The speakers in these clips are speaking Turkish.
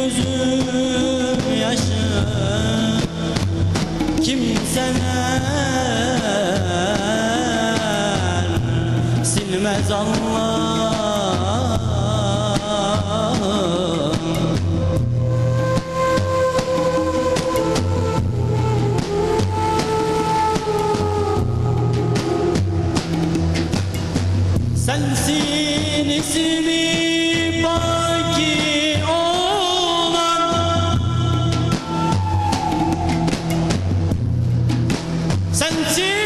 gözüm yaşı kimseler silmez Allah'ım. Sensin ismi baki olan, sensin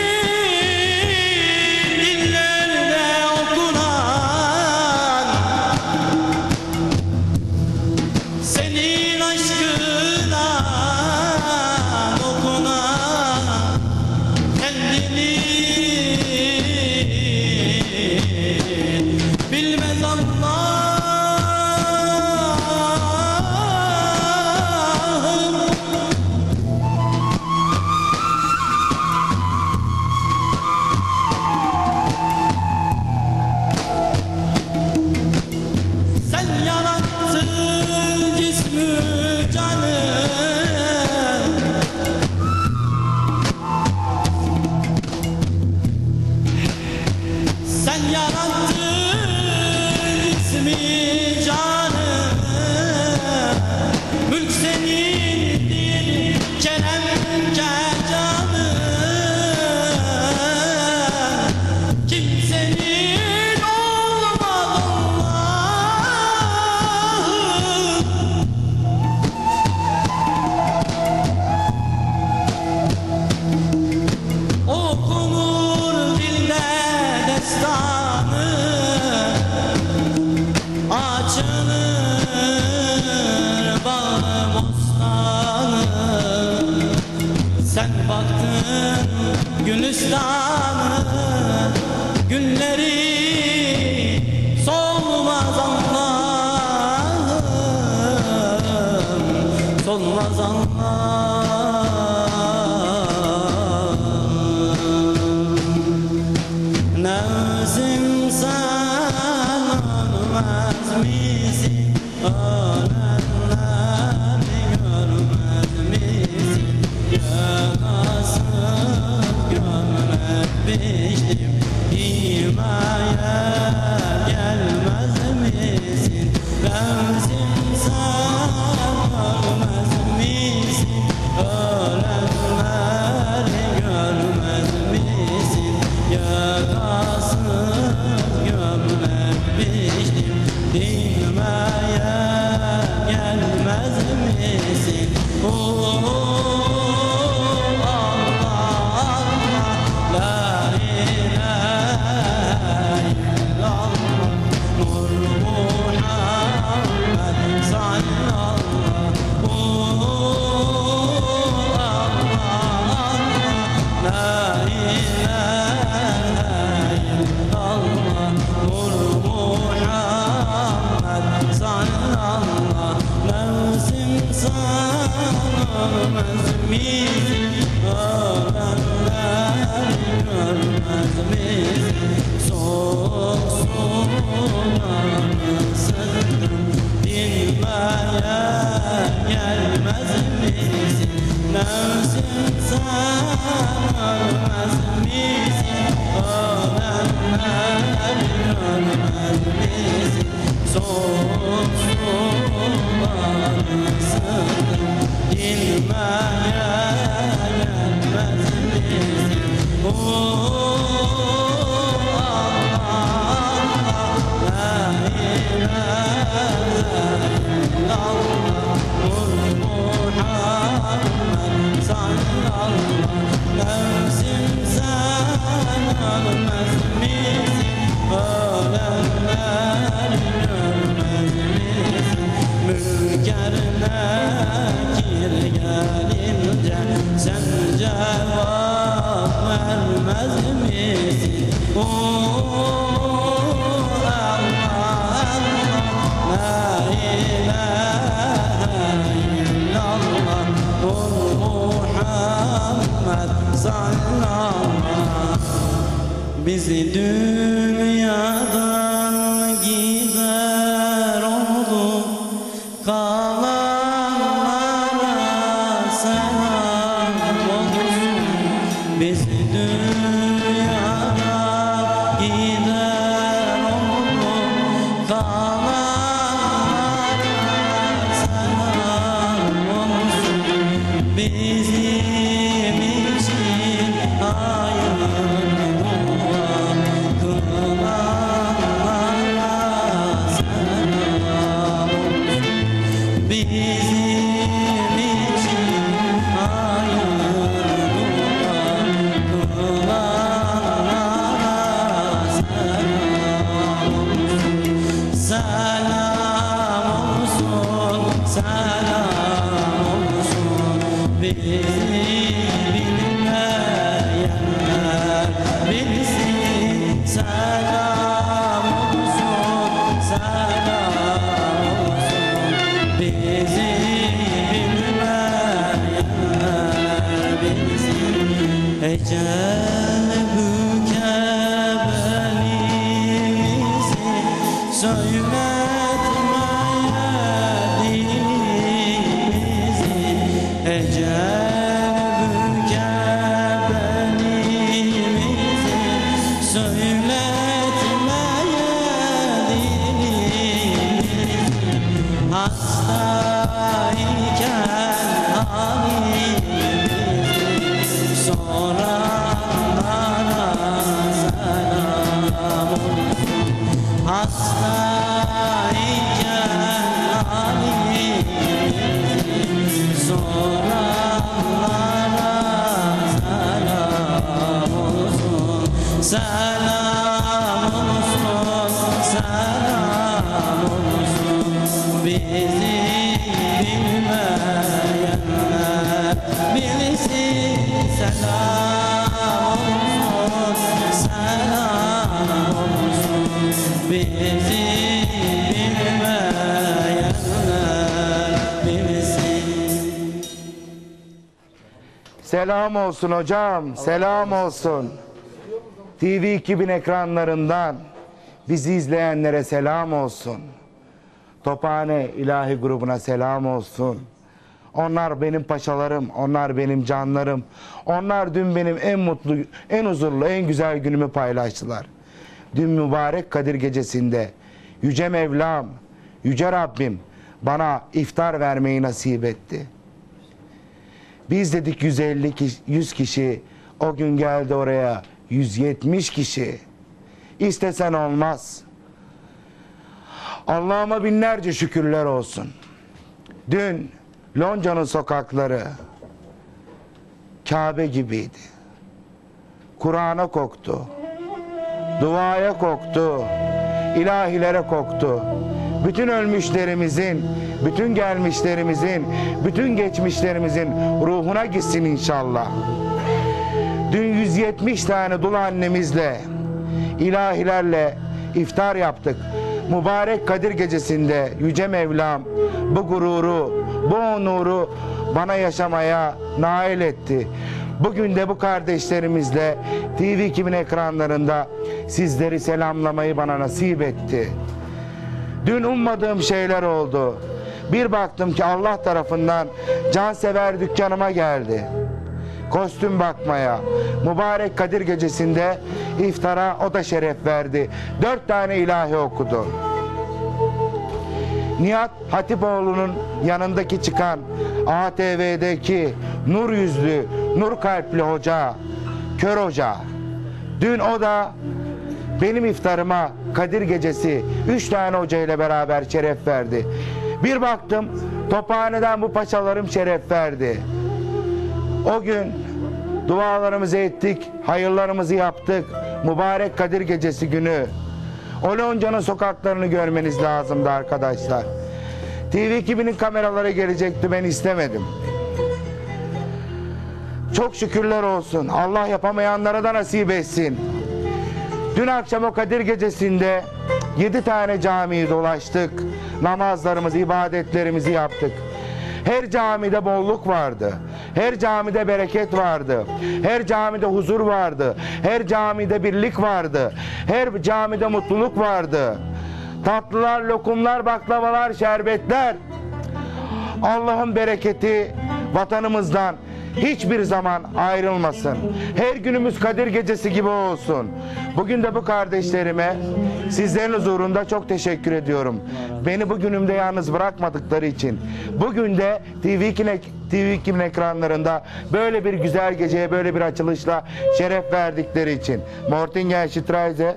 dillerde okunan, senin aşkına dokunan kendini bilmez Allah'ım. Sen yarattın cismü canı, sen yarattın ismi canı, mülk senindir kerem canı, kimsenin olmaz Allah'ım. Okunur dilde destanı, açılır bağ bostanı, sen baktın gülistanı, günleri solmaz Allah'ım, solmaz Allah'ım. Nefsim sen olmaz misin? Ölenleri görmez misin? Yakasıp gömlek biçtim, imaya gelmez misin? Nefsim sen olmaz misin? Ölenleri görmez misin? Yakasıp gömlek biçtim, bilmeye gelmez misin? Allah Allah, la ilahe illallah, Nur Muhammed sallallahu. Allah la ilahe illallah, Nur Muhammed sallallahu. Nefsim sanmaz misin? Ölenleri görmez misin? Soğuk suları sızdım, bilmeye gelmez misin? Nefsim sanmaz misin? Ölenleri görmez misin? Soğuk suları sızdım, bilmeye gelmez misin? Mülker Nekir gelince sen cevap vermez misin? Allah la ilahe illallah, Muhammed sallallahu. Bizi dünyadan gider oldu kalan selam olsun. Bizi bilmeyenler bilsin, selam olsun, selam olsun. Bizi bilmeyenler bilsin. Ecel bükebilimizi söyletmeye dilimizi. Ecel bükebilimizi söyletmeye dilimizi. Hastayken halimizi soranlara selam olsun. Hastayken halimizi soranlara selam olsun. Selam olsun, selam olsun. Bizi bilmeyenler bilsin, selam olsun, selam olsun. Bizi bilmeyenler bilsin. Selam olsun hocam, selam olsun. TV 2000 ekranlarından bizi izleyenlere selam olsun. Tophane İlahi grubuna selam olsun. Onlar benim paşalarım, onlar benim canlarım. Onlar dün benim en mutlu, en huzurlu, en güzel günümü paylaştılar. Dün mübarek Kadir gecesinde Yüce Mevlam, Yüce Rabbim bana iftar vermeyi nasip etti. Biz dedik 150 kişi, 100 kişi, o gün geldi oraya 170 kişi. İstesen olmaz. Allah'ıma binlerce şükürler olsun. Dün Lonca'nın sokakları Kabe gibiydi. Kur'an'a koktu. Duaya koktu. İlahilere koktu. Bütün ölmüşlerimizin, bütün gelmişlerimizin, bütün geçmişlerimizin ruhuna gitsin inşallah. Dün 170 tane dul annemizle, ilahilerle iftar yaptık. Mübarek Kadir gecesinde Yüce Mevlam bu gururu, bu onuru bana yaşamaya nail etti. Bugün de bu kardeşlerimizle TV 2000 ekranlarında sizleri selamlamayı bana nasip etti. Dün ummadığım şeyler oldu. Bir baktım ki Allah tarafından cansever dükkanıma geldi. Kostüm bakmaya. Mübarek Kadir gecesinde iftara o da şeref verdi. 4 tane ilahi okudu. Nihat Hatipoğlu'nun yanındaki çıkan ATV'deki nur yüzlü, nur kalpli hoca, kör hoca. Dün o da benim iftarıma Kadir gecesi 3 tane hoca ile beraber şeref verdi. Bir baktım Tophane'den bu paşalarım şeref verdi. O gün dualarımızı ettik, hayırlarımızı yaptık. Mübarek Kadir gecesi günü. O Lonca'nın sokaklarını görmeniz lazımdı arkadaşlar. TV 2000'in kameraları gelecekti, ben istemedim. Çok şükürler olsun. Allah yapamayanlara da nasip etsin. Dün akşam o Kadir gecesinde 7 tane camiyi dolaştık. Namazlarımızı, ibadetlerimizi yaptık. Her camide bolluk vardı. Her camide bereket vardı. Her camide huzur vardı. Her camide birlik vardı. Her camide mutluluk vardı. Tatlılar, lokumlar, baklavalar, şerbetler. Allah'ın bereketi vatanımızdan hiçbir zaman ayrılmasın. Her günümüz Kadir gecesi gibi olsun. Bugün de bu kardeşlerime sizlerin huzurunda çok teşekkür ediyorum. Beni bu günümde yalnız bırakmadıkları için. Bugün de TV 2000 ekranlarında böyle bir güzel geceye, böyle bir açılışla şeref verdikleri için. Mortingen Şitreise.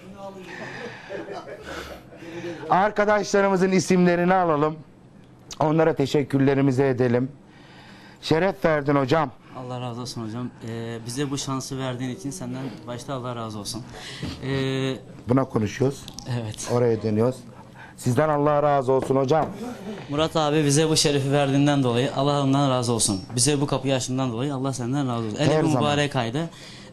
Arkadaşlarımızın isimlerini alalım. Onlara teşekkürlerimizi edelim. Şeref verdin hocam. Allah razı olsun hocam. Bize bu şansı verdiğin için senden başta Allah razı olsun. Buna konuşuyoruz. Evet. Oraya dönüyoruz. Sizden Allah razı olsun hocam. Murat abi bize bu şerefi verdiğinden dolayı Allah ondan razı olsun. Bize bu kapıyı açtığından dolayı Allah senden razı olsun. Her Ele zaman. mübarek ayda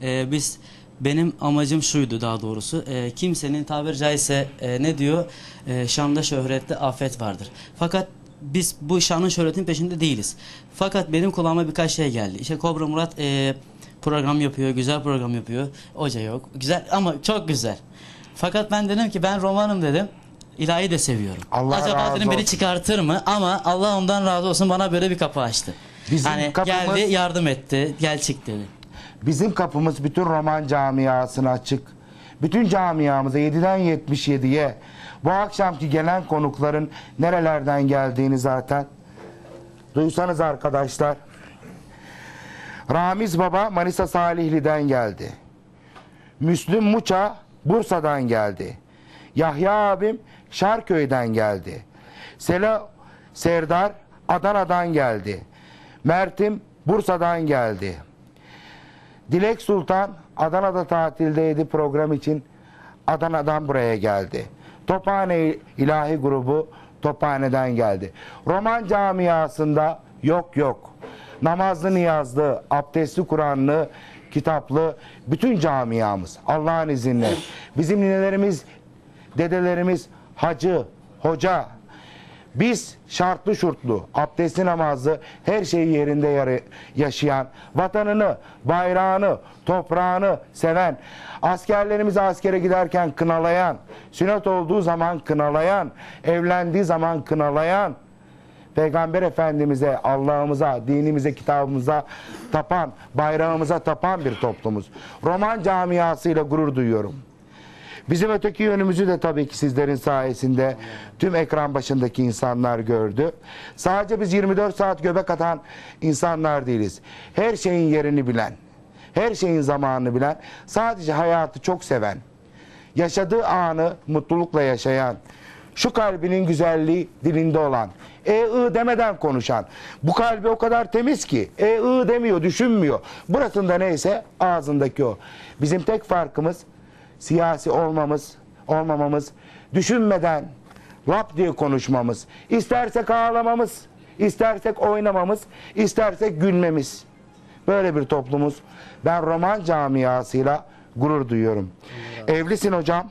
benim amacım şuydu daha doğrusu. Kimsenin tabiri caizse ne diyor? Şanda şöhrette afet vardır. Fakat biz bu şanın şöhretin peşinde değiliz. Fakat benim kulağıma birkaç şey geldi. İşte Kobra Murat program yapıyor, güzel program yapıyor. Hoca yok. Güzel ama çok güzel. Fakat ben dedim ki ben romanım dedim. İlahi de seviyorum. Allah Acaba razı dedim beni olsun. çıkartır mı? Ama Allah ondan razı olsun bana böyle bir kapı açtı. Bizim hani kapımız- geldi yardım etti. Gel çık dedi. Bizim kapımız bütün roman camiasına açık. Bütün camiamıza 7'den 77'ye bu akşamki gelen konukların nerelerden geldiğini zaten duysanız arkadaşlar. Ramiz Baba Manisa Salihli'den geldi. Müslüm Muça Bursa'dan geldi. Yahya abim Şarköy'den geldi. Selo Serdar Adana'dan geldi. Mert'im Bursa'dan geldi. Dilek Sultan Adana'da tatildeydi, program için Adana'dan buraya geldi. Tophane İlahi Grubu Tophane'den geldi. Roman camiasında yok. Namazlı niyazlı, abdestli Kur'anlı, kitaplı bütün camiamız Allah'ın izniyle. Bizim ninelerimiz, dedelerimiz hacı, hoca. Biz şartlı şurtlu, abdestli namazlı, her şeyi yerinde yaşayan, vatanını, bayrağını, toprağını seven, askerlerimizi askere giderken kınalayan, sünnet olduğu zaman kınalayan, evlendiği zaman kınalayan, Peygamber Efendimiz'e, Allah'ımıza, dinimize, kitabımıza tapan, bayrağımıza tapan bir toplumuz. Roman camiasıyla gurur duyuyorum. Bizim öteki yönümüzü de tabii ki sizlerin sayesinde tüm ekran başındaki insanlar gördü. Sadece biz 24 saat göbek atan insanlar değiliz. Her şeyin yerini bilen, her şeyin zamanını bilen, sadece hayatı çok seven, yaşadığı anı mutlulukla yaşayan, şu kalbinin güzelliği dilinde olan, demeden konuşan, bu kalbi o kadar temiz ki, demiyor, düşünmüyor. Burasında neyse ağzındaki o. Bizim tek farkımız siyasi olmamamız, düşünmeden lap diye konuşmamız, istersek ağlamamız, istersek oynamamız, istersek gülmemiz. Böyle bir toplumuz. Ben roman camiasıyla gurur duyuyorum. Evlisin hocam.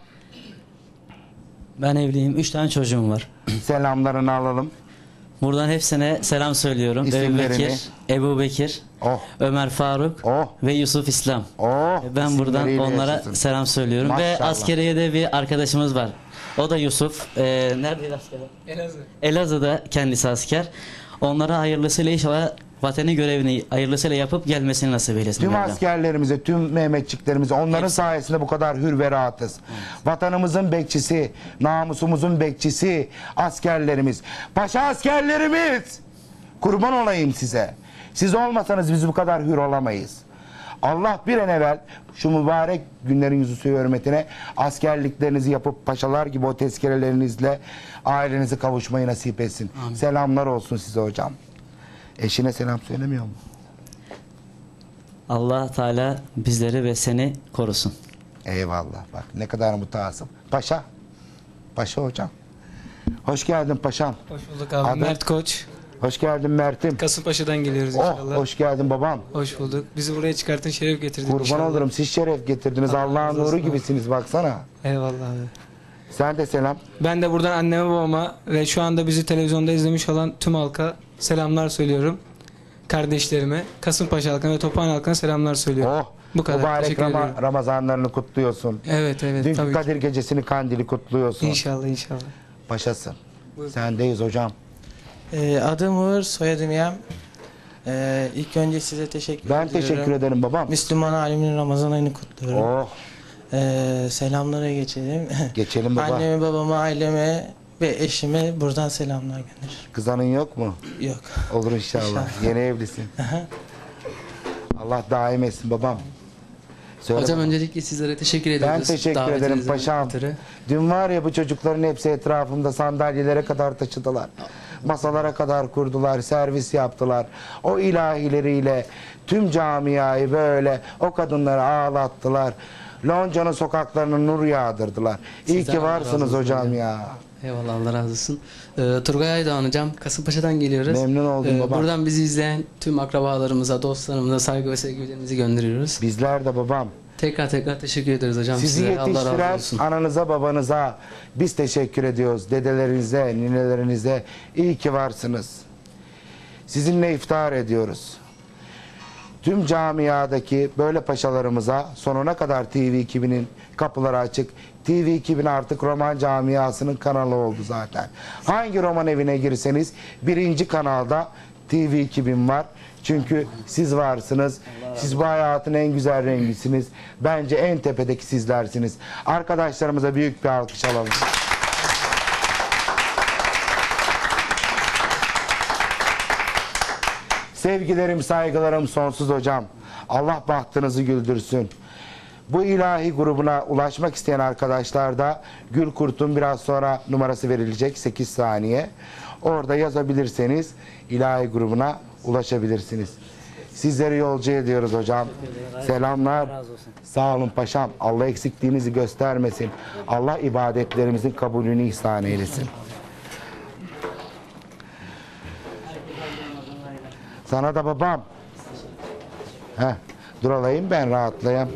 Ben evliyim. 3 tane çocuğum var. Selamlarını alalım. Buradan hepsine selam söylüyorum. İsimlerini. Ebu Bekir, Oh. Ömer Faruk Oh. ve Yusuf İslam. Oh, Ben buradan isimleriyle onlara yaşasın. selam söylüyorum. Ve Maşallah. askeriyede bir arkadaşımız var. O da Yusuf. Neredeydi asker? Elazığ. Elazığ'da kendisi asker. Onlara hayırlısıyla inşallah vatanı görevini hayırlısıyla yapıp gelmesini nasip eylesin. Tüm Mevlam. askerlerimize, tüm Mehmetçiklerimize, onların sayesinde bu kadar hür ve rahatız. Vatanımızın bekçisi, namusumuzun bekçisi askerlerimiz. Paşa askerlerimiz! Kurban olayım size. Siz olmasanız biz bu kadar hür olamayız. Allah bir an evvel şu mübarek günlerin yüzüsü hürmetine askerliklerinizi yapıp paşalar gibi o tezkerelerinizle ailenize kavuşmayı nasip etsin. Amin. Selamlar olsun size hocam. Eşine selam söylemiyor mu? Allah Teala bizleri ve seni korusun. Eyvallah, bak ne kadar mutasip. Paşa. Paşa hocam. Hoş geldin paşam. Hoş bulduk abi. Adı? Mert Koç. Hoş geldin Mert'im. Kasımpaşa'dan geliyoruz Oh, inşallah. hoş geldin babam. Hoş bulduk. Bizi buraya çıkartın, şeref getirdin Kurban inşallah. olurum, siz şeref getirdiniz. Allah Allah'ın razı nuru olsun. gibisiniz baksana. Eyvallah abi. Sen de selam. Ben de buradan anneme babama ve şu anda bizi televizyonda izlemiş olan tüm halka selamlar söylüyorum. Kardeşlerime, Kasımpaşa halkına ve Tophane halkına selamlar söylüyorum. Oh, Bu kadar. mübarek Teşekkür ederim. Ramazanlarını kutluyorsun. Evet Dünkü tabii ki. Kadir Gecesi'ni, kandili kutluyorsun. İnşallah. Paşasın. Buyurun. Sendeyiz hocam. Adım Uğur, soyadım Yem. İlk önce size teşekkür Ben ediyorum. teşekkür ederim babam. Müslüman aleminin Ramazan ayını kutluyorum. Oh, Selamlara geçelim. geçelim baba. Anneme, babama, aileme ve eşime buradan selamlar gönderirim. Kızanın yok mu? Yok. Olur inşallah. İnşallah. Yeni evlisin. Allah daim etsin babam. Söyle Hocam babam. öncelikle sizlere teşekkür ediyoruz. Ben teşekkür ederim Davetinizden paşam. ötürü. Dün var ya bu çocukların hepsi etrafımda sandalyelere kadar taşıdılar. Masalara kadar kurdular, servis yaptılar. O ilahileriyle tüm camiayı böyle o kadınları ağlattılar. Lonca'nın sokaklarına nur yağdırdılar. İyi Sizden ki Allah varsınız razı olsun hocam hocam. ya. Eyvallah, Allah razı olsun. Turgay Aydoğan hocam, Kasımpaşa'dan geliyoruz. Memnun oldum babam. Buradan bizi izleyen tüm akrabalarımıza, dostlarımıza saygı ve sevgilerimizi gönderiyoruz. Bizler de babam. Tekrar teşekkür ederiz hocam Sizi size. Allah razı yetiştiren olsun. ananıza babanıza biz teşekkür ediyoruz. Dedelerinize, ninelerinize iyi ki varsınız. Sizinle iftihar ediyoruz. Tüm camiadaki böyle paşalarımıza sonuna kadar TV2000'in kapıları açık. TV2000 artık roman camiasının kanalı oldu zaten. Hangi roman evine girseniz birinci kanalda TV2000 var. Çünkü siz varsınız. Siz bu hayatın en güzel rengisiniz. Bence en tepedeki sizlersiniz. Arkadaşlarımıza büyük bir alkış alalım. Sevgilerim, saygılarım sonsuz hocam. Allah bahtınızı güldürsün. Bu ilahi grubuna ulaşmak isteyen arkadaşlar da Gülkurt'un biraz sonra numarası verilecek 8 saniye. Orada yazabilirseniz ilahi grubuna ulaşabilirsiniz. Sizleri yolcu ediyoruz hocam. Selamlar. Sağ olun paşam. Allah eksikliğinizi göstermesin. Allah ibadetlerimizin kabulünü ihsan eylesin. Sana da babam. Heh, dur alayım ben rahatlayayım.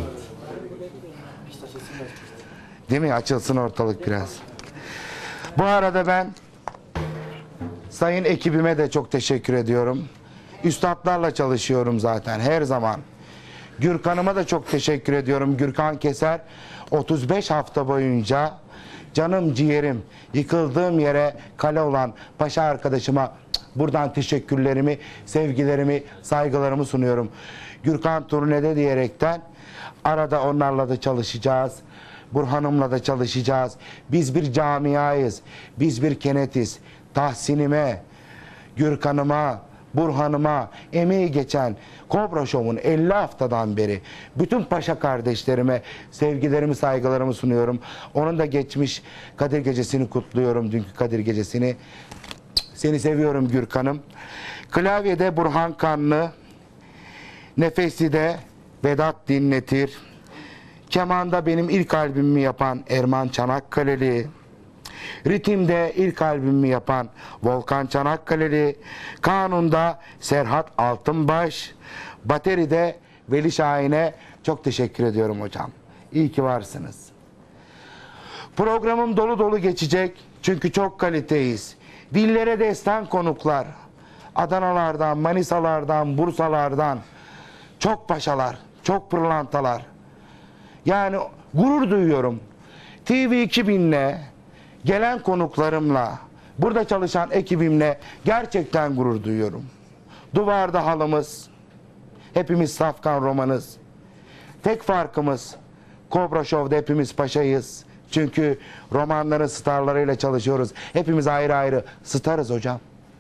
Değil mi? Açılsın ortalık biraz. Bu arada ben sayın ekibime de çok teşekkür ediyorum. Üstadlarla çalışıyorum zaten her zaman. Gürkan'ıma da çok teşekkür ediyorum. Gürkan Keser 35 hafta boyunca canım ciğerim, yıkıldığım yere kale olan paşa arkadaşıma buradan teşekkürlerimi, sevgilerimi, saygılarımı sunuyorum. Gürkan turnede diyerekten arada onlarla da çalışacağız. Burhan'ımla da çalışacağız. Biz bir camiayız. Biz bir kenetiz. Tahsinime, Gürkan'ıma, Burhan'ıma emeği geçen Kobra Show'un 50 haftadan beri bütün paşa kardeşlerime sevgilerimi, saygılarımı sunuyorum. Onun da geçmiş Kadir Gecesi'ni kutluyorum, dünkü Kadir Gecesi'ni. Seni seviyorum Gürkan'ım. Klavyede Burhan Kanlı, nefesi de Vedat Dinletir. Kemanda benim ilk albümümü yapan Erman Çanakkale'li. Ritimde ilk albümümü yapan Volkan Çanakkale'li. Kanun'da Serhat Altınbaş. Bateride Veli Şahin'e çok teşekkür ediyorum hocam. İyi ki varsınız. Programım dolu dolu geçecek. Çünkü çok kaliteyiz. Dillere destan konuklar. Adanalardan, Manisalardan, Bursalardan. Çok paşalar, çok pırlantalar. Yani gurur duyuyorum. TV2000'le, gelen konuklarımla, burada çalışan ekibimle gerçekten gurur duyuyorum. Duvarda halımız, hepimiz safkan romanız. Tek farkımız, Kobra Show'da hepimiz paşayız. Çünkü romanların starlarıyla çalışıyoruz. Hepimiz ayrı ayrı starız hocam.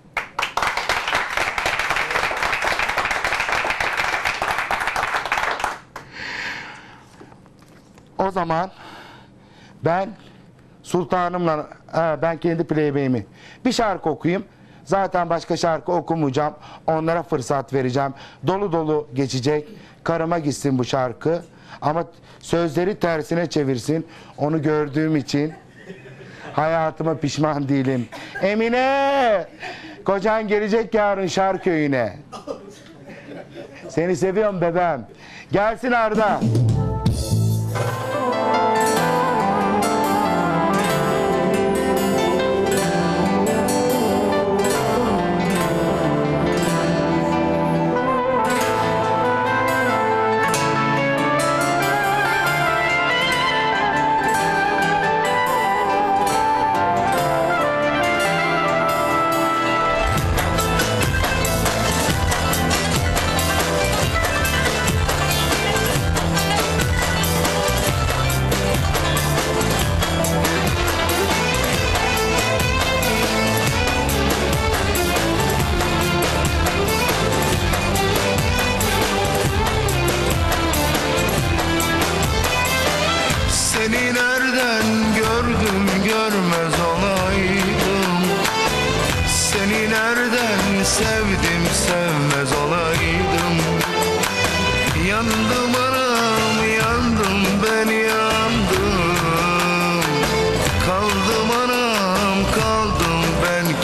O zaman ben sultanımla, ben kendi playbay'imi bir şarkı okuyayım. Zaten başka şarkı okumayacağım. Onlara fırsat vereceğim. Dolu dolu geçecek. Karıma gitsin bu şarkı. Ama sözleri tersine çevirsin. Onu gördüğüm için hayatıma pişman değilim. Emine! Kocan gelecek yarın Şarköy'üne. Seni seviyorum bebeğim. Gelsin Arda.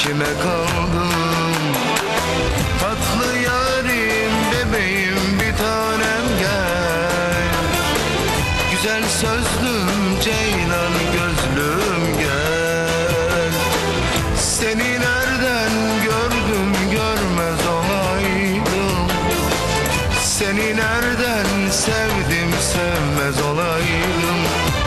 kime kaldım? Tatlı yarim, bebeğim, bir tanem gel. Güzel sözlüm, ceylan gözlüm gel. Seni nereden gördüm görmez olaydım. Seni nereden sevdim sevmez olaydım.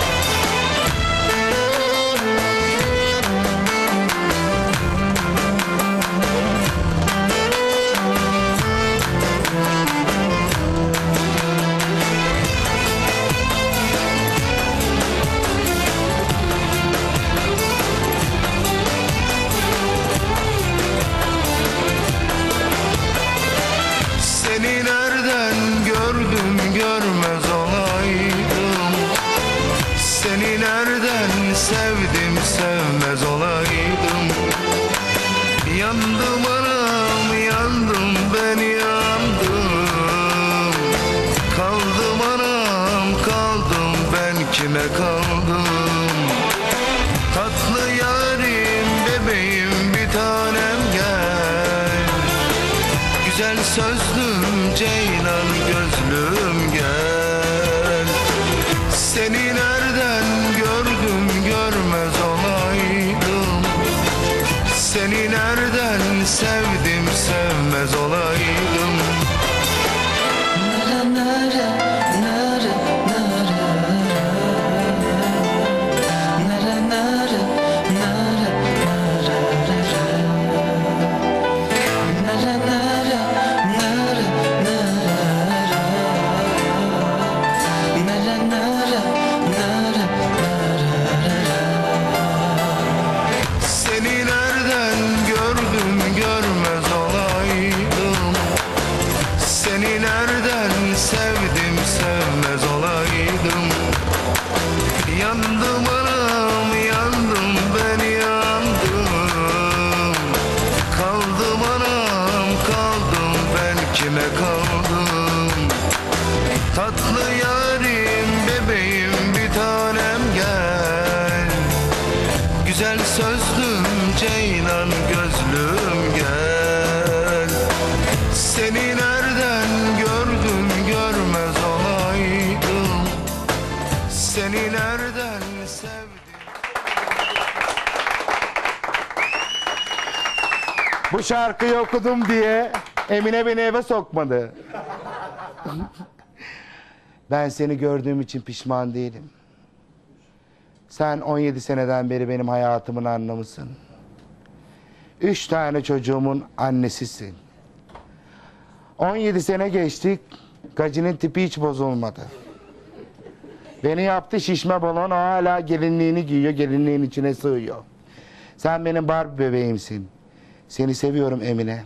Seni nereden gördüm görmez olaydım. Seni nereden sevdim sevmez olaydım. Yandım anam yandım ben yandım. Kaldım anam kaldım ben kime kaldım? Tatlı yarim, bebeğim, bir tanem gel. Güzel sözlüm, ceylan gözlüm gel. Seni nereden gördüm görmez olaydım. Seni nereden sevdim sevmez olaydım. Seni nereden gördüm görmez olaydım. Seni nereden sevdim sevmez olaydım. Yandım anam yandım ben yandım. Kaldım anam kaldım ben kime kaldım? Tatlı yarim, bebeğim, bir tanem gel. Güzel sözlüm, ceylan gözlüm gel. Seni nereden gördüm görmez olaydım. Seni nereden sevdim? Bu şarkıyı okudum diye Emine beni eve sokmadı. Ben seni gördüğüm için pişman değilim. Sen 17 seneden beri benim hayatımın anlamısın. 3 tane çocuğumun annesisin. 17 sene geçtik, gacının tipi hiç bozulmadı. Beni yaptı şişme balon, o hala gelinliğini giyiyor, gelinliğin içine sığıyor. Sen benim Barbie bebeğimsin. Seni seviyorum Emine.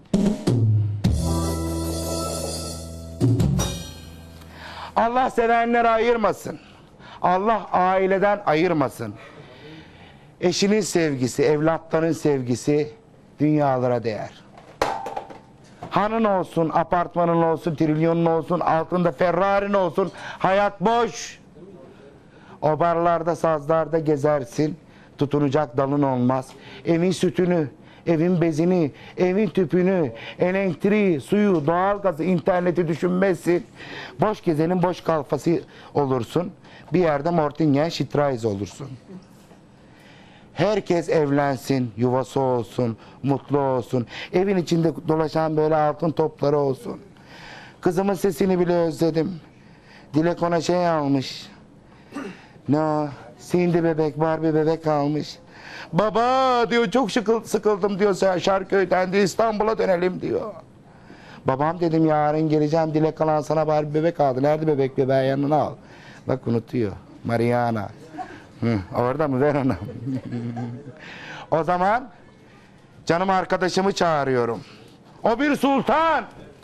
Allah sevenleri ayırmasın. Allah aileden ayırmasın. Eşinin sevgisi, evlatların sevgisi dünyalara değer. Hanın olsun, apartmanın olsun, trilyonun olsun, altında Ferrari'nin olsun, hayat boş. O barlarda, sazlarda gezersin, tutunacak dalın olmaz. Evin sütünü, evin bezini, evin tüpünü, elektriği, suyu, doğalgazı, interneti düşünmezsin. Boş gezenin boş kalfası olursun. Bir yerde Mortingen Şitraiz olursun. Herkes evlensin, yuvası olsun, mutlu olsun. Evin içinde dolaşan böyle altın topları olsun. Kızımın sesini bile özledim. Dilek ona şey almış. Ne o? Cindy bebek, Barbie bebek almış. Baba diyor, çok sıkıldım diyor, Şarköy'den diyor, İstanbul'a dönelim diyor. Babam dedim, yarın geleceğim, Dilek alan sana Barbie bebek aldı. Nerede bebek, bebeği yanına al. Bak unutuyor. Mariana. Orada mı? Ver ona. O zaman canım arkadaşımı çağırıyorum. O bir sultan.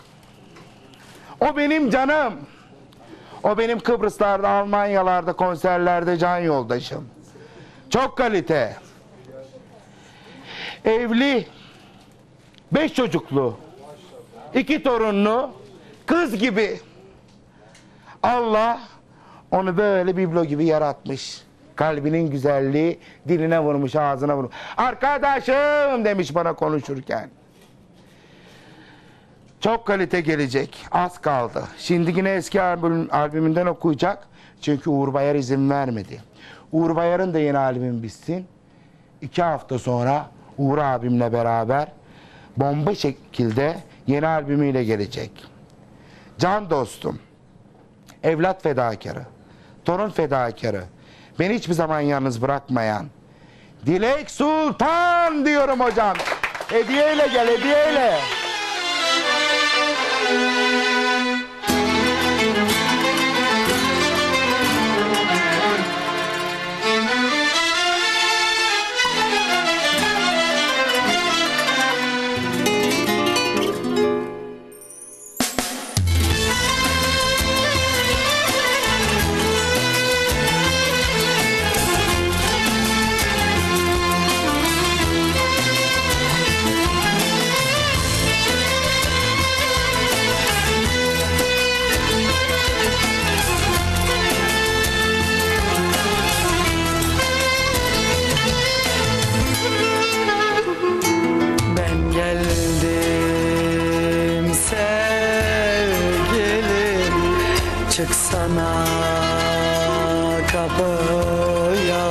O benim canım. O benim Kıbrıslarda, Almanyalarda, konserlerde can yoldaşım. Çok kalite. Evli. 5 çocuklu. 2 torunlu. Kız gibi. Allah onu böyle biblo gibi yaratmış. Kalbinin güzelliği diline vurmuş, ağzına vurmuş. Arkadaşım demiş bana konuşurken. Çok kalite gelecek. Az kaldı. Şimdi yine eski albümünden okuyacak. Çünkü Uğur Bayar izin vermedi. Uğur Bayar'ın da yeni albüm bitsin. 2 hafta sonra Uğur abimle beraber bomba şekilde yeni albümüyle gelecek. Can dostum, evlat fedakarı, torun fedakarı, beni hiçbir zaman yalnız bırakmayan Dilek Sultan diyorum hocam. Hediyeyle gel, hediyeyle. Çıksana kapıya,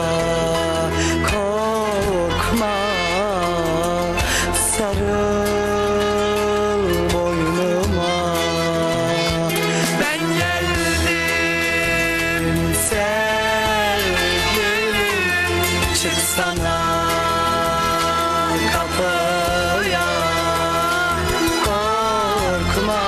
korkma, sarıl boynuma. Ben geldim sevgilim, çıksana kapıya, korkma.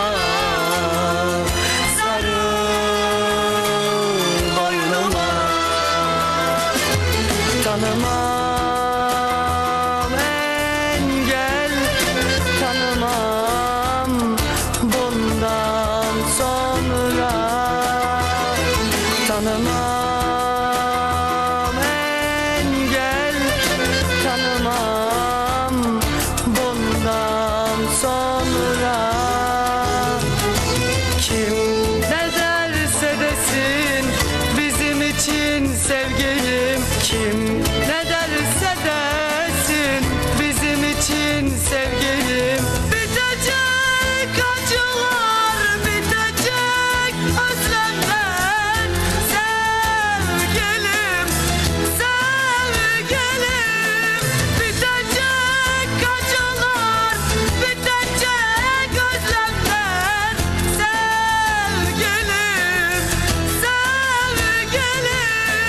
Tanımam engel, tanımam bundan sonra. Tanımam engel, tanımam bundan sonra. Kim ne derse desin bizim için sevgilim, kim ne derse desin bizim için sevgilim. Bitecek acılar, bitecek özlemler, sevgilim, sevgilim. Bitecek acılar, bitecek özlemler, sevgilim, sevgilim.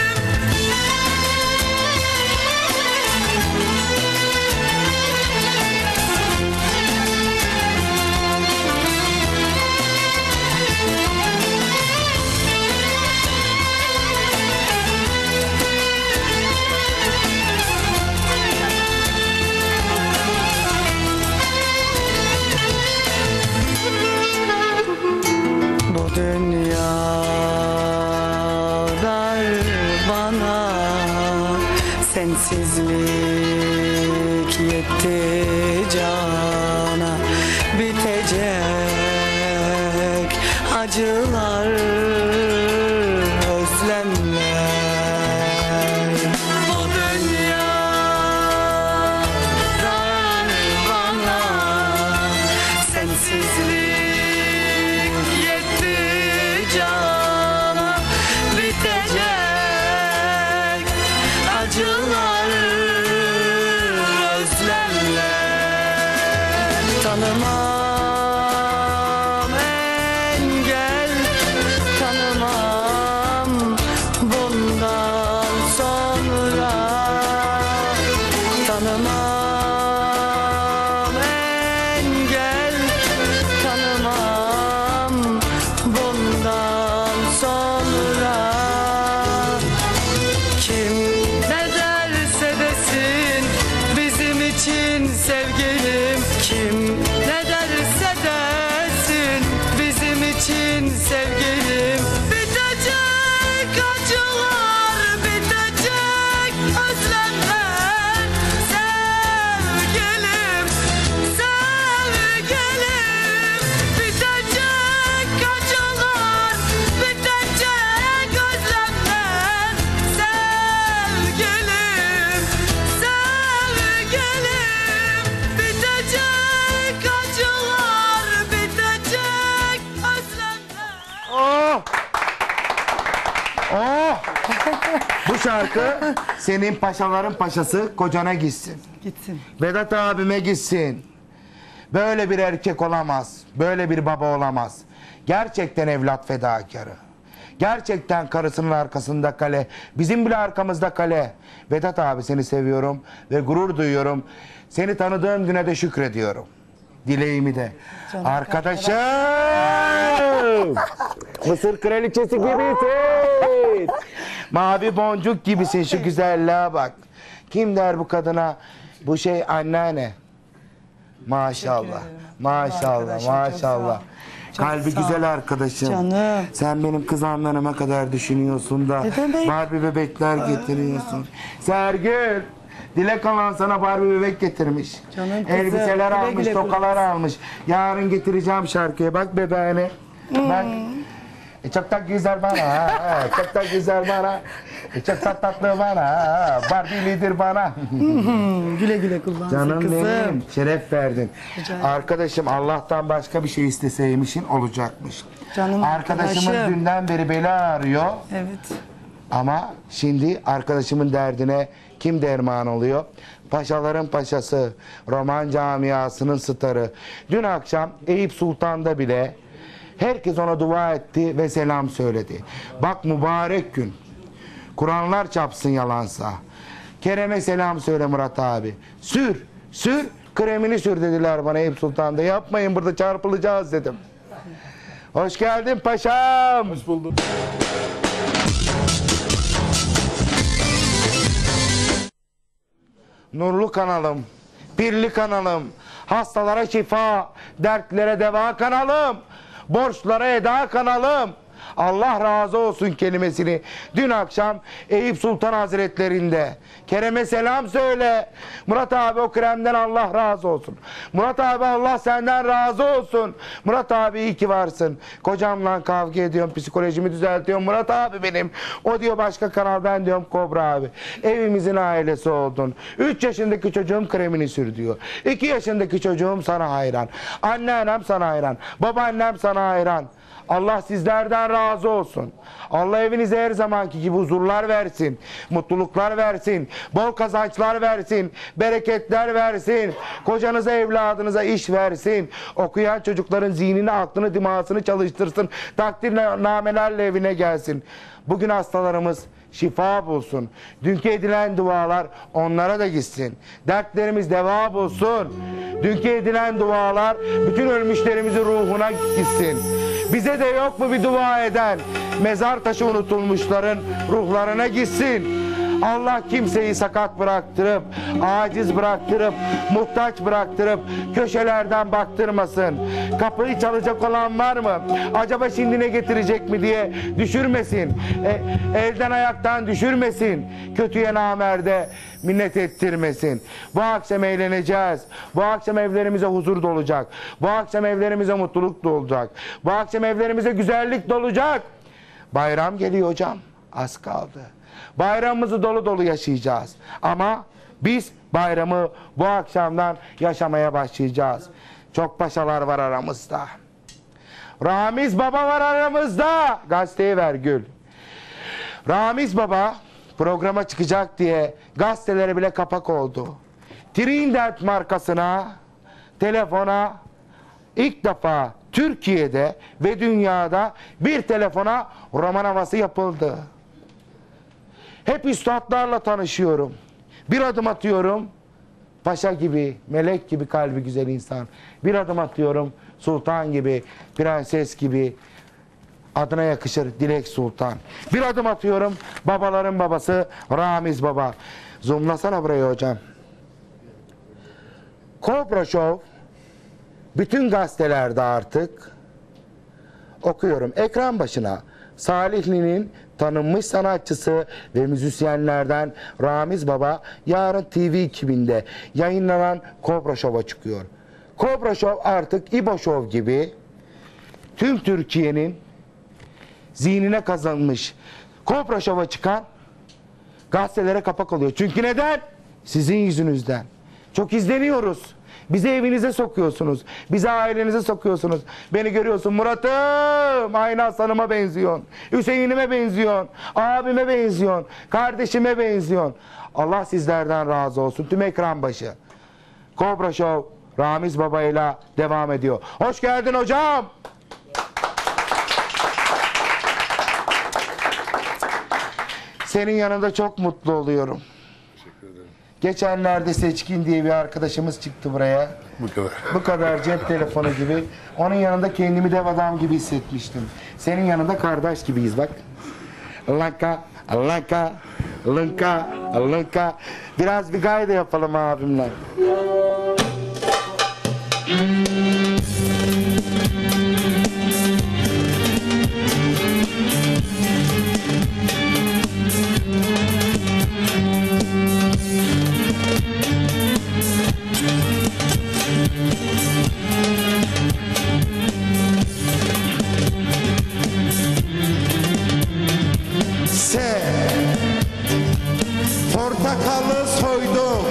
Bu dünya dar bana, sensizlik yetti cana. Bitecek acılar, özlemler. Bu dünya dar bana, sensizlik yetti cana. Bitecek acılar, özlemler. Tanımam engel, tanımam bundan sonra. Tanımam engel, tanımam bundan sonra. Kim ne derse desin bizim için sevgilim, kim ne derse desin bizim için sevgilim. Bitecek acılar, bitecek özlemler, sevgilim. şarkı senin paşaların paşası kocana gitsin. Gitsin. Vedat abime gitsin. Böyle bir erkek olamaz. Böyle bir baba olamaz. Gerçekten evlat fedakarı. Gerçekten karısının arkasında kale. Bizim bile arkamızda kale. Vedat abi seni seviyorum ve gurur duyuyorum. Seni tanıdığım güne de şükrediyorum. Dileğimi de. Arkadaşım! Mısır kraliçesi gibisin. Mavi boncuk gibisin, şu güzelliğe bak. Kim der bu kadına? Bu şey anneanne. Maşallah. Maşallah. Arkadaşım, çok Maşallah. sağ ol. Çok Kalbi sağ ol. güzel arkadaşım. Canım. Sen benim kız anlarıma kadar düşünüyorsun da Ne demek? Barbie bebekler getiriyorsun. Sergül, Dilek alan sana Barbie bebek getirmiş. Canım kızım, Elbiseler güle almış, güle tokalar almış. Yarın getireceğim şarkıya. Bak bebeğine. Bak. Çok da güzel bana. Ha. Çok da güzel bana. Çok da tatlı bana. Ha. Barbie'lidir bana. Güle güle kullansın Canım kızım. benim, şeref verdin. Rica ederim. Arkadaşım Allah'tan başka bir şey isteseymişin olacakmış. Canım Arkadaşımız arkadaşım. dünden beri beni arıyor. Evet. Ama şimdi arkadaşımın derdine kim derman oluyor? Paşaların paşası, roman camiasının starı. Dün akşam Eyüp Sultan'da bile herkes ona dua etti ve selam söyledi. Bak mübarek gün. Kur'anlar çapsın yalansa. Kerem'e selam söyle Murat abi. Sür, sür, kremini sür dediler bana Eyüp Sultan'da. Yapmayın, burada çarpılacağız dedim. Hoş geldin paşam. Hoş bulduk. Nurlu kanalım, pirli kanalım, hastalara şifa, dertlere deva kanalım, borçlara eda kanalım. Allah razı olsun kelimesini dün akşam Eyüp Sultan Hazretlerinde Kerem'e selam söyle. Murat abi o kremden Allah razı olsun. Murat abi Allah senden razı olsun. Murat abi iyi ki varsın. Kocamla kavga ediyorum, psikolojimi düzeltiyorum. Murat abi benim. O diyor başka kanal, ben diyorum Kobra abi. Evimizin ailesi oldun. 3 yaşındaki çocuğum kremini sür diyor. 2 yaşındaki çocuğum sana hayran. Anneannem sana hayran. Babaannem sana hayran. Allah sizlerden razı olsun. Allah evinize her zamanki gibi huzurlar versin, mutluluklar versin, bol kazançlar versin, bereketler versin, kocanıza, evladınıza iş versin, okuyan çocukların zihnini, aklını, dimağını çalıştırsın, takdirnamelerle evine gelsin. Bugün hastalarımız şifa bulsun. Dünkü edilen dualar onlara da gitsin. Dertlerimiz deva bulsun. Dünkü edilen dualar bütün ölmüşlerimizin ruhuna gitsin. Bize de yok mu bir dua eden? Mezar taşı unutulmuşların ruhlarına gitsin. Allah kimseyi sakat bıraktırıp, aciz bıraktırıp, muhtaç bıraktırıp köşelerden baktırmasın. Kapıyı çalacak olan var mı? Acaba şimdi ne getirecek mi diye düşürmesin. Elden ayaktan düşürmesin. Kötüye namerde minnet ettirmesin. Bu akşam eğleneceğiz. Bu akşam evlerimize huzur dolacak. Bu akşam evlerimize mutluluk dolacak. Bu akşam evlerimize güzellik dolacak. Bayram geliyor hocam. Az kaldı. Bayramımızı dolu dolu yaşayacağız. Ama biz bayramı bu akşamdan yaşamaya başlayacağız. Çok paşalar var aramızda. Ramiz Baba var aramızda. Gazeteyi ver Gül. Ramiz Baba programa çıkacak diye gazetelere bile kapak oldu. Trindert markasına, telefona ilk defa Türkiye'de ve dünyada bir telefona roman havası yapıldı. Hep üstadlarla tanışıyorum. Bir adım atıyorum, paşa gibi, melek gibi kalbi güzel insan. Bir adım atıyorum, sultan gibi, prenses gibi, adına yakışır Dilek Sultan. Bir adım atıyorum, babaların babası Ramiz Baba. Zoomlasana burayı hocam. Kobra Show bütün gazetelerde artık okuyorum. Ekran başına Salihli'nin tanınmış sanatçısı ve müzisyenlerden Ramiz Baba yarın TV 2000'de yayınlanan Kobra Show'a çıkıyor. Kobra Show artık İbo Show gibi tüm Türkiye'nin zihnine kazanmış. Kobra Show'a çıkan gazetelere kapak oluyor. Çünkü neden? Sizin yüzünüzden. Çok izleniyoruz. Bizi evinize sokuyorsunuz. Bizi ailenize sokuyorsunuz. Beni görüyorsun, Murat'ım aynı Hasan'ıma benziyorsun. Hüseyin'ime benziyorsun. Abime benziyorsun. Kardeşime benziyorsun. Allah sizlerden razı olsun. Tüm ekran başı. Kobra Show Ramiz Baba ile devam ediyor. Hoş geldin hocam. Senin yanında çok mutlu oluyorum. Teşekkür ederim. Geçenlerde Seçkin diye bir arkadaşımız çıktı buraya. Bu kadar. Bu kadar cep telefonu gibi. Onun yanında kendimi dev adam gibi hissetmiştim. Senin yanında kardeş gibiyiz bak. Lanka, lanka, lanka, lanka. Biraz bir gayda yapalım abimle. Portakalı soydum,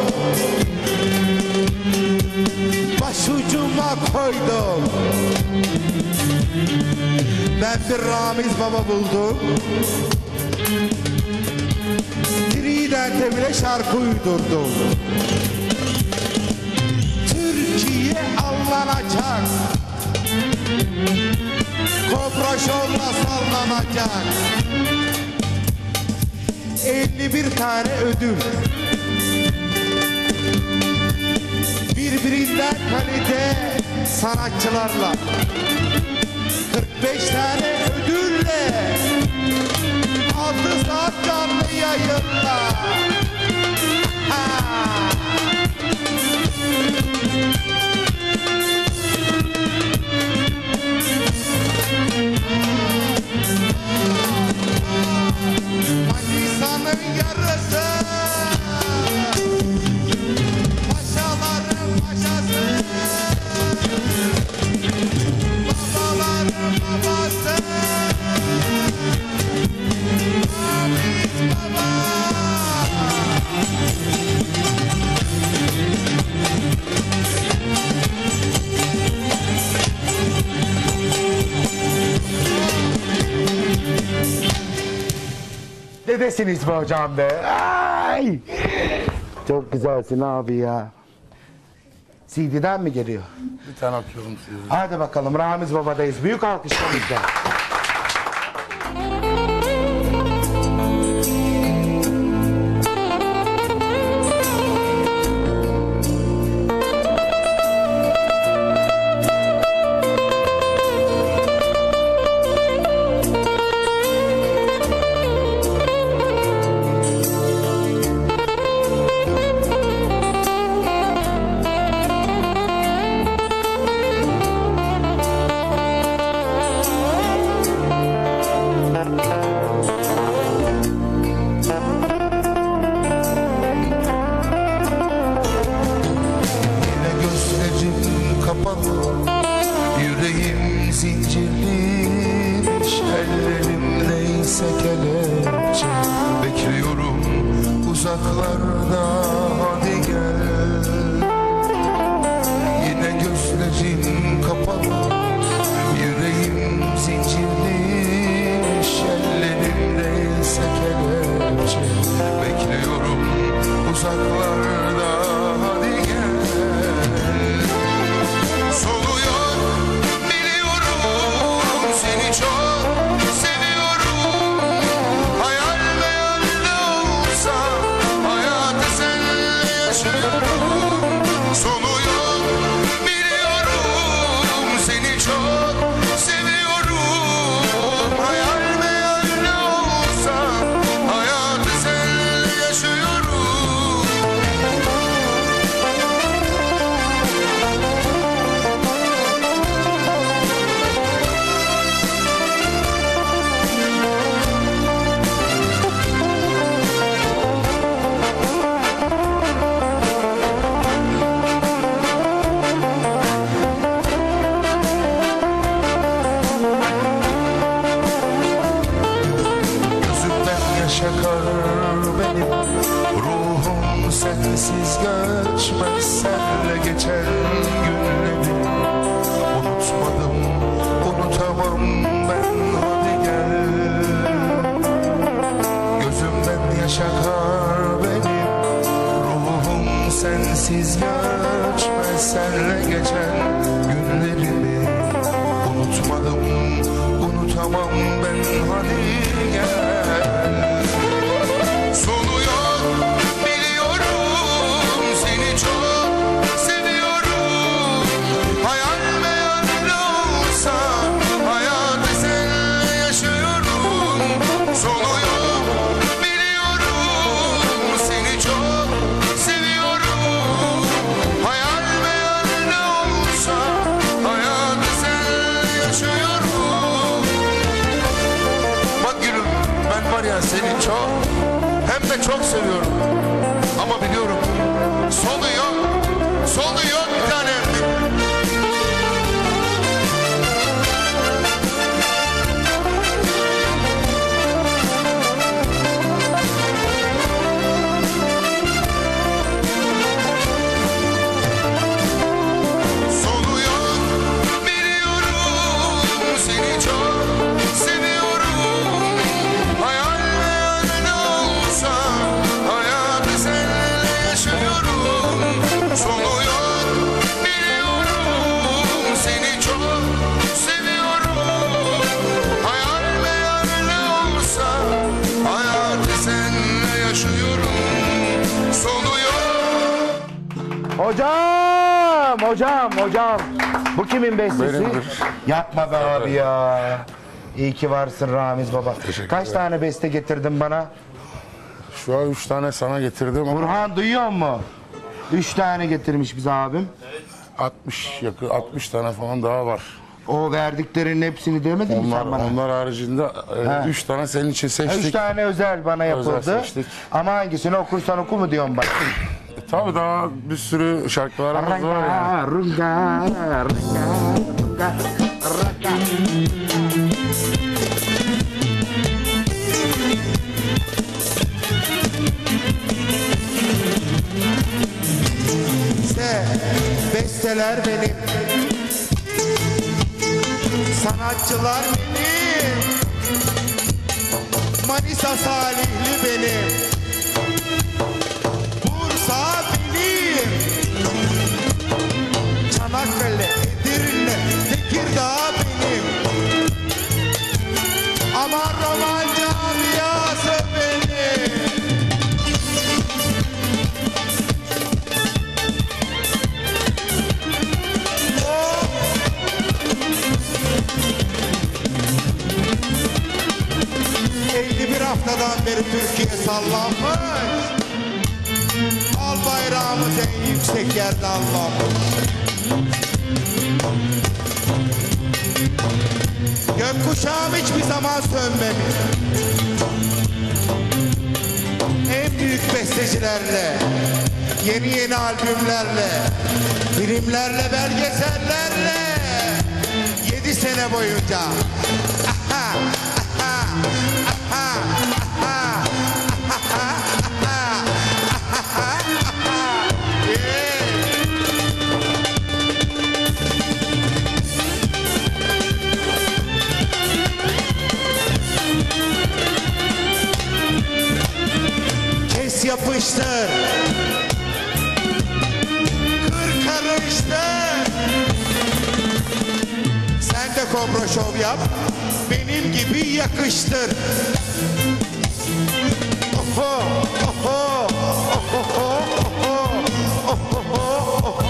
başucuma koydum. Ben bir Ramiz Baba buldum. Trident'e bile şarkı uydurdum. Türkiye allanacak, Kobra Show'la sallanacak. 51 tane ödül, birbirinden kalite sanatçılarla, 45 tane ödülle, 6 saat canlı yayınla. Manisa'nın yarısı, paşaların paşası, babaların babası, Ramiz Baba. Dedesiniz be hocam be. Ay! Çok güzelsin abi ya. CD'den mi geliyor? Bir tane atıyorum size. Hadi bakalım Ramiz Baba'dayız. Büyük alkışlarınızla. Yüreğim zincirliymiş, ellerimdeyse kelepçe. Bekliyorum uzaklarda, hadi gel. Yine gözlerim kapalı, yüreğim zincirliymiş, ellerimdeyse kelepçe. Bekliyorum uzaklarda, hadi gel. Soluyor biliyorum, seni çok seviyorum. Hayal meyal ne olsa hayatı seninle yaşıyorum. Soluyor biliyorum, seni çok seviyorum. Hayal meyal ne olsa hayatı seninle yaşıyorum. sensiz geçmez senle geçen günleri. Unutmadım, unutamam ben, hadi gel. Gözümden yaş akar benim, ruhum sensiz geçmez senle geçen günlerimi. Unutmadım, unutamam ben, hadi gel. Sonu yok biliyorum, seni çok seviyorum. Hayal meyal ne olsa hayatı seninle yaşıyorum. Sonu yok biliyorum, seni çok seviyorum. Hayal meyal ne olsa hayatı seninle yaşıyorum. Bak gülüm, ben var ya seni çok hem de çok seviyorum. Ama biliyorum sonu yok, sonu yok bir tanem. Sonu yok biliyorum, seni çok seviyorum. Hayal meyal ne olsa hayatı seninle yaşıyorum. Sonu yok biliyorum, seni çok seviyorum. Hayal meyal ne olsa hayatı seninle yaşıyorum. Sonu yok. Hocam. Bu kimin bestesi? Benimdir. Yapma be abi ya. İyi ki varsın Ramiz baba. Teşekkür Kaç ederim. tane beste getirdin bana? Şu an 3 tane sana getirdim ama Burhan duyuyor mu? 3 tane getirmiş bize abim. 60 tane falan daha var. O verdiklerinin hepsini demedin mi Onlar, sen bana? onlar haricinde 3 tane senin için seçtik. 3 tane özel bana yapıldı. Özel seçtik. Ama hangisini okursan oku mu diyorum bak. Tabii daha bir sürü şarkılarımız var yani. Runga. İşte besteler benim, sanatçılar benim, Manisa Salihli benim, Bursa benim, Çanakkale, Edirne, Tekirdağ benim, Aman Roman camiası benim. Bir haftadan beri Türkiye sallanmış, al bayrağımız en yüksek yerde allanmış. Gökkuşağım hiçbir zaman sönmemiş. En büyük bestecilerle, yeni albümlerle, filmlerle, belgesellerle 7 sene boyunca kes yapıştır, kır karıştır. Sen de Kobra Şov yap, benim gibi yakıştır. Oho, oho, oho, oho, oho, oho.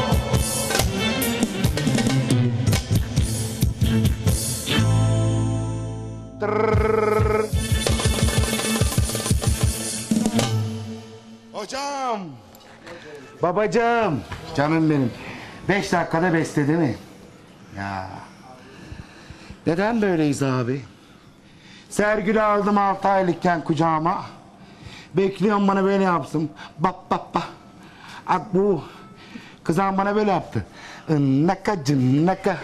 Hocam. Babacığım. Canım benim. 5 dakikada beste değil mi? Ya. Neden böyleyiz abi? Sergül'ü aldım 6 aylıkken kucağıma. Bekliyorum bana böyle yapsın. Bak bak bak. Ak bu. Kızım bana böyle yaptı. Naka cınnaka.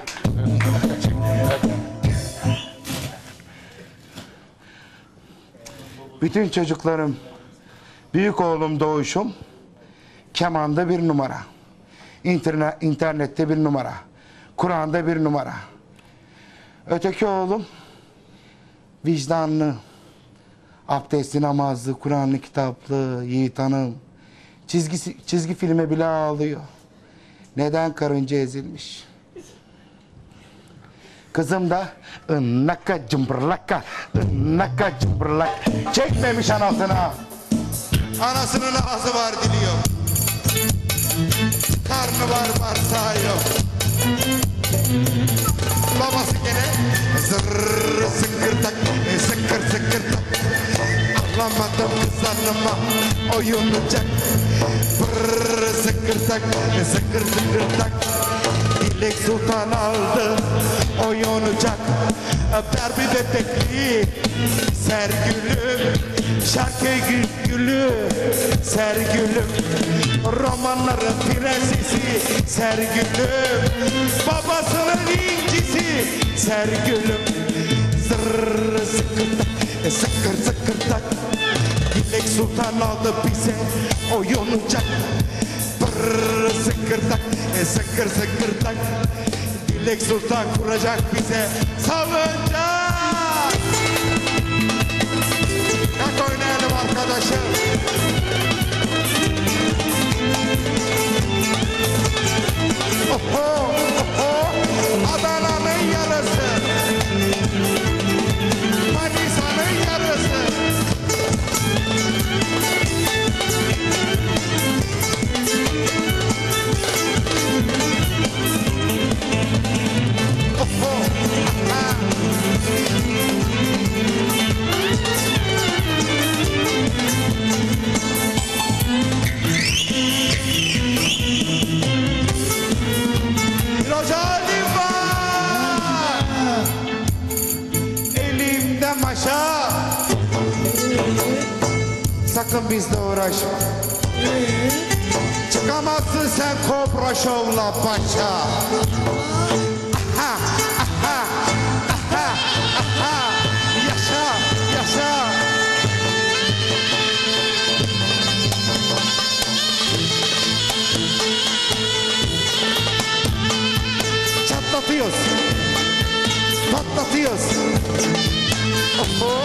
Bütün çocuklarım, büyük oğlum Doğuş'um kemanda bir numara. İnternette bir numara. Kur'an'da bir numara. Öteki oğlum vicdanlı, abdestli, namazlı, Kur'an'lı, kitaplı, Yiğit Hanım. Çizgi filme bile ağlıyor. Neden? Karınca ezilmiş. Kızım da ınnaka cımbırlaka, ınnaka cımbırlak. Çekmemiş anasına. Anasının ağzı var dili yok. Karnı var bağırsağı yok. Babası gene zırr sıkırtak, sıkır sıkırtak. Ağlamadım kızarıma oyuncak. Brrr sıkırtak, sıkır sıkırtak. Dilek Sultan aldı oyuncak. Barbie bebekli Sergülüm, Şarköy gülü Sergülüm, romanların prensesi Sergülüm, babasının incisi Sergülüm. Zırr sıkırtak, sıkır sıkırtak. Dilek Sultan aldı bize oyuncak. Brrr sıkırtak, sıkır sıkırtak. Dilek Sultan kuracak bize salıncak. Kalk oynayalım arkadaşım. Oho, oho, Adana'nın yarısı, Manisa'nın yarısı. Rocalim var, elimde maşa. Sakın bizle uğraşma. Çıkamazsın sen Kobra Show'la başa. Aha, aha, aha, aha. Yaşa, yaşa. Çatlatıyoruz. Patlatıyoruz. Oho.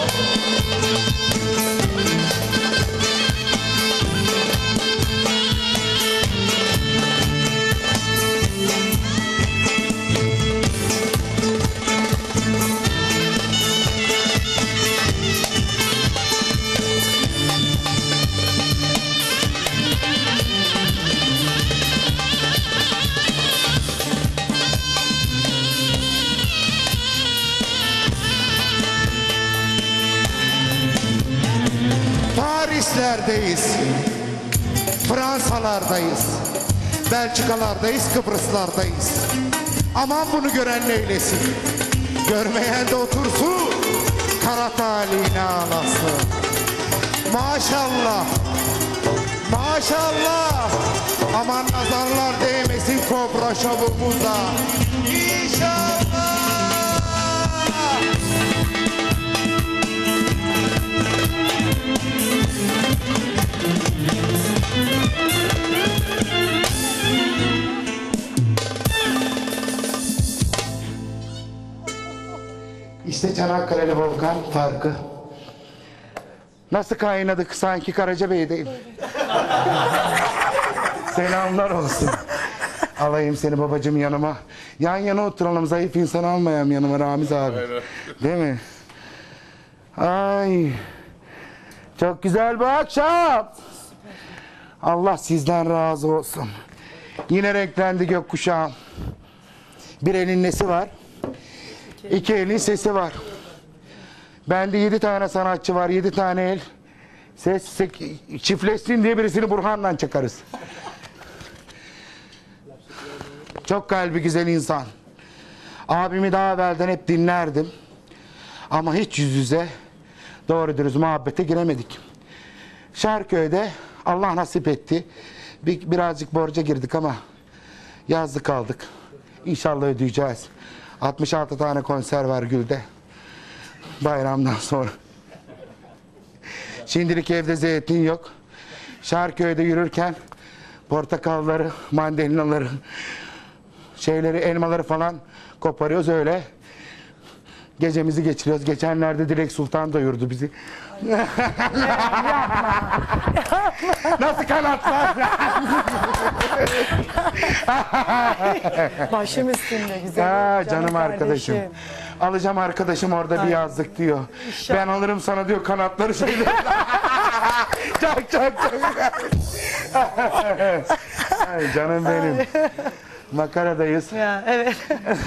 Parislerdeyiz, Fransalardayız, Belçikalardayız, Kıbrıslardayız. Aman bunu gören neylesin, görmeyen de otursun, kara talihine ağlasın. Maşallah, maşallah, aman nazarlar değmesin Kobra Show'umuza. İnşallah. İşte Çanakkale'li Volkan farkı. Nasıl kaynadık, sanki Karacabey'deyim. Selamlar olsun. Alayım seni babacığım yanıma. Yan yana oturalım, zayıf insan almayayım yanıma Ramiz abi. Değil mi? Ay. Çok güzel bir akşam. Allah sizden razı olsun. Yine renklendi gökkuşağım. Bir elin nesi var? İki elin sesi var. Bende 7 tane sanatçı var, 7 tane el. Ses çiftleşsin diye birisini Burhan'la çakarız. Çok kalbi güzel insan. Abimi daha evvelden hep dinlerdim. Ama hiç yüz yüze doğru dürüst muhabbete giremedik. Şarköy'de Allah nasip etti. Birazcık borca girdik ama yazlık kaldık. İnşallah ödeyeceğiz. 66 tane konser var Gül'de. Bayramdan sonra. Şimdilik evde zeytin yok. Şarköy'de yürürken portakalları, mandalinaları, şeyleri, elmaları falan koparıyoruz öyle. Gecemizi geçiriyoruz. Geçenlerde Dilek Sultan doyurdu bizi. Nasıl kanatlar? Başım üstünde güzel. Ha, canım arkadaşım. Alacağım arkadaşım orada bir yazlık diyor. Ben alırım sana diyor kanatları şöyle. Çok. Ay, canım benim. Makaradayız. Ya, evet.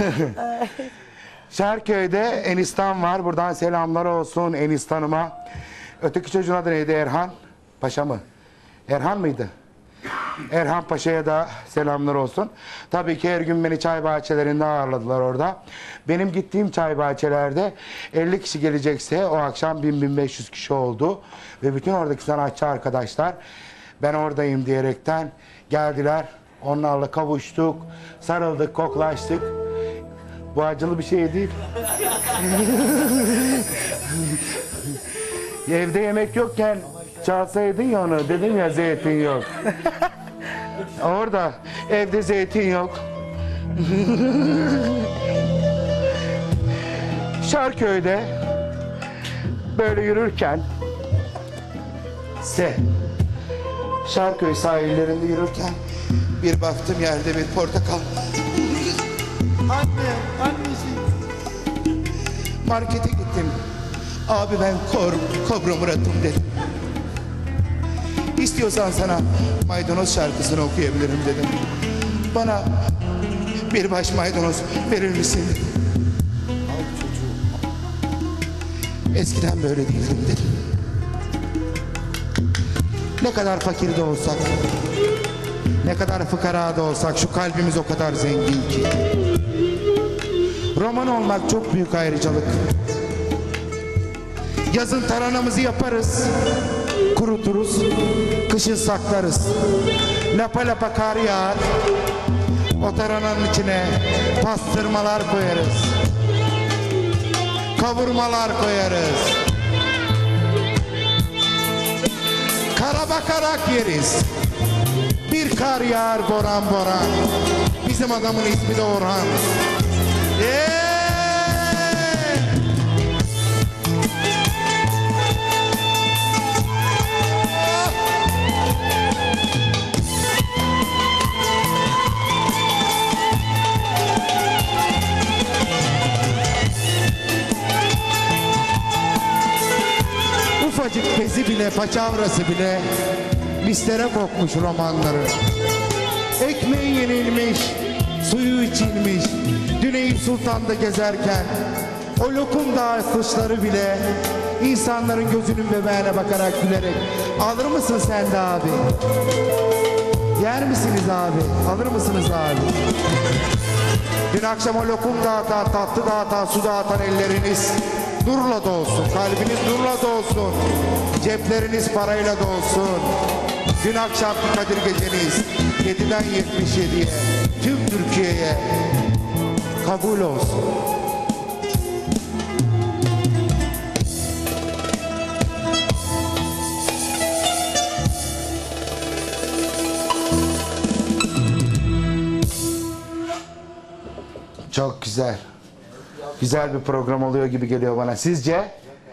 Şarköy'de Enistan var. Buradan selamlar olsun Enistan'ıma. Öteki çocuğun adı neydi? Erhan Paşa mı? Erhan mıydı? Erhan Paşa'ya da selamlar olsun. Tabii ki her gün beni çay bahçelerinde ağırladılar orada. Benim gittiğim çay bahçelerde 50 kişi gelecekse o akşam 1000-1500 kişi oldu. Ve bütün oradaki sanatçı arkadaşlar ben oradayım diyerekten geldiler. Onlarla kavuştuk, sarıldık, koklaştık. Bu acılı bir şey değil. Evde yemek yokken çalsaydın ya onu. Dedim ya zeytin yok. Orada evde zeytin yok. Şarköy'de böyle yürürken Şarköy sahillerinde yürürken bir baktım yerde bir portakal. Anneciğim. Markete gittim. Abi ben Kobra Murat'ım dedim. İstiyorsan sana maydanoz şarkısını okuyabilirim dedim. Bana bir baş maydanoz verir misin dedim. Eskiden böyle değildim dedim. Ne kadar fakir de olsak, ne kadar fıkara da olsak şu kalbimiz o kadar zengin ki. Roman olmak çok büyük ayrıcalık. Yazın taranamızı yaparız, kuruturuz, kışın saklarız. Lapa lapa kar yağar, o tarananın içine pastırmalar koyarız, kavurmalar koyarız, karabakarak yeriz. Bir kar yağar boran boran, bizim adamın ismi de Orhan. Ufacık bezi bile, paçavrası bile mistere kokmuş romanları. Ekmeği yenilmiş, suyu içilmiş. Dün Eyüp Sultan'da gezerken o lokum dağı kuşları bile insanların gözünün bebeğine bakarak gülerek alır mısın sen de abi? Yer misiniz abi? Alır mısınız abi? Dün akşam o lokum dağıtan, tatlı dağıtan, su dağıtan elleriniz nurla dolsun, kalbiniz nurla dolsun, cepleriniz parayla dolsun. Dün akşamki Kadir geceniz 7'den 77'ye tüm Türkiye'ye kabul olsun. Çok güzel. Güzel bir program oluyor gibi geliyor bana. Sizce?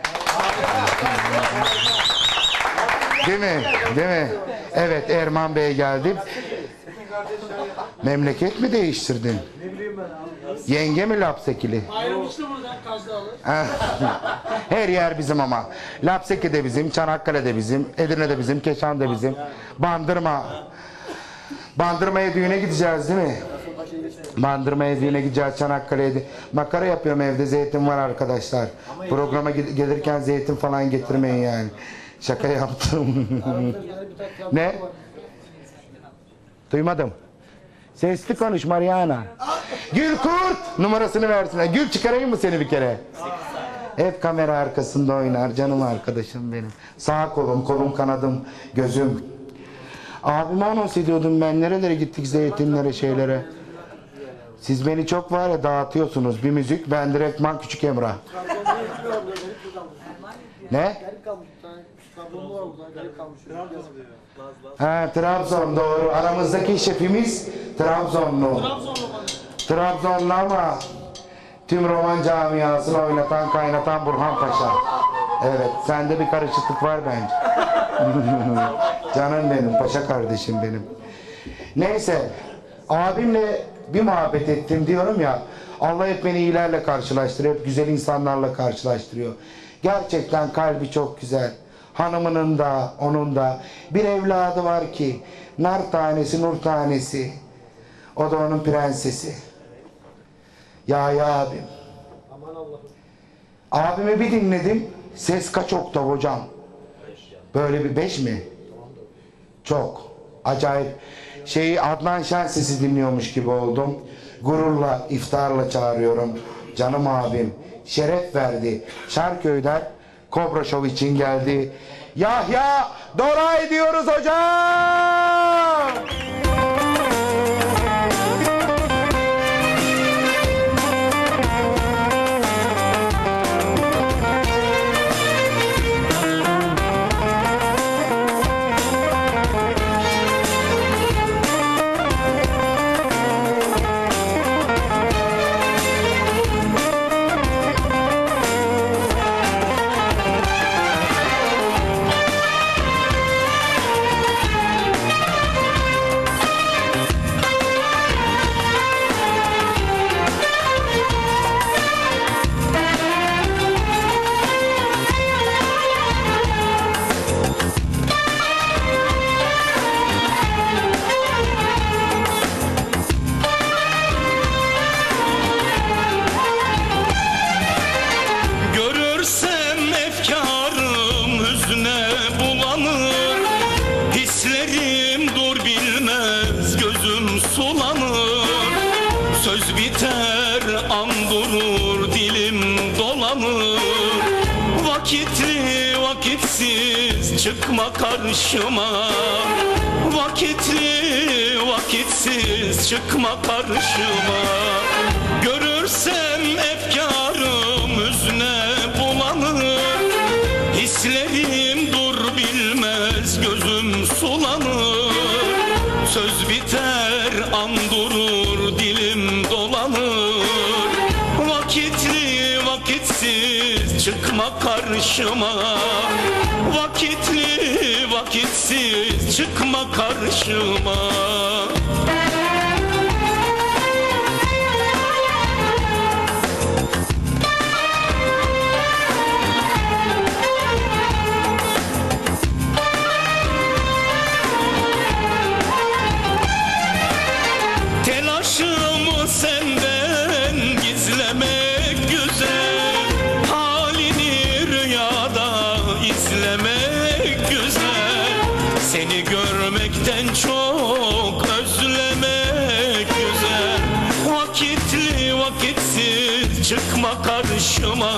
Değil mi? Değil mi? Evet, Erman Bey geldi. Memleket mi değiştirdin? Yenge mi Lapsekili? Ayrılmıştı buradan Kazlıalı. Her yer bizim ama. Lapseki de bizim, Çanakkale de bizim, Edirne de bizim, Keşan da bizim. Bandırma. Bandırma'ya düğüne gideceğiz değil mi? Bandırma'ya düğüne gideceğiz, Çanakkale'ye. Makara yapıyorum, evde zeytin var arkadaşlar. Programa gelirken zeytin falan getirmeyin yani. Şaka yaptım. Ne? Duymadım. Sesli konuş Mariana. Gül Kurt numarasını versinler. Gül, çıkarayım mı seni bir kere? Hep kamera arkasında oynar canım arkadaşım benim. Sağ kolum, kolum kanadım, gözüm. Abime anons ediyordum ben. Nerelere gittik, zeytinlere, şeylere. Siz beni çok var ya dağıtıyorsunuz. Bir müzik, ben direktman Küçük Emrah. Ne? Kablolu var burada. Garip kalmış. Trabzon doğru. Aramızdaki şefimiz Trabzonlu. Trabzonlu ama tüm roman camiasını oynatan, kaynatan Burhan Paşa. Evet, sende bir karışıklık var bence. Canım benim, paşa kardeşim benim. Neyse, abimle bir muhabbet ettim diyorum ya. Allah hep beni iyilerle karşılaştırıyor, hep güzel insanlarla karşılaştırıyor. Gerçekten kalbi çok güzel. Hanımının da, onun da bir evladı var ki nar tanesi, nur tanesi. O da onun prensesi. Ya abim. Abimi bir dinledim. Ses kaç oktav hocam? Böyle bir 5 mi? Çok. Acayip. Adnan Şenses'i dinliyormuş gibi oldum. Gururla, iftarla çağırıyorum. Canım abim. Şeref verdi. Şarköy'den Kobra Show için geldi. Yahya Dora ediyoruz hocam. Söz biter an durur dilim dolanır. Vakitli vakitsiz çıkma karşıma. Vakitli vakitsiz çıkma karşıma. Görürsem efkarım hüzne bulanır. Hislerim dur bilmez gözüm sulanır. Söz biter an durur dilim dolanır. Vakitli vakitsiz çıkma karşıma. Vakitli vakitsiz çıkma karşıma. Telaşımı senden gizlemek güzel. Halini rüyada izlemek güzel. Seni görmekten çok özlemek güzel. Vakitli vakitsiz çıkma karşıma.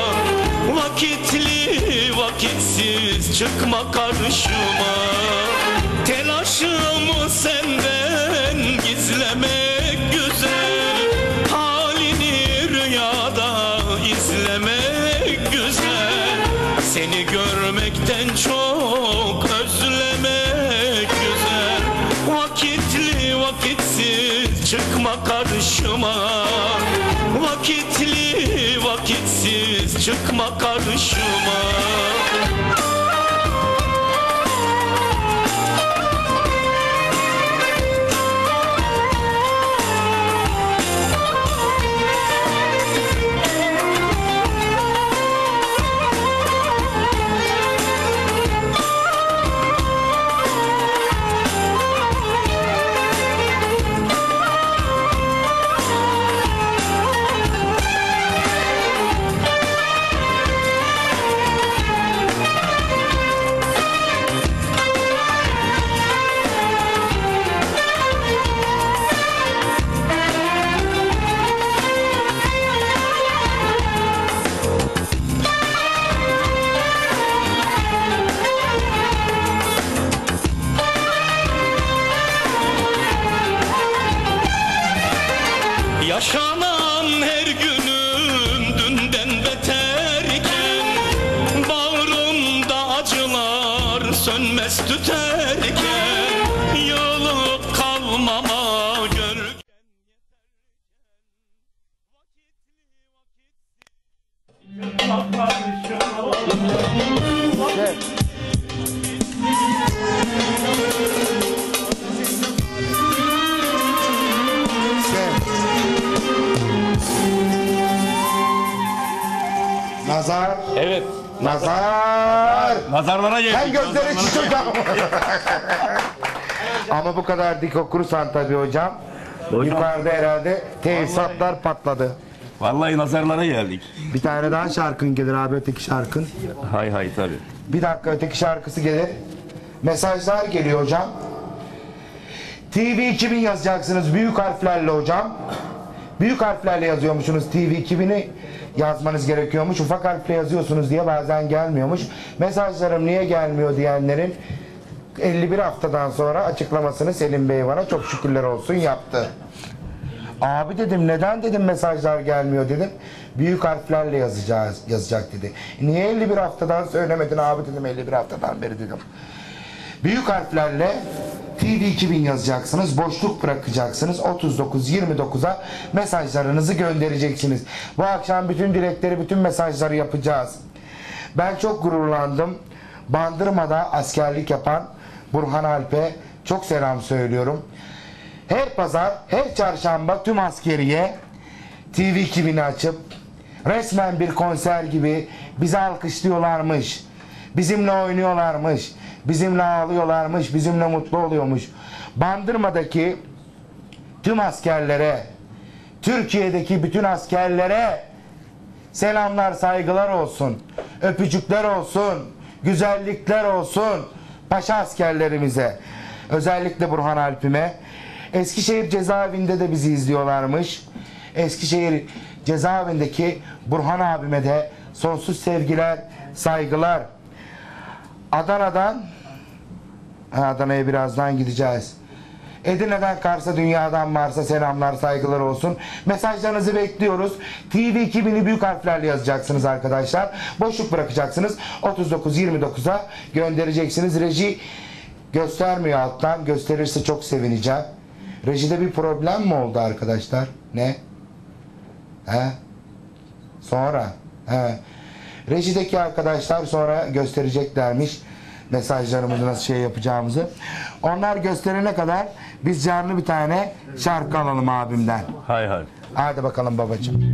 Vakitli vakitsiz çıkma karşıma. Telaşımı senden gizlemek güzel. Halini rüyada izlemek güzel. Seni görmekten çok özlemek güzel. Vakitli vakitsiz çıkma karşıma. Vakitli vakitsiz çıkma karşıma. Yaşanan her günüm dünden beterken bağrımda acılar geçerken yılıp kalmama gör. Nazar. Evet. Nazar. Nazarlara geldik. Sen gözleri çıkacağım. Ama bu kadar dik okursan tabii hocam. Yukarıda herhalde tesisatlar patladı. Vallahi nazarlara geldik. Bir tane daha şarkın gelir abi, öteki şarkın. Hay hay tabii. Bir dakika, öteki şarkısı gelir. Mesajlar geliyor hocam. TV 2000 yazacaksınız büyük harflerle hocam. Büyük harflerle yazıyormuşsunuz, TV 2000'i yazmanız gerekiyormuş. Ufak harfle yazıyorsunuz diye bazen gelmiyormuş. Mesajlarım niye gelmiyor diyenlerin 51 haftadan sonra açıklamasını Selim Bey bana çok şükürler olsun yaptı. Abi dedim, neden dedim mesajlar gelmiyor dedim. Büyük harflerle yazacak dedi. Niye 51 haftadan söylemedin abi dedim, 51 haftadan beri dedim. Büyük harflerle TV 2000 yazacaksınız, boşluk bırakacaksınız, 39-29'a mesajlarınızı göndereceksiniz. Bu akşam bütün dilekleri, bütün mesajları yapacağız. Ben çok gururlandım. Bandırma'da askerlik yapan Burhan Alp'e çok selam söylüyorum. Her pazar, her çarşamba tüm askeriye TV 2000'i açıp resmen bir konser gibi bizi alkışlıyorlarmış. Bizimle oynuyorlarmış. Bizimle ağlıyorlarmış. Bizimle mutlu oluyormuş. Bandırma'daki tüm askerlere, Türkiye'deki bütün askerlere selamlar, saygılar olsun. Öpücükler olsun. Güzellikler olsun. Paşa askerlerimize. Özellikle Burhan Alp'ime. Eskişehir cezaevinde de bizi izliyorlarmış. Eskişehir cezaevindeki Burhan abime de sonsuz sevgiler, saygılar. Adana'dan, Adana'ya birazdan gideceğiz. Edirne'den Kars'a, dünyadan Mars'a selamlar, saygılar olsun. Mesajlarınızı bekliyoruz. TV 2000'i büyük harflerle yazacaksınız arkadaşlar. Boşluk bırakacaksınız. 39-29'a göndereceksiniz. Reji göstermiyor alttan. Gösterirse çok sevineceğim. Rejide bir problem mi oldu arkadaşlar? Ne? He? Sonra? He. Rejideki arkadaşlar sonra göstereceklermiş mesajlarımızı nasıl şey yapacağımızı. Onlar gösterene kadar biz canlı bir tane şarkı alalım abimden. Hay hay. Hadi bakalım babacığım.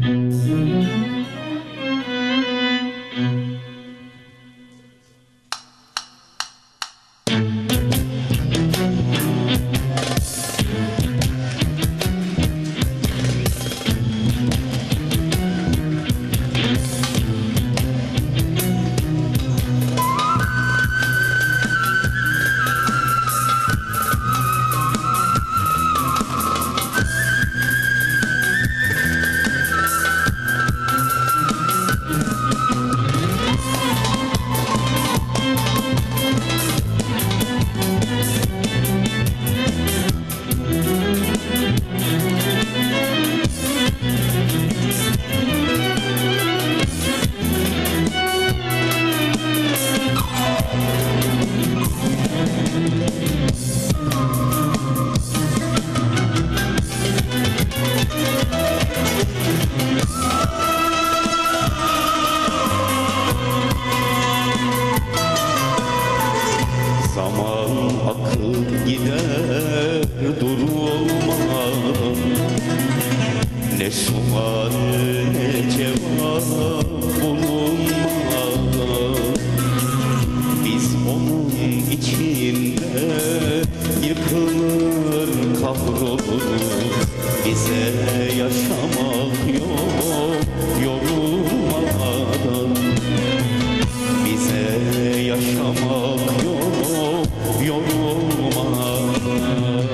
Ne sual ne cevap bulunmaz. Biz onun içinde yıkılır kahroluruz. Bize yaşamak yok yorulmadan. Bize yaşamak yok yorulmadan.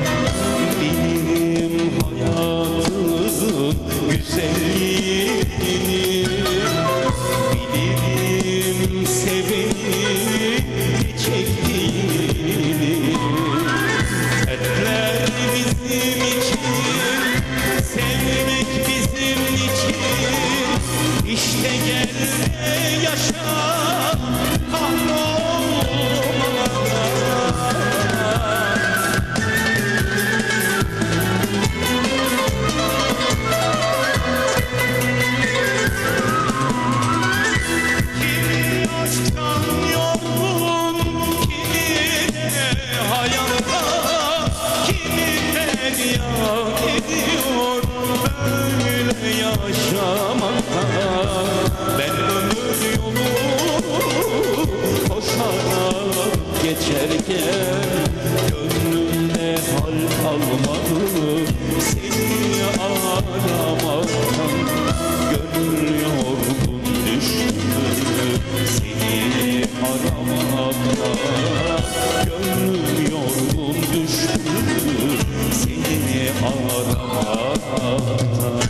Benim hayatım güzelliğini bilirim, seveni çektiğini. Etler bizim için sevmek feryat ediyor böyle yaşamaktan. Ben ömür yolu koşarak geçerken gönlümde hal kalmadı seni aramaktan. Gönül yorgun düştü seni aramaktan. Gönlüm yorgun düştü seni aramaktan.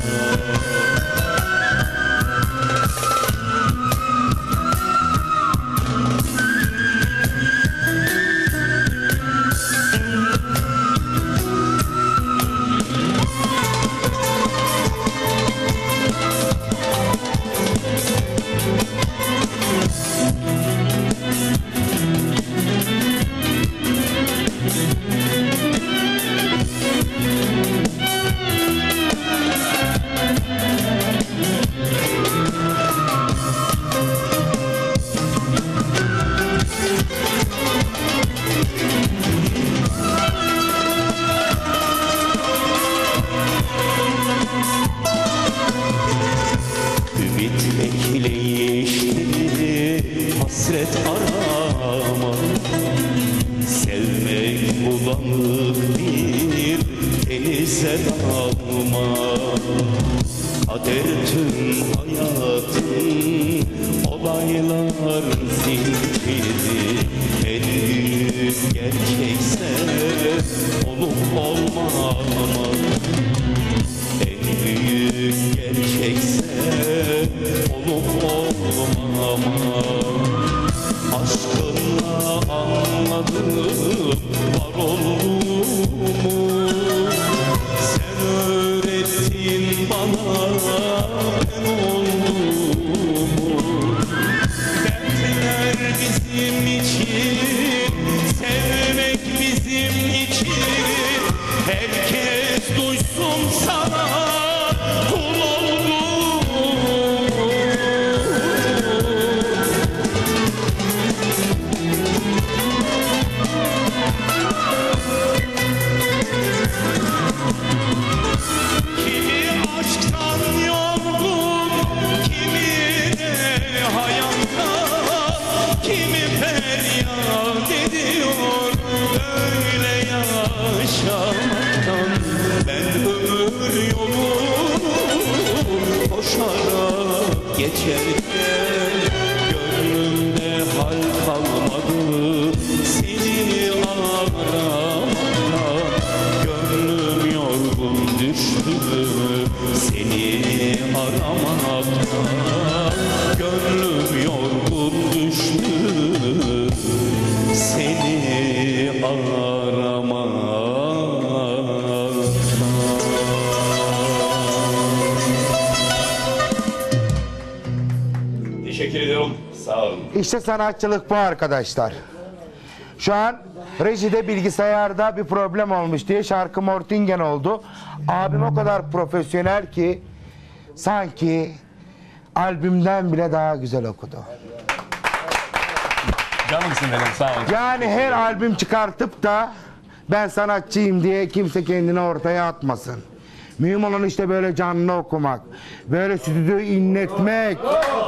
Ümit bekleyişleri hasret arama. Sevmek bulanık bir denize dalma. Kader tüm hayatın olaylar zinciri. En büyük gerçekse olup olmamak. En büyük gerçekse olup olmamak. Aşkınla anladım var olduğumu. Sen öğrettin bana ben olduğumu. Dertler bizim için, sevmek bizim için. Herkes duysun sana kul olduğumu. Kimi aşktan yorgun, kimi de hayattan, kimi feryat ediyor böyle yaşamaktan. Ben ömür yolu koşarak geçerken gönlümde hal kalmadı seni aramaktan. Gönlüm yorgun düştü seni aramaktan. Gönlüm yorgun düştü seni aramaktan. Teşekkür ediyorum. Sağ olun. İşte sanatçılık bu arkadaşlar. Şu an rejide bilgisayarda bir problem olmuş diye şarkı Mortingen oldu. Abim o kadar profesyonel ki sanki albümden bile daha güzel okudu. Canımsın benim, sağ ol. Yani her albüm çıkartıp da ben sanatçıyım diye kimse kendini ortaya atmasın. Mühim olan işte böyle canlı okumak, böyle stüdyoyu inletmek.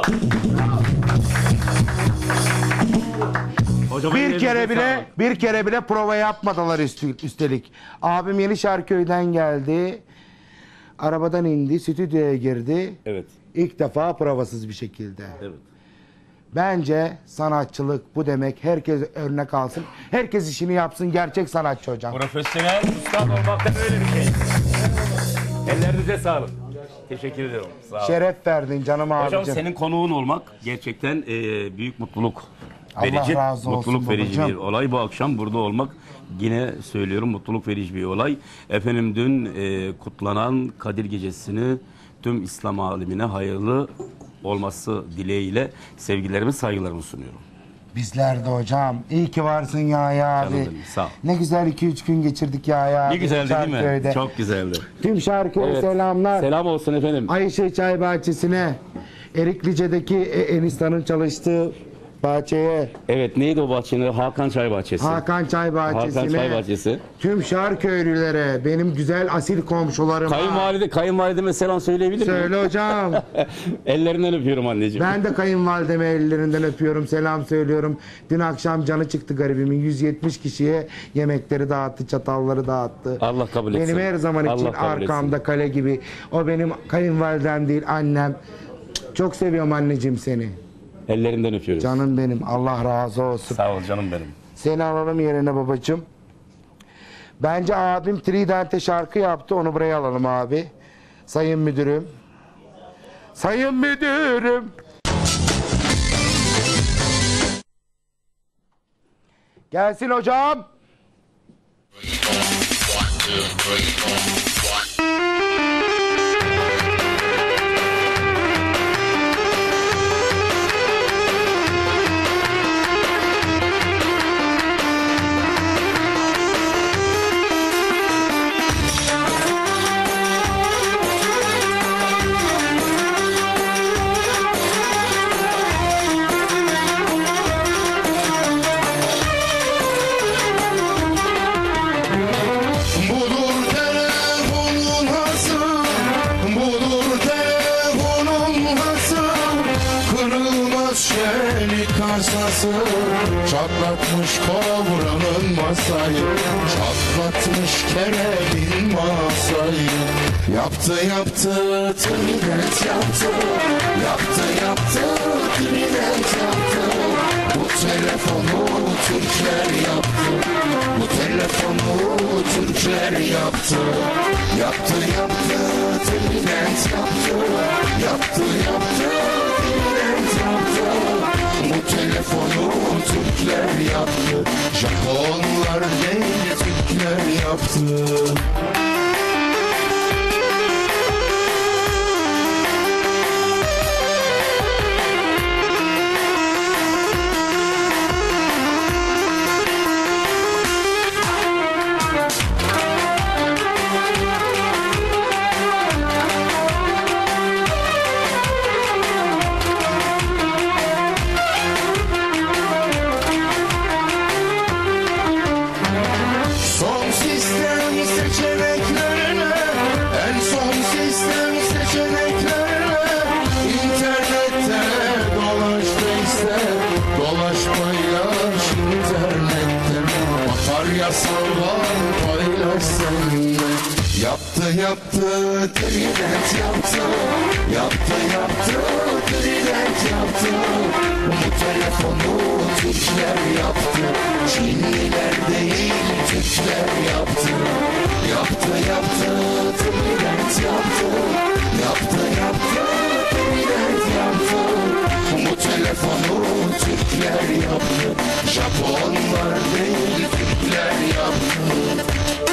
Bir kere bile prova yapmadılar üstelik. Abim Yenişehirköy'den geldi. Arabadan indi, stüdyoya girdi. Evet. İlk defa provasız bir şekilde. Evet. Bence sanatçılık bu demek. Herkes örnek alsın. Herkes işini yapsın. Gerçek sanatçı hocam. Profesyonel usta olmak da böyle bir şey. Ellerinize sağlık. Teşekkür ediyorum. Sağ olun. Şeref verdin canım abicim. Hocam senin konuğun olmak gerçekten büyük mutluluk verici, Allah razı olsun mutluluk verici babacığım. bir olay. Bu akşam burada olmak yine söylüyorum mutluluk verici bir olay. Efendim dün kutlanan Kadir Gecesi'ni tüm İslam alemine hayırlı olması dileğiyle sevgilerimi, saygılarımı sunuyorum. Bizler de hocam. İyi ki varsın Yahya abi. Canım benim, sağ ol. Ne güzel 2-3 gün geçirdik Yahya abi. Ne güzeldi değil mi? Şarköy'de. Çok güzeldi. Tüm Şarköy'e Evet. selamlar. Selam olsun efendim. Ayşe Çay Bahçesi'ne, Eriklice'deki Enisa'nın çalıştığı bahçeye. Evet, neydi o bahçenin adı? Hakan Çay Bahçesi. Hakan Çay Bahçesi'ne. Hakan Çay Bahçesi. Tüm Şarköylülere, benim güzel asil komşularıma. Kayınvalideme selam söyleyebilir miyim? Söyle hocam. Ellerinden öpüyorum anneciğim. Ben de kayınvalideme ellerinden öpüyorum, selam söylüyorum. Dün akşam canı çıktı garibimin. 170 kişiye yemekleri dağıttı, çatalları dağıttı. Allah kabul etsin. Benim her zaman için Allah kabul arkamda etsin. kale gibi. O benim kayınvalidem değil, annem. Çok seviyorum anneciğim seni. Ellerinden öpüyoruz. Canım benim, Allah razı olsun. Sağ ol canım benim. Seni alalım yerine babacığım. Bence abim Trident'e şarkı yaptı, onu buraya alalım abi. Sayın müdürüm. Sayın müdürüm. Gelsin hocam. Budur telefonun hası, budur telefonun hası. Kırılmaz şelik kasası, çatlatmış kobranın masayı, çatlatmış Kerem'in masayı. Yaptı trident yaptı, yaptı trident yaptı. Bu telefonu Türkler yaptı, bu telefonu Türkler yaptı. Yaptı trident yaptı, yaptı trident yaptı. Bu telefonu Türkler yaptı, Japonlar değil Türkler yaptı. Son sistem seçeneklerine, en son sistem seçeneklerine. İnternette dolaştıysa dolaşmayaş internette. Bataryasallar paylaş seninle. Yaptı trident yaptı, yaptı trident yaptı. Bu telefonu Türkler yaptı, Çinliler değil Türkler yaptı. Yaptı trident yaptı, yaptı trident yaptı. Bu telefonu Türkler yaptı, Japonlar değil Türkler yaptı.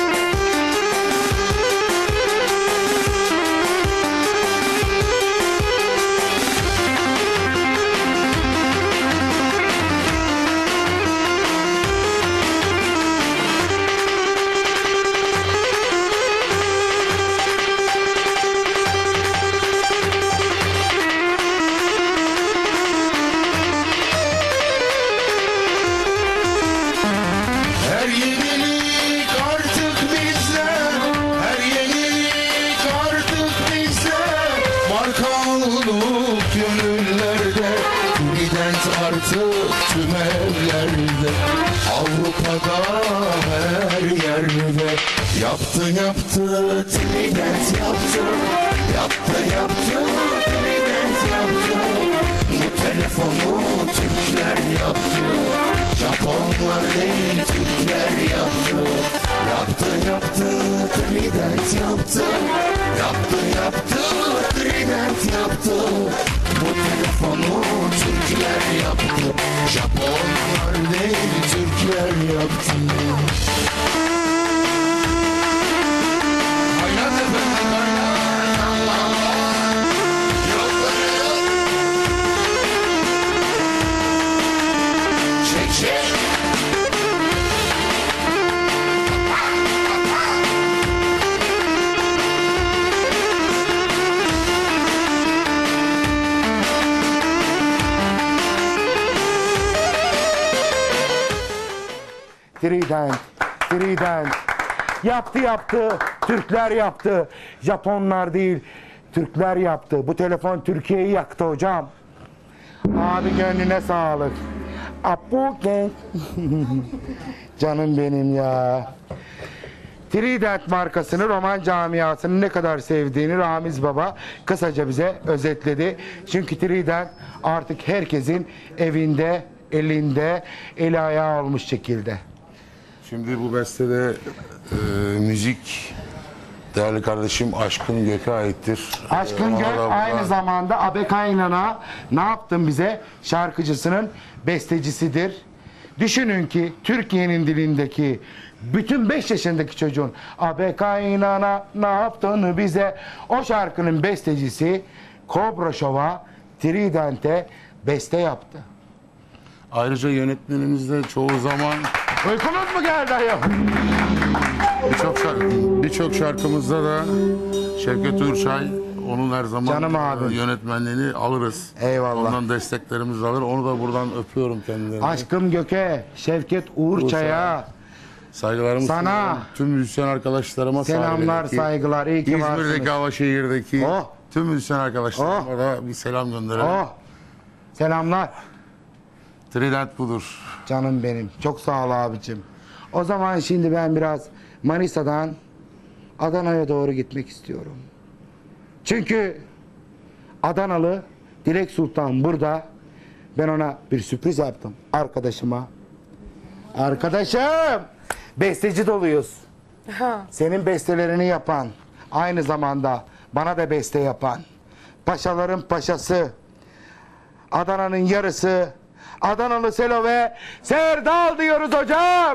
Her yenilik artık bizde, her yenilik artık bizde. Marka olduk gönüllerde, Trident artık tüm evlerde. Avrupa'da her yerde. Yaptı trident yaptı, yaptı trident yaptı. Bu telefonu Türkler yaptı, Japonlar değil Türkler yaptı. Yaptı trident yaptı, yaptı trident yaptı. Bu telefonu Türkler yaptı, Japonlar değil Türkler yaptı. Hayat efendim hayat, Allah Allah. Yok böyle yok. Çek. Trident, Trident. Yaptı. Türkler yaptı. Japonlar değil, Türkler yaptı. Bu telefon Türkiye'yi yaktı hocam. Abi gönlüne sağlık. Apuken. Canım benim ya. Trident markasını, roman camiasının ne kadar sevdiğini Ramiz Baba kısaca bize özetledi. Çünkü Trident artık herkesin evinde, elinde, eli ayağı olmuş şekilde. Şimdi bu bestede müzik değerli kardeşim Aşkın Gök'e aittir. Aşkın Ona Gök da aynı buradan- zamanda Abekaynana ne yaptın bize şarkıcısının bestecisidir. Düşünün ki Türkiye'nin dilindeki bütün 5 yaşındaki çocuğun Abekaynana ne yaptın bize, o şarkının bestecisi Kobra Show'a, Trident'e beste yaptı. Ayrıca yönetmenimiz de çoğu zaman Uykunuz mu geldi ayol? birçok şarkımızda da Şevket Ürçay, onun her zaman Canım abim. yönetmenliğini alırız. Eyvallah. Ondan desteklerimizi alır. Onu da buradan öpüyorum kendilerini. Aşkım Gök'e, Şevket Uğurçay'a Saygılarımı sana sunuyorum. Tüm müzisyen arkadaşlarıma selamlar, sahildeki, saygılar, iyi ki varsınız. İzmir'deki, Havaşehir'deki tüm müzisyen arkadaşlarıma da bir selam gönderelim. Selamlar. Trident budur. Canım benim. Çok sağ ol abicim. O zaman şimdi ben biraz Manisa'dan Adana'ya doğru gitmek istiyorum. Çünkü Adanalı Dilek Sultan burada. Ben ona bir sürpriz yaptım. Arkadaşıma. Arkadaşım! Besteci doluyuz. Senin bestelerini yapan, aynı zamanda bana da beste yapan, paşaların paşası, Adana'nın yarısı, Adanalı Selo ve Serdal diyoruz hocam.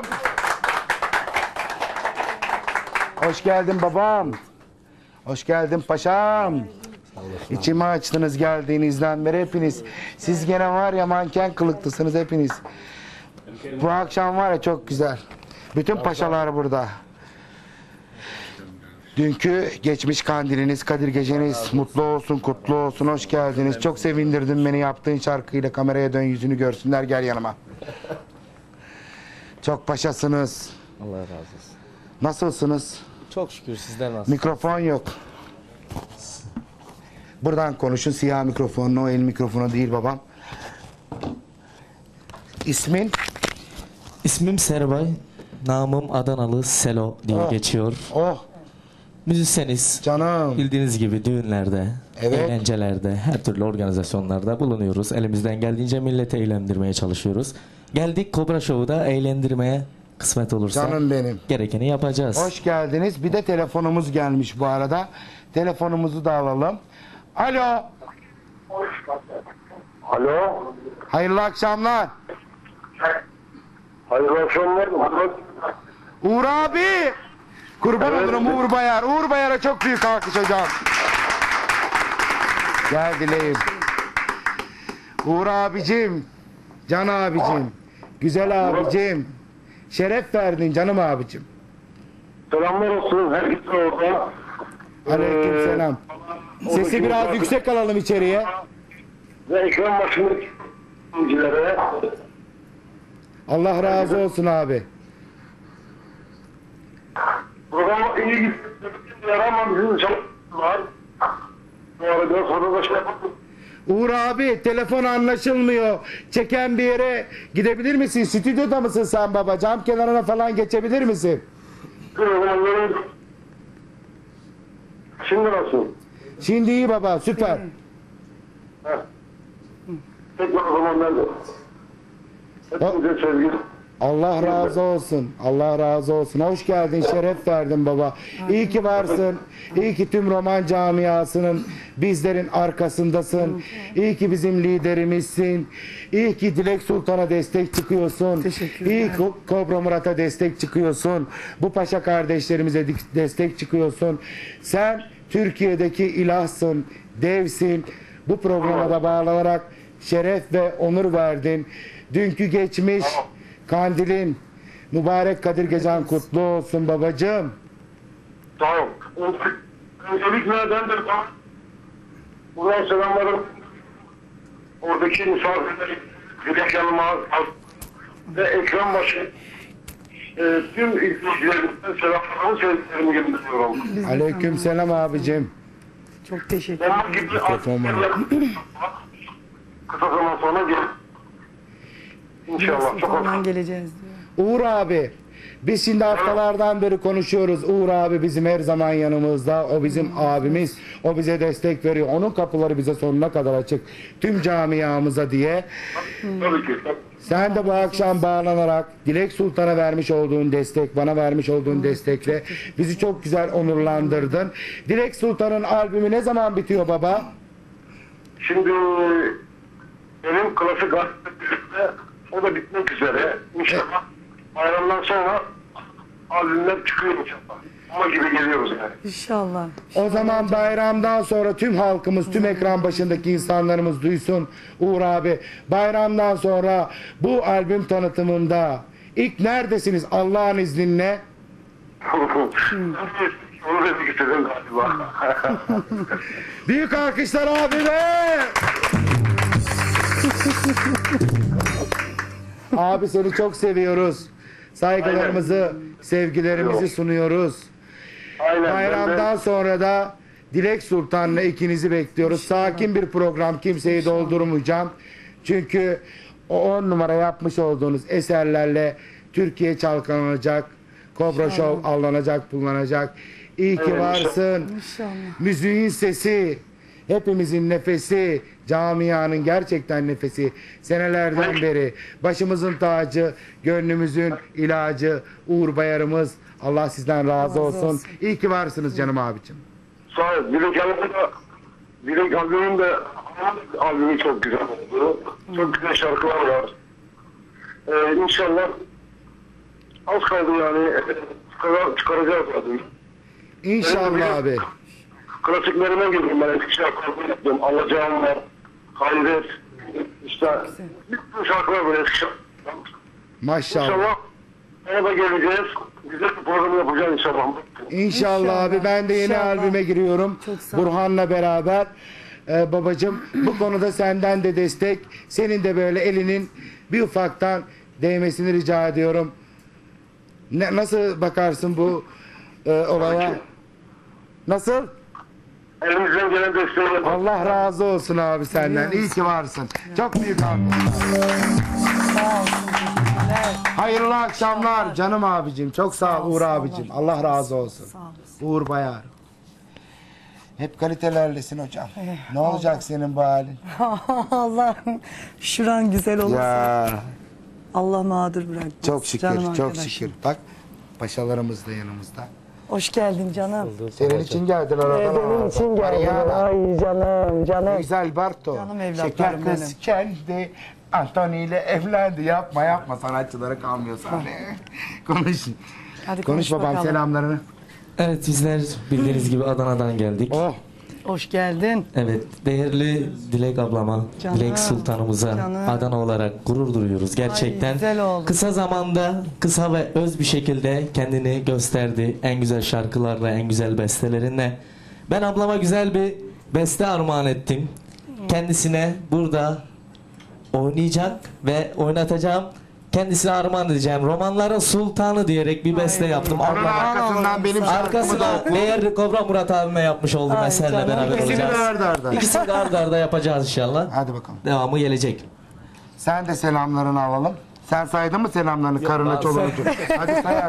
Hoş geldin babam. Hoş geldin paşam. İçimi açtınız geldiğinizden beri hepiniz. Siz gene var ya manken kılıklısınız hepiniz. Bu akşam var ya çok güzel. Bütün paşalar burada. Dünkü geçmiş kandiliniz, Kadir Geceniz mutlu olsun, kutlu olsun, hoş geldiniz. Çok sevindirdin beni yaptığın şarkıyla. Kameraya dön, yüzünü görsünler, gel yanıma. Çok paşasınız. Allah razı olsun. Nasılsınız? Çok şükür, sizler nasılsınız? Mikrofon yok. Buradan konuşun, siyah mikrofonla, o el mikrofonu değil babam. İsmin? İsmim Serbay, namım Adanalı Selo diye geçiyor. Müzisyeniz. Canım. Bildiğiniz gibi düğünlerde, eğlencelerde, her türlü organizasyonlarda bulunuyoruz. Elimizden geldiğince milleti eğlendirmeye çalışıyoruz. Geldik Kobra Show'da eğlendirmeye, kısmet olursa Canım benim. gerekeni yapacağız. Hoş geldiniz. Bir de telefonumuz gelmiş bu arada. Telefonumuzu da alalım. Alo. Alo. Hayırlı akşamlar. Hayırlı akşamlar. Uğur abi. Kurban olurum Uğur Bayar. Uğur Bayar'a çok büyük alkış hocam. Gel dileğim. Uğur abicim. Can abicim. Güzel abicim. Şeref verdin canım abicim. Selamlar olsun. Herkese orada. Aleyküm selam. Sesi biraz yüksek alalım içeriye. Ve ekran başındaki dinleyicilere. Allah razı olsun abi. Programa iyi gidiyor ama bizim çalışmalar var. Bu arada sonra da şey yapalım. Uğur abi telefon anlaşılmıyor. Çeken bir yere gidebilir misin? Stüdyoda mısın sen baba? Cam kenarına falan geçebilir misin? Şimdi nasıl? Şimdi iyi baba, süper. Tekrar o zaman ben de. Hepinize sevgi. Allah razı olsun. Allah razı olsun. Hoş geldin, şeref verdin baba. İyi ki varsın. İyi ki tüm roman camiasının bizlerin arkasındasın. İyi ki bizim liderimizsin. İyi ki Dilek Sultan'a destek çıkıyorsun. İyi ki Kobra Murat'a destek çıkıyorsun. Bu paşa kardeşlerimize destek çıkıyorsun. Sen Türkiye'deki ilahsın, devsin. Bu programa da bağlanarak şeref ve onur verdin. Dünkü geçmiş kandilin mübarek Kadir Gecen kutlu olsun babacığım. Sağ ol. Öncelikle ben de buradan selamlarım. Oradaki misafirleri Dilek yanıma ve ekran başı Tüm izleyicilerimden selamlarımı, sevgilerimi gönderiyorum. Aleykümselam abicim. Çok teşekkür Benim gibi kısa zaman sonra gel. İnşallah. Çok Sultan'dan geleceğiz diyor. Uğur abi, biz şimdi haftalardan beri konuşuyoruz. Uğur abi bizim her zaman yanımızda. O bizim abimiz. O bize destek veriyor. Onun kapıları bize sonuna kadar açık. Tüm camiamıza diye. Tabii ki. Sen de bu akşam bağlanarak Dilek Sultan'a vermiş olduğun destek, bana vermiş olduğun destekle bizi çok güzel onurlandırdın. Dilek Sultan'ın albümü ne zaman bitiyor baba? Şimdi benim klasik gazetede o da bitmek üzere. İnşallah bayramdan sonra albümler çıkıyor inşallah. Ama gibi geliyoruz yani. İnşallah. O zaman bayramdan sonra tüm halkımız, tüm ekran başındaki insanlarımız duysun Uğur abi. Bayramdan sonra bu albüm tanıtımında ilk neredesiniz Allah'ın izniyle? Onu demek istedim galiba. Büyük alkışlar abime! Abi seni çok seviyoruz. Saygılarımızı, sevgilerimizi sunuyoruz. Aynen. Bayramdan sonra da Dilek Sultan'la ikinizi bekliyoruz. Sakin bir program, kimseyi doldurmayacağım. Çünkü o 10 numara yapmış olduğunuz eserlerle Türkiye çalkalanacak. Kobra Show allanacak, kullanacak. İyi ki varsın. İnşallah. Müziğin sesi, hepimizin nefesi, camianın gerçekten nefesi. Senelerden beri başımızın tacı, gönlümüzün ilacı Uğur Bayar'ımız. Allah sizden razı olsun. İyi ki varsınız canım abicim. Sağ ol. Dilek albümün de albümü çok güzel oldu. Çok güzel şarkılar var. İnşallah az kaldı yani. Çıkaracağız albümü. İnşallah abi. Klasiklerime girdim ben. Eski şarkılarımı yaptım. Alacağım var. Hayret. İşte bütün şarkılar böyle eski şarkılar. Maşallah. İnşallah ona da geleceğiz. Güzel bir program yapacağız inşallah. İnşallah abi, ben de yeni İnşallah. albüme giriyorum. Burhan'la beraber. Babacım bu konuda senden de destek. Senin de böyle elinin bir ufaktan değmesini rica ediyorum. Nasıl bakarsın bu olaya? Nasıl? Elimizden gelen desteği Allah razı olsun abi senden. İyi ki varsın. Çok büyük abi. Hayırlı akşamlar canım abicim. Çok sağ ol Uğur abicim. Allah razı olsun. Uğur Bayar. Hep kalitelerlesin hocam. Ne olacak senin bu halin? Allah'ım şuran güzel olursa. Ya. Allah mağdur bırakmasın. Çok şükür, Canım çok arkadaşım. şükür. Bak paşalarımız da yanımızda. Hoş geldin canım. Senin için geldiler oradan. Benim için geldin. Ay canım, canım. Güzel Barto. Canım evlatlarım Şeker kız benim. kendi Antoni ile evlendi. Yapma sanatçılara kalmıyor sahneye. Konuş. Hadi Konuş babam bakalım. selamlarını. Evet, bizler bildiğiniz gibi Adana'dan geldik. Hoş geldin. Evet, değerli Dilek ablama, Canım, Dilek Sultanımıza canım. Adana olarak gurur duyuyoruz. Gerçekten güzel oldu. kısa zamanda, kısa ve öz bir şekilde kendini gösterdi. En güzel şarkılarla, en güzel bestelerinle. Ben ablama güzel bir beste armağan ettim. Kendisine burada oynayacak ve oynatacağım. Kendisine armağan edeceğim. Romanların sultanı diyerek bir beste yaptım. Onun Ablama. arkasından benim şarkımı da Arkasına oku. değerli Kobra Murat abime yapmış olduğum Ay eserle canım. beraber İkisini olacağız. de arda arda. İkisini de arda arda yapacağız inşallah. Hadi bakalım. Devamı gelecek. Sen de selamlarını alalım. Sen saydın mı selamlarını karına çoluğuna? Hadi sayar.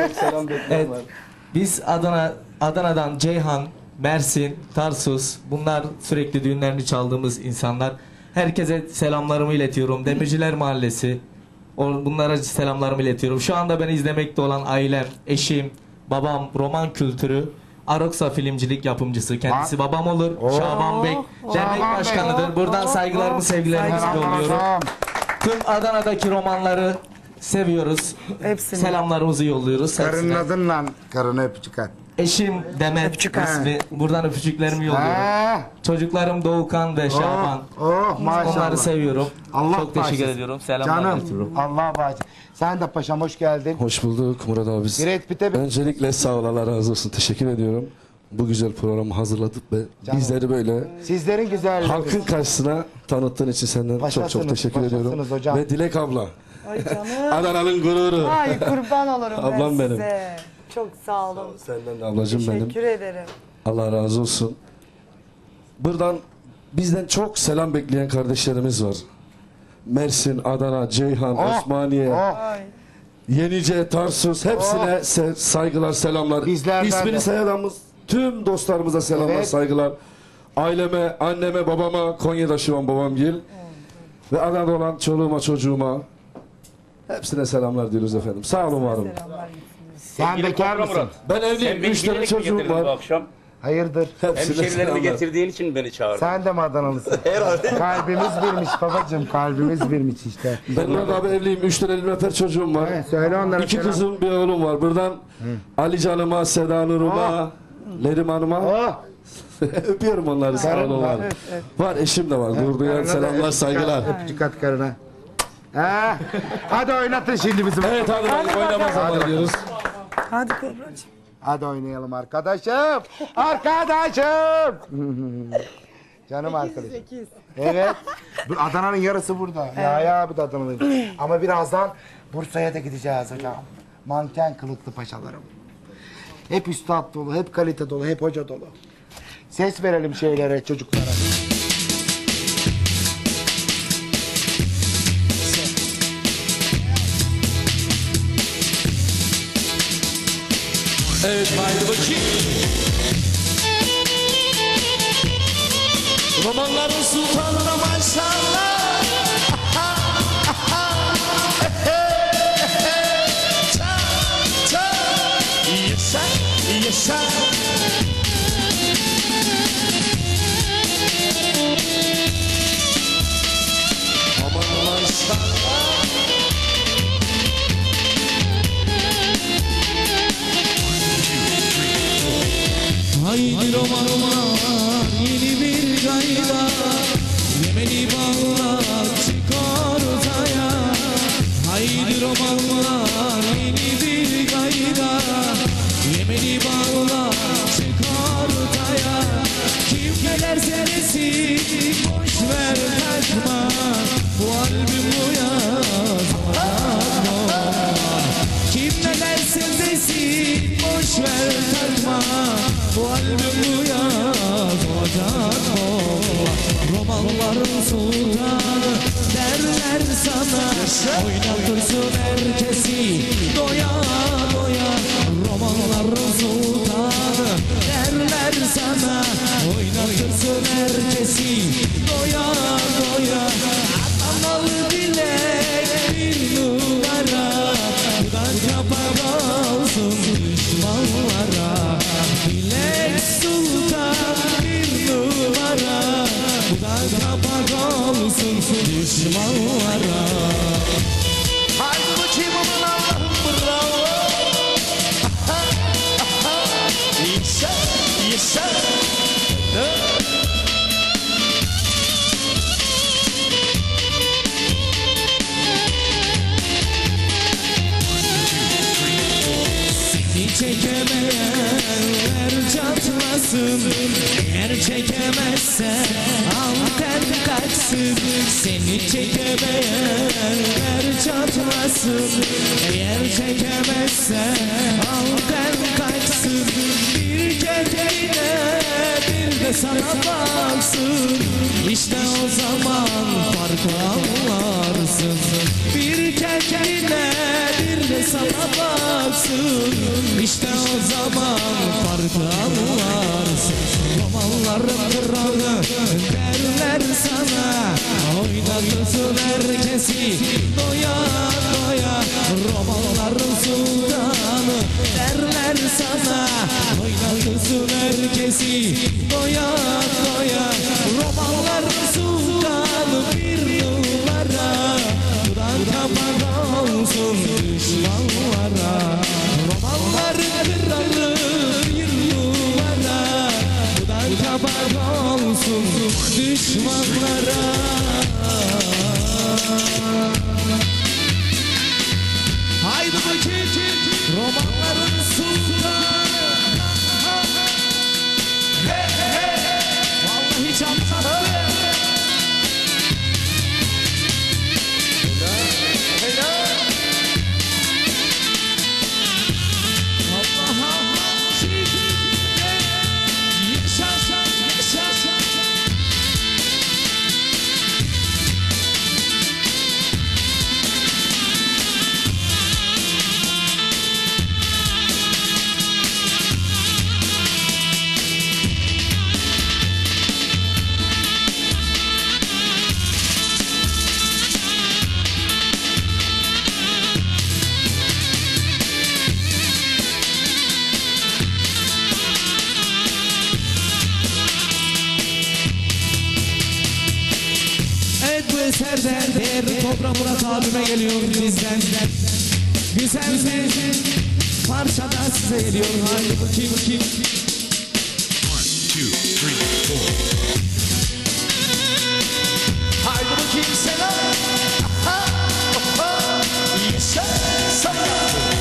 Evet. Biz Adana'dan Ceyhan, Mersin, Tarsus, bunlar sürekli düğünlerini çaldığımız insanlar. Herkese selamlarımı iletiyorum. Demirciler Mahallesi. Bunlara selamlarımı iletiyorum. Şu anda beni izlemekte olan ailem, eşim, babam, roman kültürü, Aroksa filmcilik yapımcısı. Kendisi babam olur. Şaban Bey, dernek Şaban Bey. başkanıdır. Buradan saygılarımı, sevgilerimi yolluyorum. Tüm Adana'daki romanları seviyoruz. Hepsini. Selamlarımızı yolluyoruz. Karının hepsine. adınla karına öpücük at. Eşim Demet ismi. Buradan öpücüklerimi yolluyorum. Ha. Çocuklarım Doğukan ve Şaban. Maşallah. Onları seviyorum. Allah Çok teşekkür bağışlasın. ediyorum. Selamlar Canım iletiyorum. Allah bağışlasın. Sen de paşam hoş geldin. Hoş bulduk Murat abi. Biret bite Öncelikle sağ ol, Allah razı olsun. Teşekkür ediyorum. Bu güzel programı hazırladık ve bizleri böyle Sizlerin güzelliği. halkın karşısına tanıttığın için senden çok Paşasınız, çok teşekkür ediyorum. paşasınız hocam. Ve Dilek abla, Ay canım. Adana'nın gururu. Ay kurban olurum Ablam ben benim. size. Çok sağ olun. Senden de ablacığım benim. Teşekkür ederim. Allah razı olsun. Buradan bizden çok selam bekleyen kardeşlerimiz var. Mersin, Adana, Ceyhan, Osmaniye, Yenice, Tarsus hepsine saygılar, selamlar. Bizlerden İsmini de. sayadığımız tüm dostlarımıza selamlar, Evet. saygılar. Aileme, anneme, babama, Konya'da şu an babamgil. Ve Adana'da olan çoluğuma, çocuğuma hepsine selamlar diyoruz efendim. Sağ olun, var olun. Sen bekar mısın? Ben evliyim, 3 tane çocuğum var. Bu akşam. Hayırdır? Hemşerilerimi getirdiğin için beni çağırdın. Sen de mi Adanalısın? Herhalde. Kalbimiz birmiş babacığım, kalbimiz birmiş işte. Ben Murat abi evliyim. 3 tane elmeper çocuğum var. Söyle onlara 2 selam. kızım, bir oğlum var. Buradan Ali Canıma, Seda Nur'uma, Lerim Hanım'a öpüyorum onları. Sağ olun, var. Var, eşim de var. Durduyan selamlar, saygılar. Öpücük at karına. Hadi oynatın şimdi bizim. Evet, hadi oynama zamanı diyoruz. Hadi Kobracığım. Hadi oynayalım arkadaşım. Arkadaşım. Canım arkadaşım. 8. Evet. Bu Adana'nın yarısı burada. Ya abi de Adana'lıyım. Ama birazdan Bursa'ya da gideceğiz hocam. Manken kılıklı paşalarım. Hep üstad dolu, hep kalite dolu, hep hoca dolu. Ses verelim şeylere, çocuklara. Evet, haydi bakayım. Romanların sultanına maşallah. Yaşa, yaşa. Aman maşallah. Haydi romanlar yeni bir gayda, Yemeni bağlar çık ortaya. Haydi romanlar yeni bir gayda, Yemeni bağlar çık ortaya. Kim gelerse desin boş ver takma, bu albüm bu yaz olacak. Kim ne derse desin boş ver takma, bu albüm bu yaz olacak. Romanların sultanı derler sana, oynatırsın herkesi doya doya. Romanların sultanı derler sana, oynatırsın herkesi doya doya. Adanalı dilek bir numara, buradan kapak olsun düşmanlara. Dilek sultan bir numara, buradan kapak olsun düşmanlara. Haydi bakayım aman Allah'ım, bravo. Yaşa, yaşa. Seni çekemeyenler çatlasın, eğer çekemezsen anten kaçsın. Seni çekemeyenler çatlasın, eğer çekemezsen anten kaçsın. Bir kendine bir de sana baksın, İşte o zaman farkı anlarsın. Bir kendine bir de sana baksın, İşte o zaman farkı anlarsın. Romanların kralı derler sana, oynatırsın herkesi doya doya. Romanların sultanı derler sana, oynatırsın herkesi doya doya. Romanların sultanı bir numara, duran kapak olsun düşmanlara. Romanların kralı bir numara, duran kapak olsun düşmanlara. Haydi bakayım romanların sultanı. Hey hey, vallahi çatlattı. Helal. güzeller değerli Kobra Murat abime geliyor bizden. Güzel bir parça da size geliyor. Haydi bakayım bakayım. 1, 2, 3, 4. Haydi bakayım selam. Yaşa sana.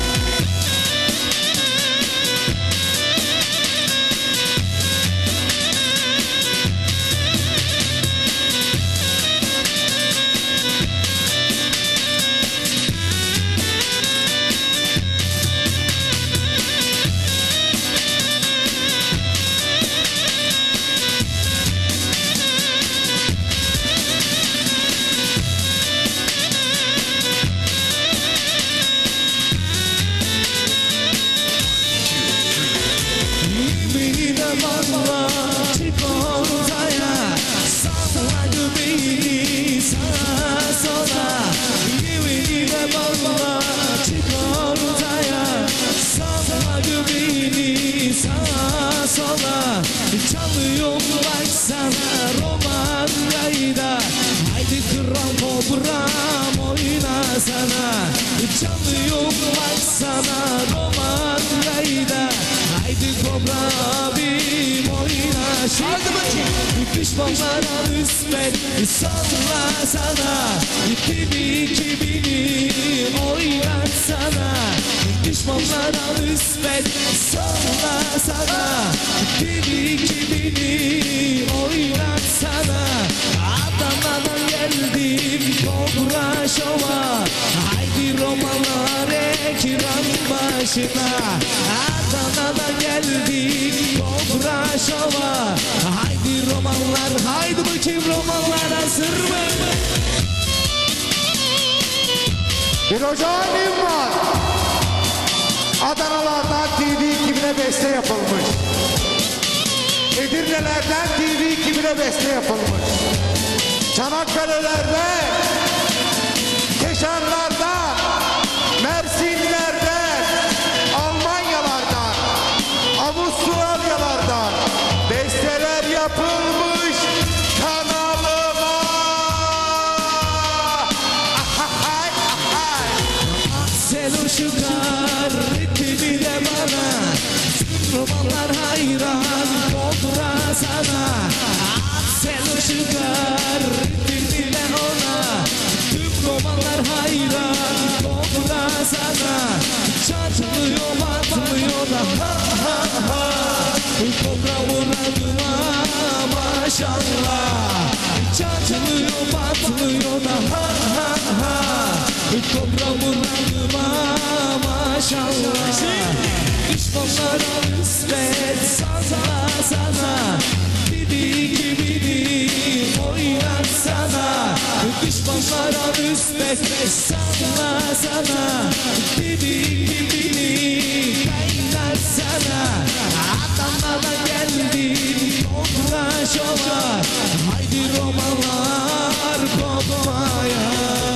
Çalıyor baksana roman yayda. Haydi kral Kobram oynasana. Çalıyor baksana roman yayda. Haydi Kobra abim oyna. Haydi bakayım. Düşmanlara üstmen salla sana. Kibini oynatsana. Düşmanlara üstmen salla sana. Kibini oynatsana. Adana'dan geldim Kobra Şov'a. Haydi romanlar ekran başına. Adana'dan geldim Kobra Şov'a. Haydi romanlar, haydi bakayım romanlar hazır mı? Bir ocağım var. Adanalardan TV ekibine beste yapılmış. Edirnelerden TV ekibine beste yapılmış. Çanakkale'lerden, Keşanlardan, Mersinlerden, Almanyalardan, Avustralyalardan besteler yapılmış kanalıma. Ahay ahay. Sen o şükar ritmi de bana. Romanlar hayran Kobra sana. Sen o şükar ritmi de ona. Tüm romanlar hayran Kobra sana. Çarpılıyor batmıyor da ha ha ha. Kobra Murat'ıma maşallah. Çarpılıyor batmıyor da ha ha ha. Kobra Murat'ıma maşallah. Düşmanlara üstlet sana sana. Bidi oynatsana. Düşmanlara üstlet sana sana. Bidi kaynatsana. Adana'dan geldim Kobra Şov'a. Haydi romanlar kopmaya.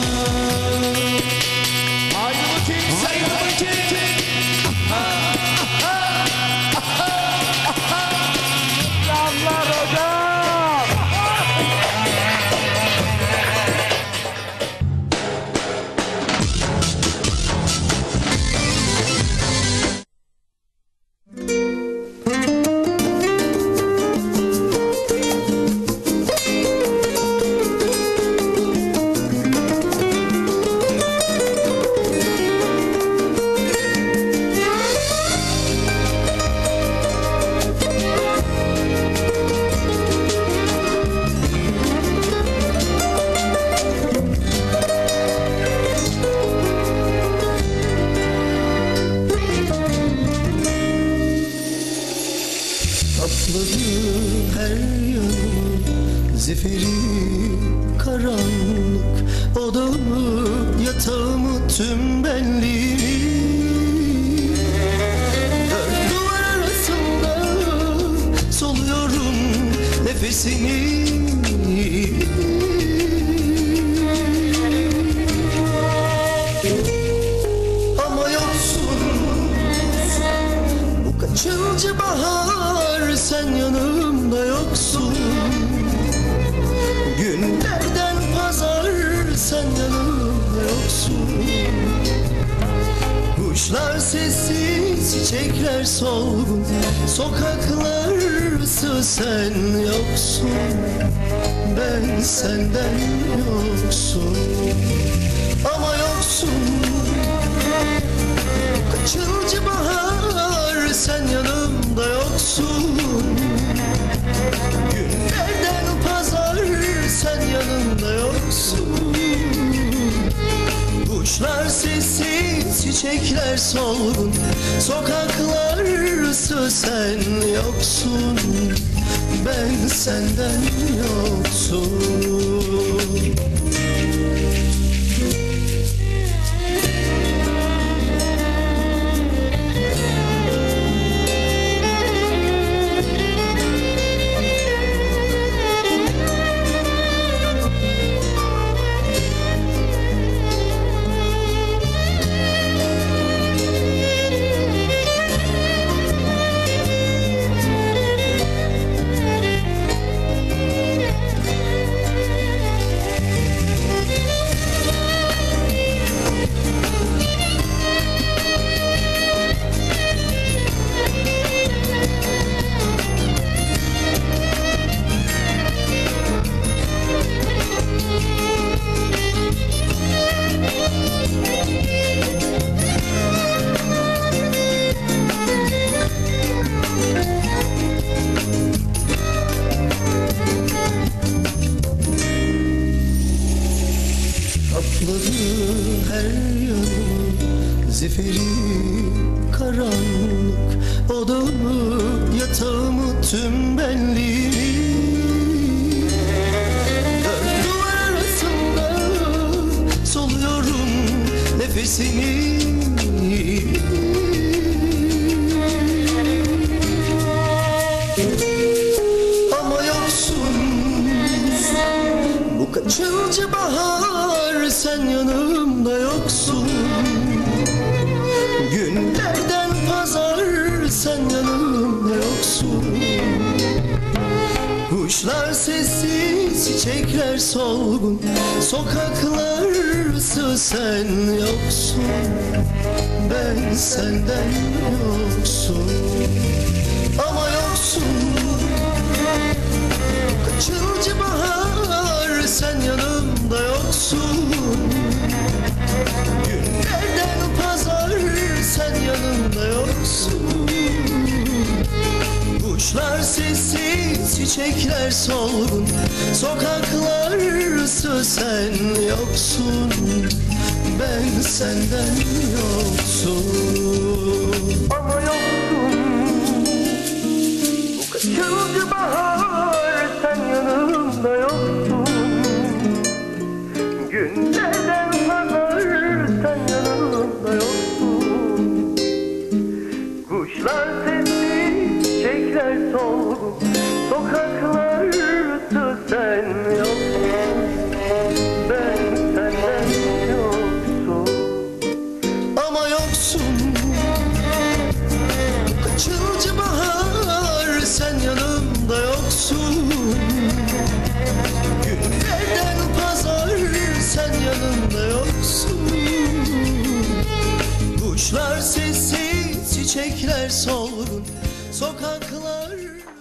Haydi bakayım sayın bakayım. Selamlar hocam. Zifiri karanlık odamı, yatağımı, tüm benliğimi. Dört duvar arasında soluyorum nefesini. Ama yoksun, bu kaçıncı bahar, sen yanımda yoksun. Günlerden pazar Kuşlar sessiz, çiçekler solgun, sokaklar ıssız, sen yoksun, ben senden yoksun. Ama yoksun, kaçıncı bahar sen yanımda yoksun. Günlerden pazar sen yanımda yoksun. Kuşlar sessiz, çiçekler solgun, sokaklar ıssız, sen yoksun, ben senden yoksun. Her yanım zifiri karanlık, odamı, yatağımı, tüm benliğimi dört duvar arasında soluyorum nefesini. Ama yoksun, bu kaçıncı bahar sen yanımda yoksun. Günlerden pazar sen yanımda yoksun. Kuşlar sessiz, çiçekler solgun, sokaklar ıssız, sen yoksun, ben senden yoksun. Ama yoksun, kaçıncı bahar sen yanımda yoksun. Günlerden pazar sen yanımda yoksun. Kuşlar sessiz, çiçekler solgun, sokaklar ıssız, sen yoksun, ben senden yoksun. Ama yoksun, bu kaçıncı bahar sen yanımda yoksun. Günlerden pazar sen yanımda yoksun. Kuşlar sessiz, çiçekler solgun, sokaklar ıssız, sen yoksun, ben senden yoksun. Ama yoksun, kaçıncı bahar sen yanımda yoksun. Günlerden pazar sen yanımda yoksun. Kuşlar sessiz, çiçekler solgun, sokaklar.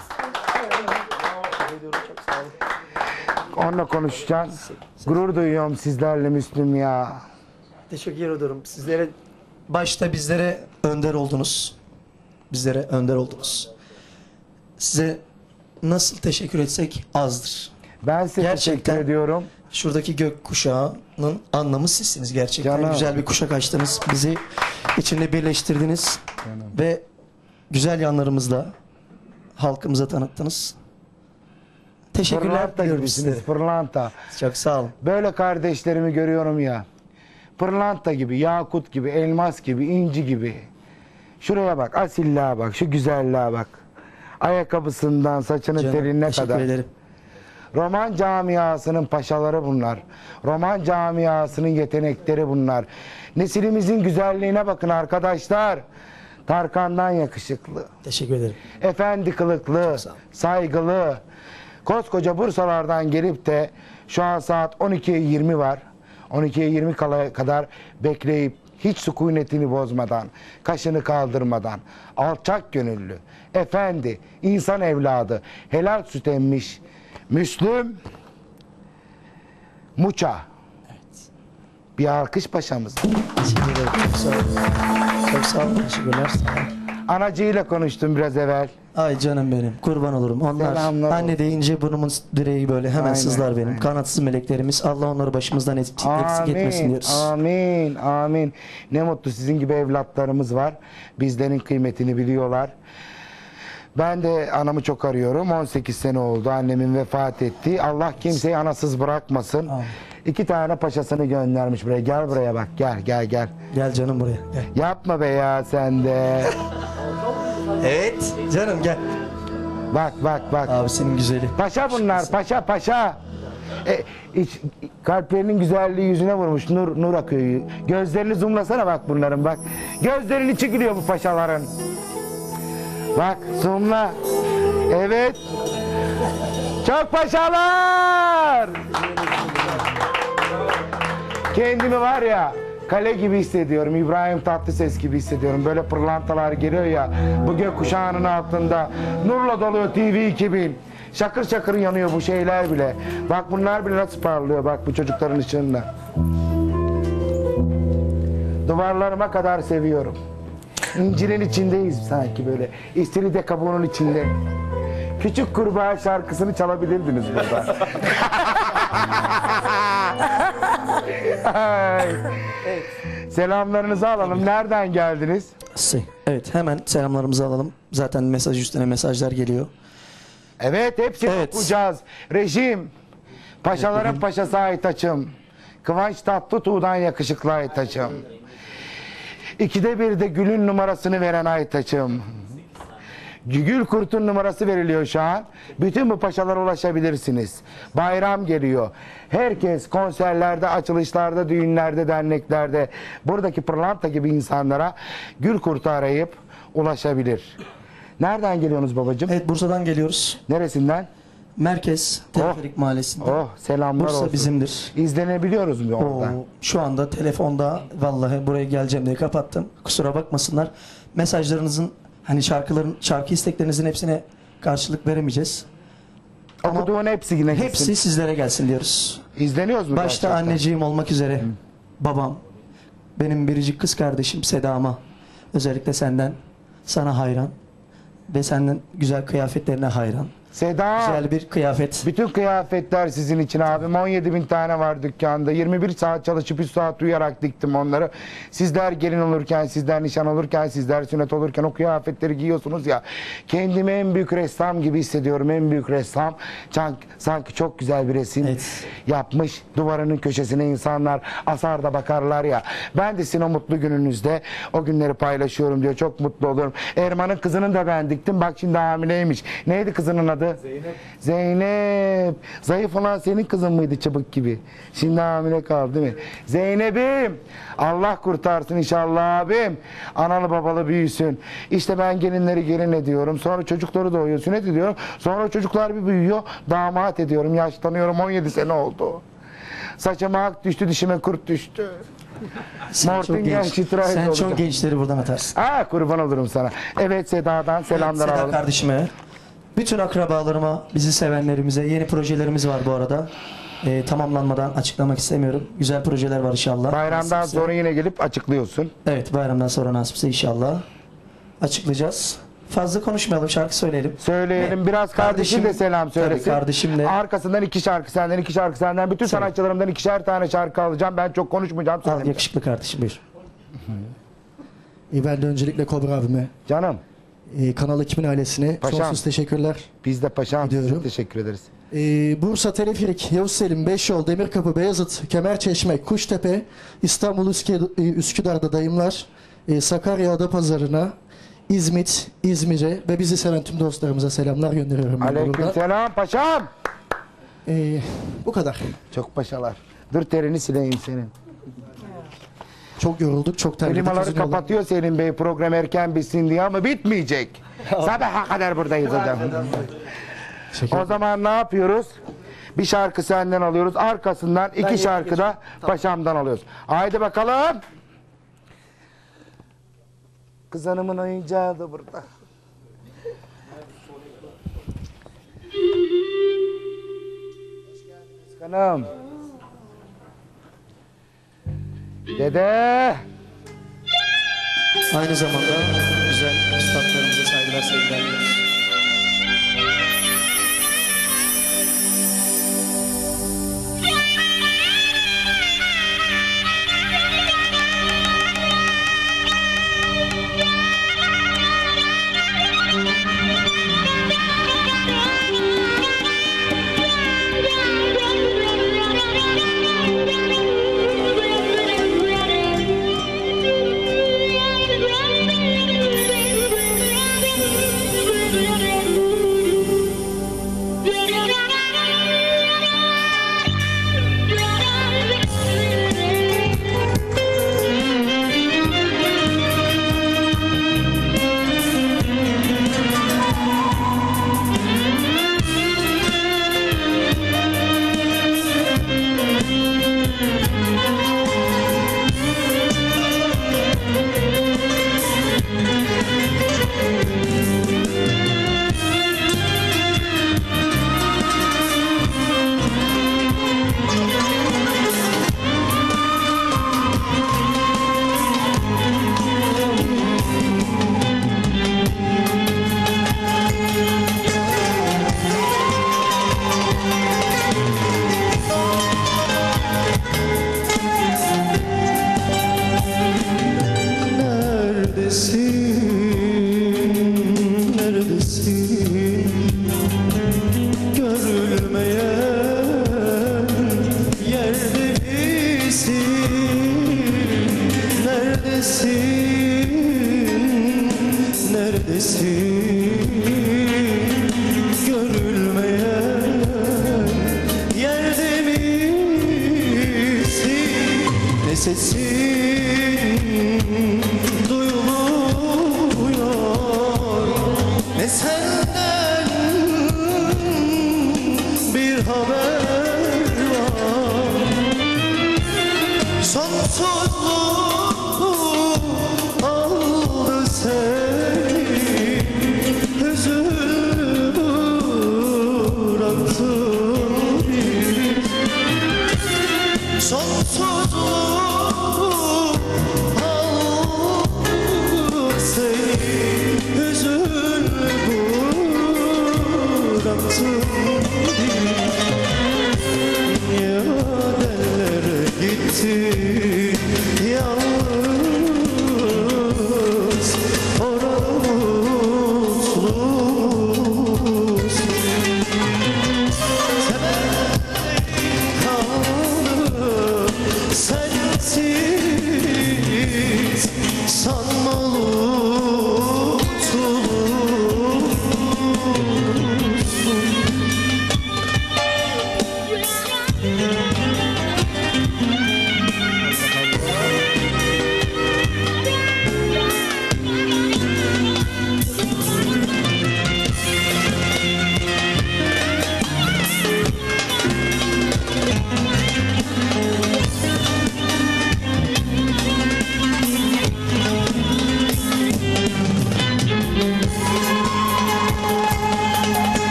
Onunla konuşacağız. Gurur duyuyorum sizlerle Müslüm ya. Teşekkür ederim. Sizlere başta bizlere önder oldunuz. Bizlere önder oldunuz. Size nasıl teşekkür etsek azdır. Ben size teşekkür ediyorum. Şuradaki gök kuşağının anlamı sizsiniz gerçekten. Canım. Güzel bir kuşak açtınız. Bizi içinde birleştirdiniz. Canım. Ve güzel yanlarımızla halkımıza tanıttınız. Teşekkürler Pırlanta diliyorum gibisiniz, size. pırlanta. Çok sağ olun. Böyle kardeşlerimi görüyorum ya. Pırlanta gibi, yakut gibi, elmas gibi, inci gibi. Şuraya bak, asilliğe bak, şu güzelliğe bak. Ayakkabısından saçının Canım, teline teşekkür kadar. ederim. Roman camiasının paşaları bunlar. Roman camiasının yetenekleri bunlar. Nesilimizin güzelliğine bakın arkadaşlar. Tarkan'dan yakışıklı. Teşekkür ederim. Efendi kılıklı, saygılı. Koskoca Bursalardan gelip de şu an saat 12'ye 20 var. 12'ye 20 kadar bekleyip hiç sükunetini bozmadan, kaşını kaldırmadan, alçak gönüllü, efendi, insan evladı, helal süt emmiş, Müslüm Muça. Bir alkış paşamız. Teşekkür ederim. Çok sağ olun. Teşekkürler. Anacığıyla konuştum biraz evvel. Ay canım benim. Kurban olurum. Onlar Selamlar anne deyince burnumun direği böyle hemen Aynen, sızlar benim. aynen. Kanatsız meleklerimiz. Allah onları başımızdan eksik etmesin diyoruz. Amin, amin. Ne mutlu sizin gibi evlatlarımız var. Bizlerin kıymetini biliyorlar. Ben de anamı çok arıyorum. 18 sene oldu annemin vefat ettiği. Allah kimseyi anasız bırakmasın. Amin. 2 tane paşasını göndermiş buraya. Gel buraya bak. Gel. Gel canım buraya. Gel. Yapma be ya sen de. Evet. Canım gel. Bak. Abisinin güzeli. Paşa bunlar. Paşa. Kalplerinin güzelliği yüzüne vurmuş. Nur akıyor. Gözlerini zoomlasana bak bunların bak. Gözlerinin içi gülüyor bu paşaların. Bak zoomla. Evet. Çok paşalar. Kendimi var ya kale gibi hissediyorum. İbrahim Tatlıses gibi hissediyorum. Böyle pırlantalar geliyor ya. Bu gökkuşağının altında. Nurla doluyor TV 2000. Şakır şakır yanıyor bu şeyler bile. Bak bunlar bile nasıl parlıyor bak bu çocukların ışığında. Duvarlarıma kadar seviyorum. İncil'in içindeyiz sanki böyle. İstiridye kabuğunun içinde. Küçük Kurbağa şarkısını çalabilirdiniz burada. Selamlarınızı alalım. Nereden geldiniz? Evet hemen selamlarımızı alalım. Zaten mesaj üstüne mesajlar geliyor. Evet hepsini okuyacağız. Rejim. Paşaların paşası Aytaç'ım. Kıvanç Tatlıtuğ'dan yakışıklı Aytaç'ım. 2'de 1'de Gül'ün numarasını veren Aytaç'ım. Gül Kurt'un numarası veriliyor şu an. Bütün bu paşalara ulaşabilirsiniz. Bayram geliyor. Herkes konserlerde, açılışlarda, düğünlerde, derneklerde buradaki pırlanta gibi insanlara Gül Kurt'u arayıp ulaşabilir. Nereden geliyorsunuz babacığım? Evet Bursa'dan geliyoruz. Neresinden? Merkez Teleferik Mahallesi'nde. Selamlar Bursa olsun. bizimdir. İzlenebiliyoruz mu oradan? Şu anda telefonda vallahi buraya geleceğim diye kapattım. Kusura bakmasınlar. Mesajlarınızın hani şarkı isteklerinizin hepsine karşılık veremeyeceğiz. Okuduğun hepsi yine gitsin. Hepsi sizlere gelsin diyoruz. İzleniyoruz mu Başta gerçekten? anneciğim olmak üzere babam, benim biricik kız kardeşim Seda'ma özellikle sana hayran ve senden güzel kıyafetlerine hayran. Seda. Güzel bir kıyafet. Bütün kıyafetler sizin için abim. 17.000 tane var dükkanda. 21 saat çalışıp 3 saat uyuyarak diktim onları. Sizler gelin olurken, sizler nişan olurken, sizler sünnet olurken o kıyafetleri giyiyorsunuz ya. Kendimi en büyük ressam gibi hissediyorum. En büyük ressam. Sanki çok güzel bir resim yapmış. Duvarının köşesine insanlar asar da bakarlar ya. Ben de sizin o mutlu gününüzde o günleri paylaşıyorum diyor. Çok mutlu oluyorum. Erman'ın kızının da ben diktim. Bak şimdi hamileymiş. Neydi kızının adı? Zeynep. Zayıf olan senin kızın mıydı çabuk gibi? Şimdi hamile kaldı değil mi? Zeynep'im. Allah kurtarsın inşallah abim. Analı babalı büyüsün. İşte ben gelinleri gelin ediyorum. Sonra çocukları doğuyor. Sünnet ediyorum. Sonra çocuklar bir büyüyor. Damat ediyorum. Yaşlanıyorum. 17 sene oldu. Saçıma ak düştü. Dişime kurt düştü. Sen çok gençleri buradan atarsın. Kurban olurum sana. Evet Seda'dan selamlar Seda alalım. kardeşime, bütün akrabalarıma, bizi sevenlerimize, yeni projelerimiz var bu arada. Tamamlanmadan açıklamak istemiyorum. Güzel projeler var inşallah. Bayramdan sonra yine gelip açıklıyorsun. Evet bayramdan sonra nasipse inşallah açıklayacağız. Fazla konuşmayalım, şarkı söyleyelim. Söyleyelim. Biraz kardeşim de selam söylesin. Tabii kardeşimle. Arkasından 2 şarkı senden, 2 şarkı senden. Bütün sanatçılarımdan 2'şer tane şarkı alacağım. Ben çok konuşmayacağım. Al yakışıklı kardeşim buyur. Ben de öncelikle Kobra abime. Canım. Kanal ekibinin ailesine Paşam. sonsuz teşekkürler. Biz de paşam size teşekkür ederiz. Bursa Teleferik, Yavuz Selim, Beşyol, Demirkapı, Beyazıt, Kemerçeşme, Kuştepe, İstanbul Üsküdar'da dayımlar, Sakarya Adapazarı'na, İzmit, İzmir'e ve bizi seven tüm dostlarımıza selamlar gönderiyorum. Aleykümselam paşam. Bu kadar. Çok paşalar. Dur terini sileyim senin. Çok yorulduk, çok terledik. Klimaları kapatıyor Selim Bey program erken bitsin diye ama bitmeyecek. Sabaha kadar buradayız hocam. O zaman ne yapıyoruz? Bir şarkı senden alıyoruz. Arkasından 2 şarkı da paşamdan alıyoruz. Haydi bakalım. Kız hanımın oyuncağı da burada. Hanım. Dede. Aynı zamanda güzel üstadlarımıza saygılar, sevgiler.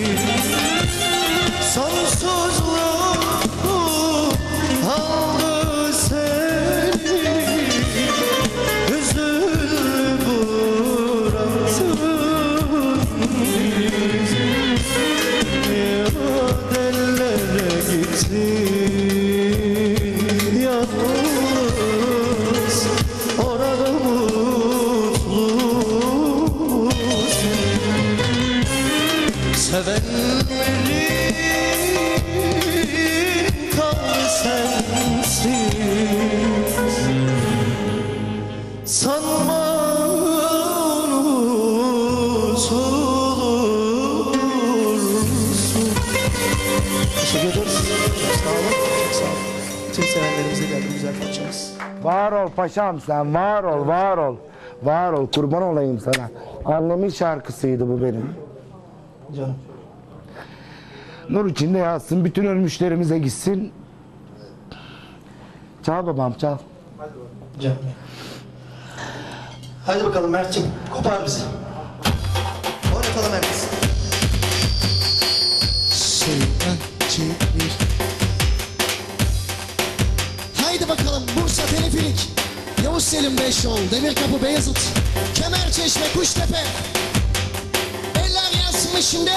Sonsuzluğu aldı sensiz. Sanma unutulursun. Teşekkür ederiz. Çok sağ olun. Çok sağ olun. Tüm sevenlerimize geldi güzel parçamız. Var ol paşam sen, var ol, var ol. Var ol, kurban olayım sana. Annemin şarkısıydı bu benim. Canım. Nur içinde yatsın, bütün ölmüşlerimize gitsin. Çal babam, çal. Canım. Hadi bakalım Mert'ciğim, kopar bizi. Oynatalım herkes. Haydi bakalım Bursa Telefilik, Yavuz Selim Beşyol, Demirkapı Beyazıt, Kemerçeşme Kuştepe. Eller yansın mı şimdi?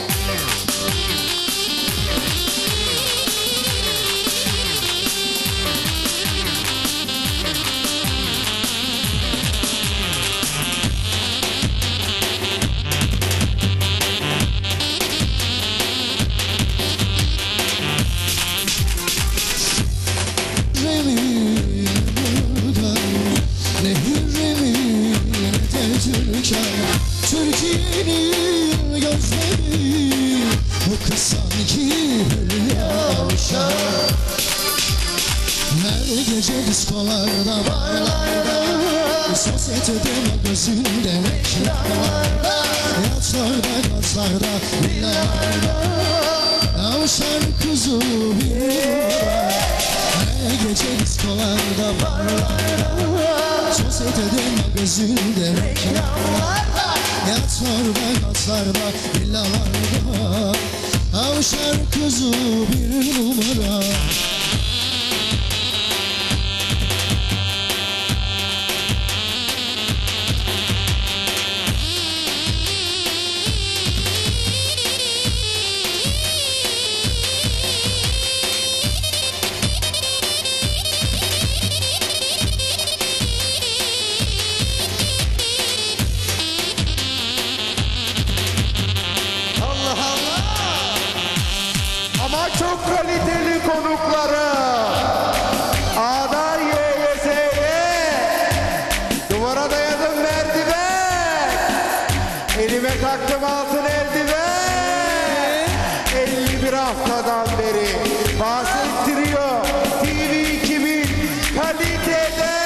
Türkiye'nin gözleri bu kız sanki yavşar. Her gece diskolarda, barlarda, sosyetede, magazinde, reklamlarda, yatlarda, gazlarda, villalarda yavşar kızı bir numara. Her gece diskolarda, barlarda, sosyetede, magazinde, reklamlarda, yatlarda, gazlarda, villalarda avşar kızı bir numara. Ama çok kaliteli konukları. A'dan Y'ye Z'ye. Duvara dayadım merdiven. Elime taktım altın eldiven. 51 haftadan beri bahsettiriyor TV 2000 kalitede.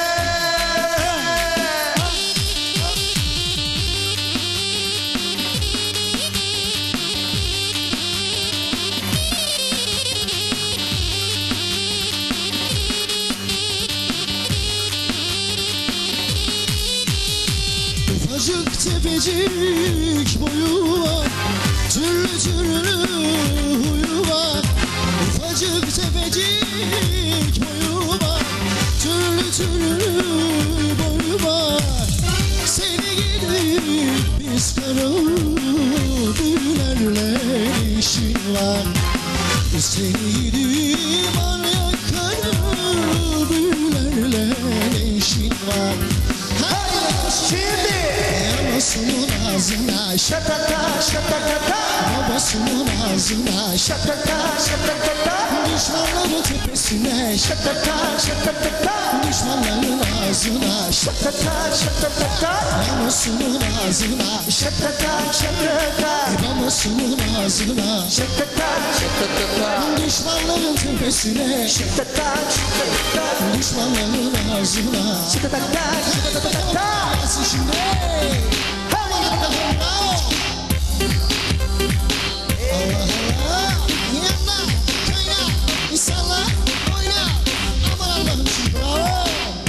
Ufacık tefecik boyu var, türlü türlü huyu var. Ufacık tefecik boyu var, türlü türlü boyu var. Seni gidip biz kara büyülerle işin var. Seni gidip arya kara büyülerle işin var. Şimdi babasının ağzına şatata şatatata, babasının ağzına şatata şatatata, düşmanların tepesine şatata şatatata, düşmanların ağzına şatata şatatata, babasının ağzına şatata şatata, babasının ağzına şatata şatatata, düşmanların tepesine şatata şatatata, düşmanların ağzına şatata şatatata. Şimdi hadi bakalım. Allah Allah, yanına, kayna, insanlar oyna. Aman Allah'ım şimdi bravo.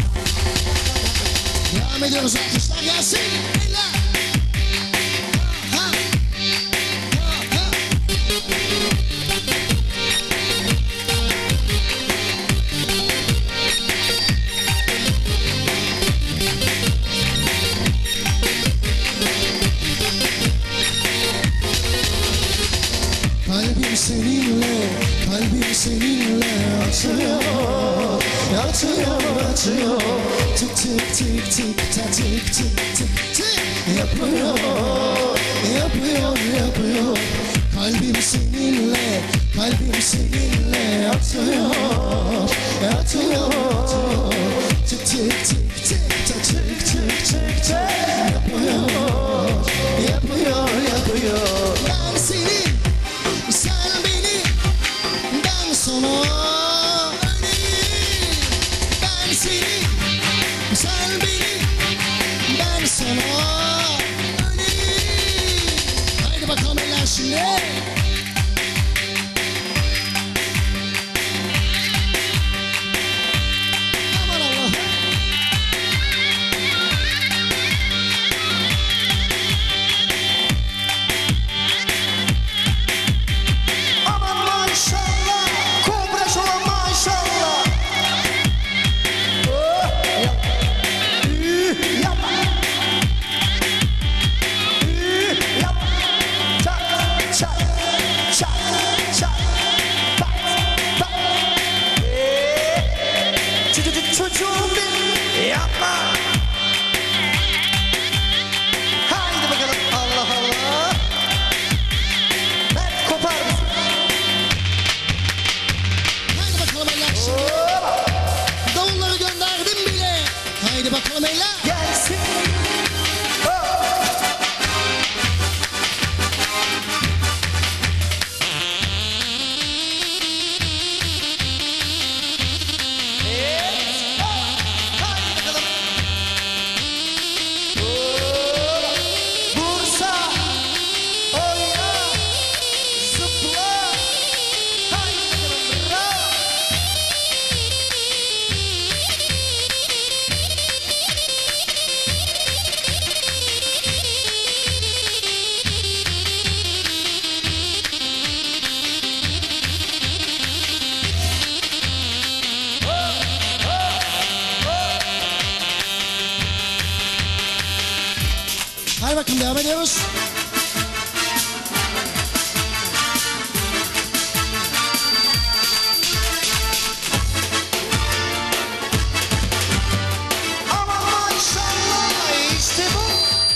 Devam ediyoruz, alkışlar gelsin. Eller. Ha. Ha. Ha. Kalbim seninle, kalbim seninle atıyor, atıyor, atıyor. Tık tık tık tık ta tık tık tık tık yapıyor, yapıyor, yapıyor. Kalbim seninle, kalbim seninle atıyor, Hadi bakın devam ediyoruz. Aman maşallah işte bu.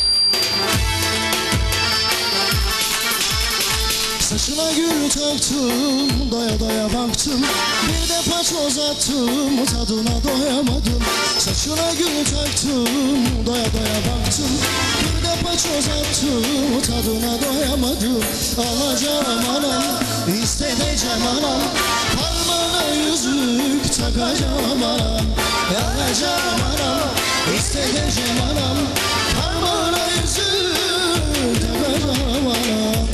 Saçına gül taktım, doya doya baktım. Bir de paçoz attım, tadına doyamadım. Saçına gül taktım, doya doya baktım. Bir de paçoz attım, tadına doyamadım. Alacağım anam, isteyeceğim anam. Parmağına yüzük takacağım anam. Alacağım anam, isteyeceğim anam. Parmağına yüzük takacağım anam.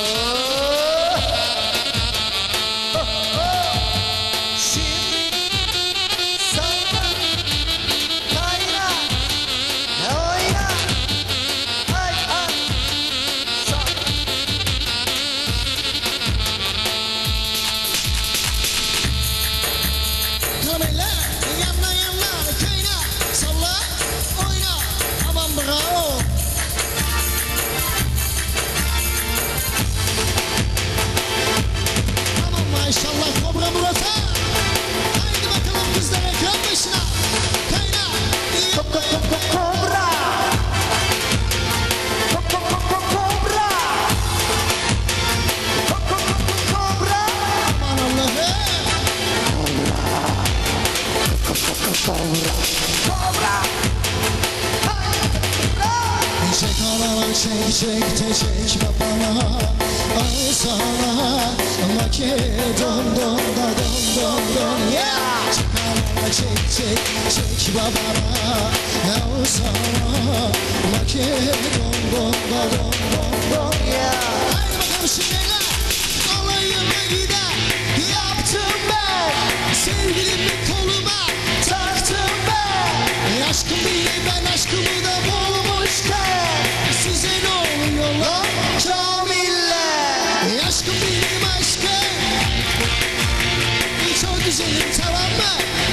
Maşallah Kobra Murat'a. Haydi bakalım kızlar ekran başına. Kayna. Kobra. Kobra. Kobra. Aman Allah'ım. Kobra. Çek anam çek çek babana. Al sana Makedon don da don yeah. Çek anam çek babana. Al sana Makedon don da don yeah. Haydi bakalım şimdi alayına gider yaptım ben. Sevgilimi koluma taktım ben. Aşkım bile ben aşkımı da bulmuşken. Size ne oluyor lan Kamiller? Aşkım benim aşkım. Çok güzelim tamam mı?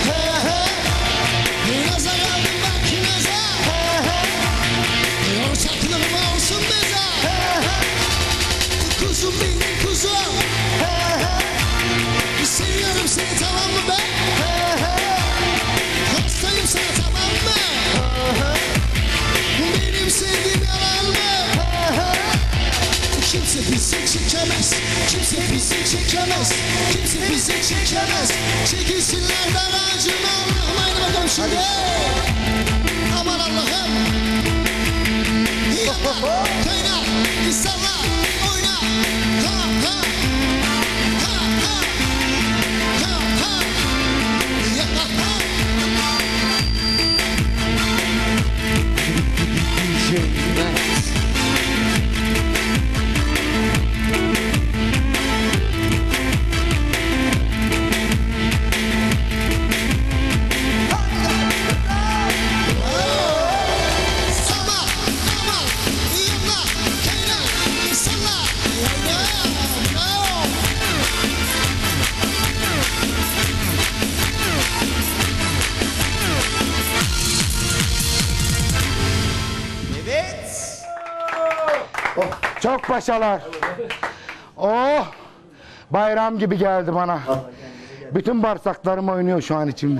Nazar aldım bak nazar. Ortaklığım olsun mezar. Kuzum benim kuzum. Seviyorum seni tamam mı ben? Hastayım sana tamam mı? Benim sevdiğim yalan mı? Kimse bizi çekemez. Kimse bizi çekemez. Kimse bizi çekemez. Çekilsinler daracım Allah'ım. Haydi bakalım şimdi. Aman Allah'ım. Yapma, kayna, salla, oyna. Ha ha. Ha ha. Ha ha. Ya ha. Çok paşalar. Oh! Bayram gibi geldi bana. Bütün bağırsaklarım oynuyor şu an içimde.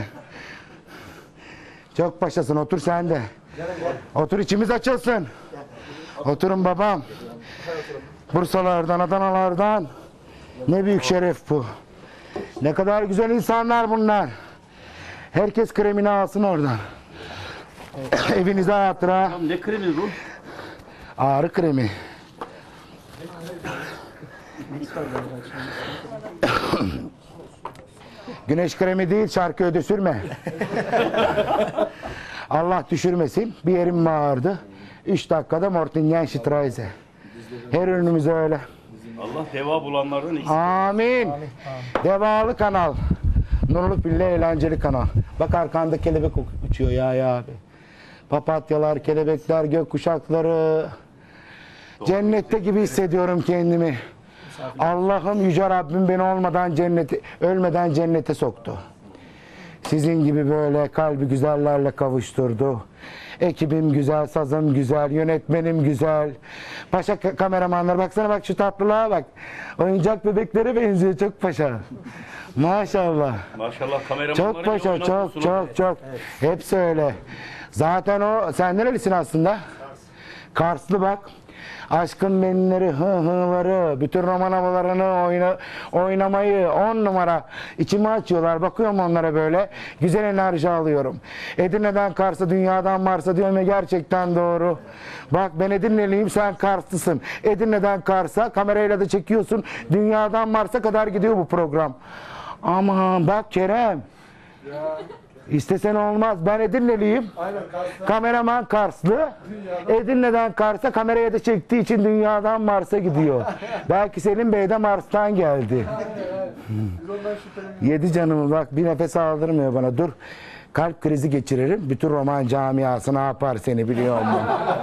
Çok paşasın, otur sen de. Otur, içimiz açılsın. Oturun babam. Bursalardan, Adanalardan. Ne büyük şeref bu. Ne kadar güzel insanlar bunlar. Herkes kremini alsın oradan. Evinize hatıra. Ne kremi bu? Ağrı kremi. Güneş kremi değil, şarkı öde sürme. Allah düşürmesin. Bir yerim ağrıdı. 3 dakikada Mortingen-Streise. Her ürünümüz öyle. Allah deva bulanlardan eksik. Amin. Devalı kanal. Nurluk Billah eğlenceli kanal. Bak arkanda kelebek uçuyor ya abi. Papatyalar, kelebekler, gökkuşakları. Cennette gibi hissediyorum kendimi. Allah'ım yüce Rabbim beni ölmeden cennete soktu. Sizin gibi böyle kalbi güzellerle kavuşturdu. Ekibim güzel, sazım güzel, yönetmenim güzel. Paşa kameramanlar baksana bak şu tatlılığa bak. Oyuncak bebeklere benziyor çok paşa. Maşallah. Maşallah kameramanları Çok paşa, çok. Hepsi öyle. Zaten o, sen nerelisin aslında? Karslı bak. Aşkın benleri, hıları, bütün roman havalarını oynamayı 10 numara içime açıyorlar. Bakıyorum onlara böyle. Güzel enerji alıyorum. Edirne'den Kars'a, dünyadan Mars'a diyorum ya, gerçekten doğru. Bak ben Edirne'liyim, sen Karslısın. Edirne'den Kars'a kamerayla da çekiyorsun. Dünyadan Mars'a kadar gidiyor bu program. Aman bak Kerem. İstesen olmaz. Ben Edirne'liyim. Kameraman Karslı. Edirne'den Kars'a kameraya da çektiği için dünyadan Mars'a gidiyor. Belki Selim Bey de Mars'tan geldi. Yedi canımı bak, bir nefes aldırmıyor bana. Dur. Kalp krizi geçiririm. Bütün roman camiası ne yapar seni biliyor musun?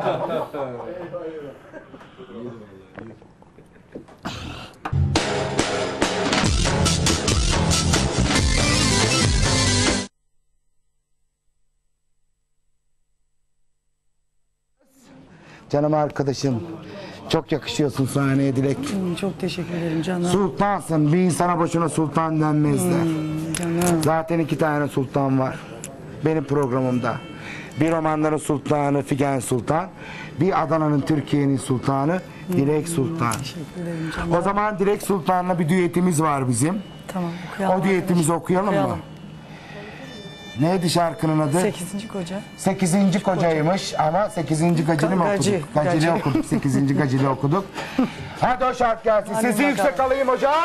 Canım arkadaşım, çok yakışıyorsun sahneye Dilek. Çok teşekkür ederim canım. Sultansın, bir insana boşuna sultan denmezler. Zaten 2 tane sultan var benim programımda. Bir romanların sultanı Figen Sultan, bir Adana'nın, Türkiye'nin sultanı Dilek Sultan. Teşekkür ederim canım. O zaman Dilek Sultan'la bir düetimiz var bizim. Tamam, okuyalım. O düetimizi okuyalım mı? Neydi şarkının adı? 8. koca. 8. kocaymış ama 8. gacını mı Gacı, okuduk? Gacili gacı. okuduk. 8. gacili okuduk. Hadi o şarkı gelsin. Hadi Sesi bakalım. yüksek alayım hocam.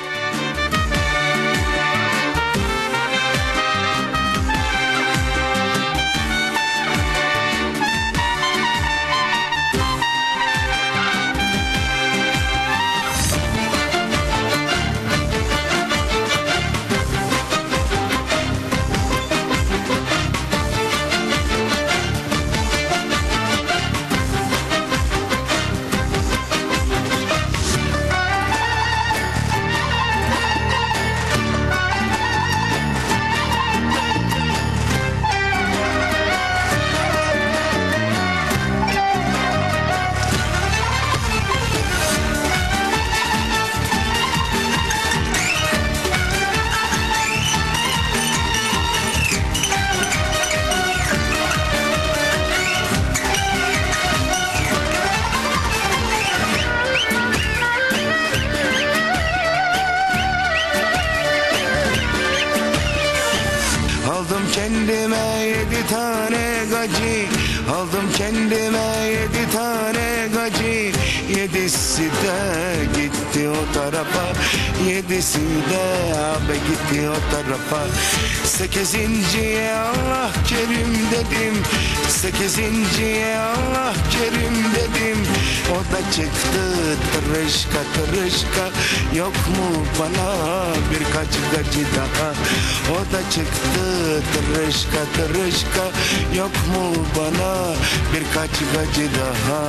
Aldım kendime 7 tane gacı, aldım kendime 7 tane gacı. 7'si de gitti o tarafa, 7'si de abi gitti o tarafa. 8.'ye Allah kerim dedim, 8.'ye Allah kerim dedim. O da çıktı tırışka tırışka, yok mu bana birkaç gacı daha? O da çıktı tırışka tırışka, yok mu bana birkaç gacı daha?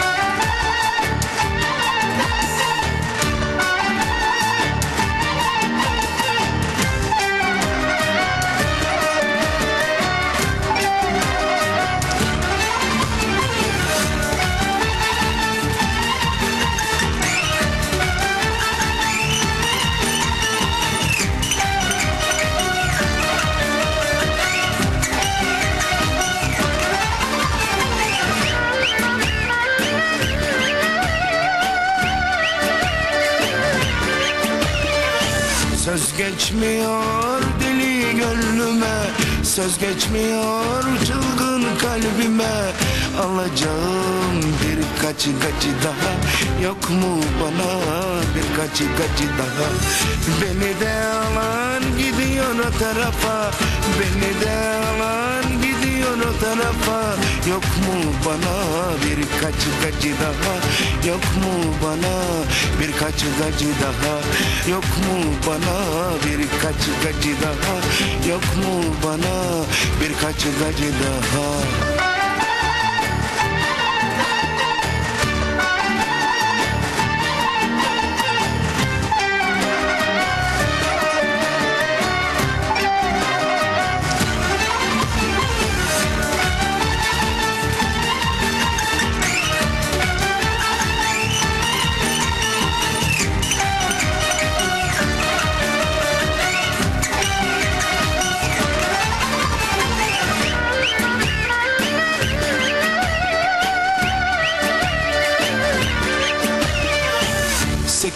Söz geçmiyor deli gönlüme, söz geçmiyor çılgın kalbime. Alacağım birkaç gacı daha, yok mu bana birkaç gacı daha? Beni de alan gidiyor o tarafa, beni de alan gidiyor o tarafa. Yok mu bana birkaç gacı daha? Yok mu bana birkaç gacı daha? Yok mu bana birkaç gacı daha? Yok mu bana birkaç gacı daha?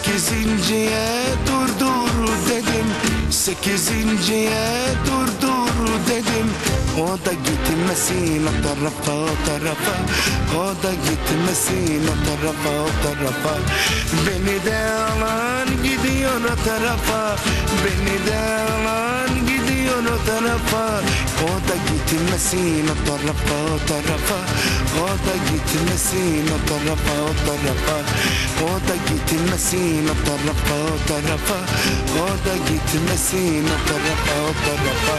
Sekizinciye durdur dedim, sekizinciye durdur dedim. O da gitmesin o tarafa, o tarafa. O da gitmesin o tarafa, o tarafa. Beni de alan gidiyor o tarafa, beni de alan gidiyor o tarafa. O da gitmesin o tarafa, o tarafa. O da gitmesin o tarafa, o tarafa. O da gitmesin o tarafa, o tarafa. O da gitmesin o tarafa, o tarafa.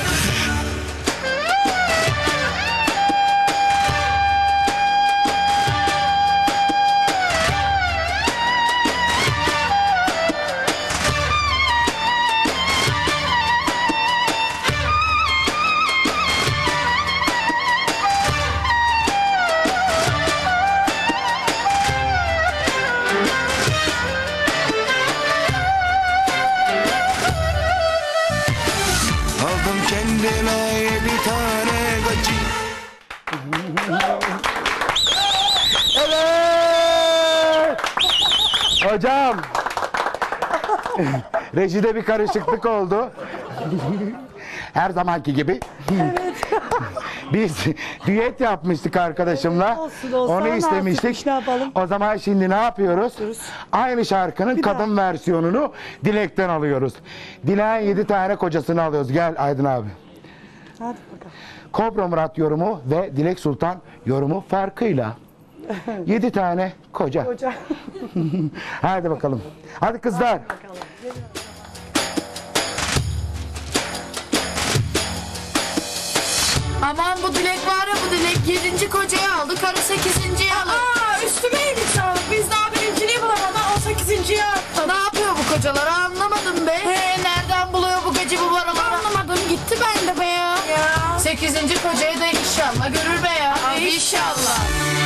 Aldım kendime 7 tane gacı. Evet. Hocam. Rejide bir karışıklık oldu. Her zamanki gibi. Biz düet yapmıştık arkadaşımla. Olsun, Onu ne istemiştik. yaptık, ne yapalım? O zaman şimdi ne yapıyoruz? Aynı şarkının kadın versiyonunu Dilek'ten alıyoruz. Dilek'in 7 tane kocasını alıyoruz. Gel Aydın abi. Hadi bakalım. Kobra Murat yorumu ve Dilek Sultan yorumu farkıyla 7 tane koca. Hadi bakalım. Hadi kızlar. Aman bu Dilek var ya, bu Dilek 7. kocayı aldı, karı 8.'yi aldı. Üstüme iyilik sağlık. Biz daha birinciliği bulamadan 18.'yi attık. Ne yapıyor bu kocalar, anlamadım be. Nereden buluyor bu gece bu paraları? Anlamadım, gitti bende be ya. 8. kocayı da inşallah görür be ya. İnşallah.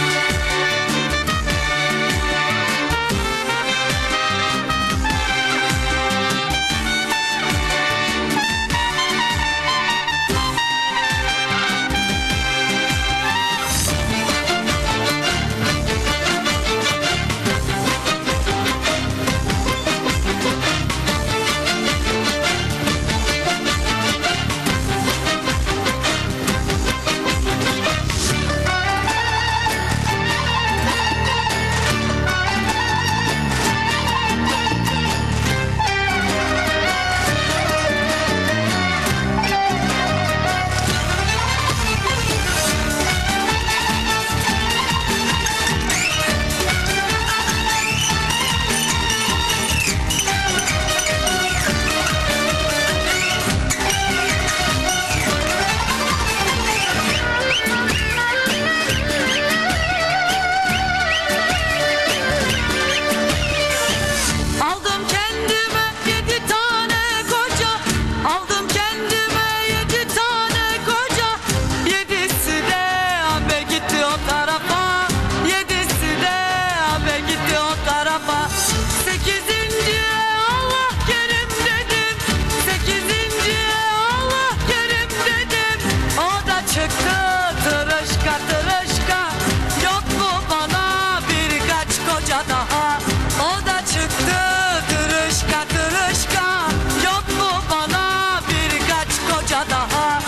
Aldım kendime 7 tane koca. Aldım kendime 7 tane koca. 7'si de abe gitti o tarafa. 7'si de abe gitti o tarafa. 8.'ye Allah kerim dedim. 8.'ye Allah kerim dedim. O da çıktı tırışka tırışka. Yok mu bana birkaç koca daha? O da çıktı tırışka tırışka. Yok mu bana birkaç koca daha?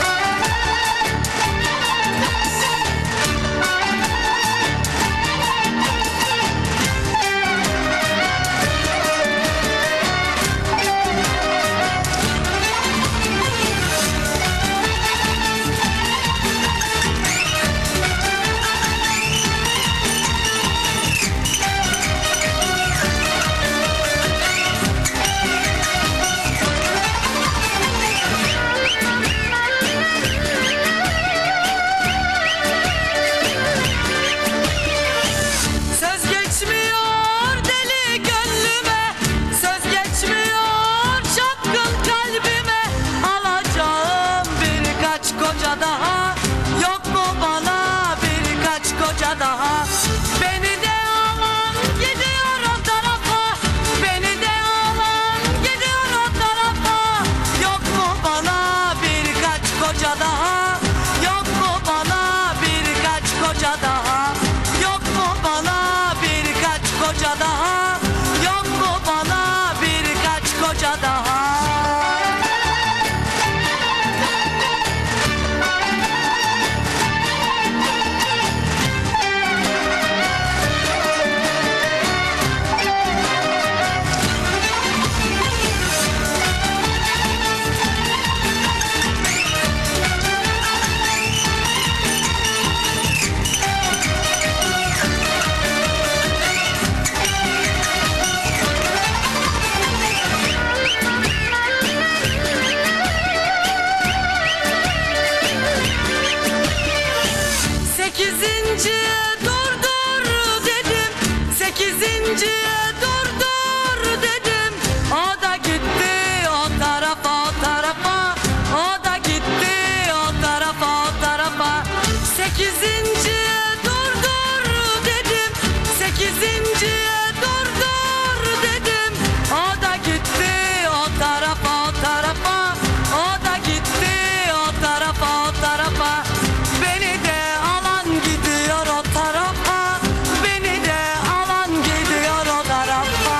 Söz geçmiyor deli gönlüme, söz geçmiyor çapkın kalbime. Alacağım birkaç koca daha, yok mu bana birkaç koca daha? Beni de alan gidiyor o tarafa, beni de alan gidiyor o tarafa. Yok mu bana birkaç koca daha? Yok mu bana birkaç koca daha? Yok mu bana birkaç koca daha? Yok mu bana dur dur dedim, sekizinciye dur dur dedim. O da gitti o tarafa o tarafa, o da gitti o tarafa o tarafa. Sekizinciye dur dur dedim, sekizinciye dur dur dedim. O da gitti o tarafa o tarafa, o da gitti o tarafa o tarafa. Beni de alan gidiyor o tarafa, beni de alan gidiyor o tarafa.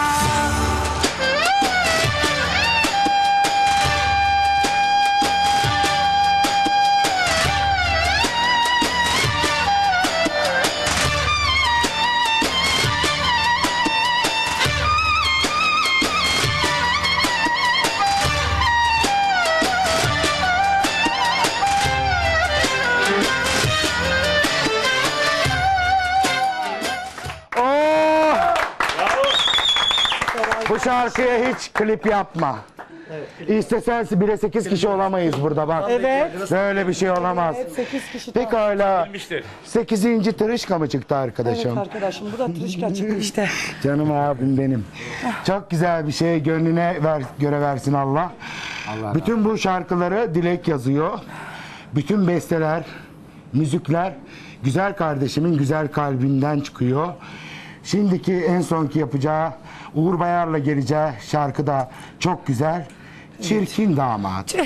Bu şarkıya hiç klip yapma. İstesen bile 8 kişi olamayız burada bak. Evet. Böyle bir şey olamaz. Evet, 8 kişi Pekala. 8. tırışka mı çıktı arkadaşım? Evet arkadaşım, bu da tırışka çıktı işte. Canım abim benim. Çok güzel bir şey, gönlüne göre versin Allah. Bütün bu şarkıları Dilek yazıyor. Bütün besteler, müzikler güzel kardeşimin güzel kalbinden çıkıyor. Şimdiki en sonki yapacağı Uğur Bayar'la geleceği şarkı da çok güzel. Çirkin Damat.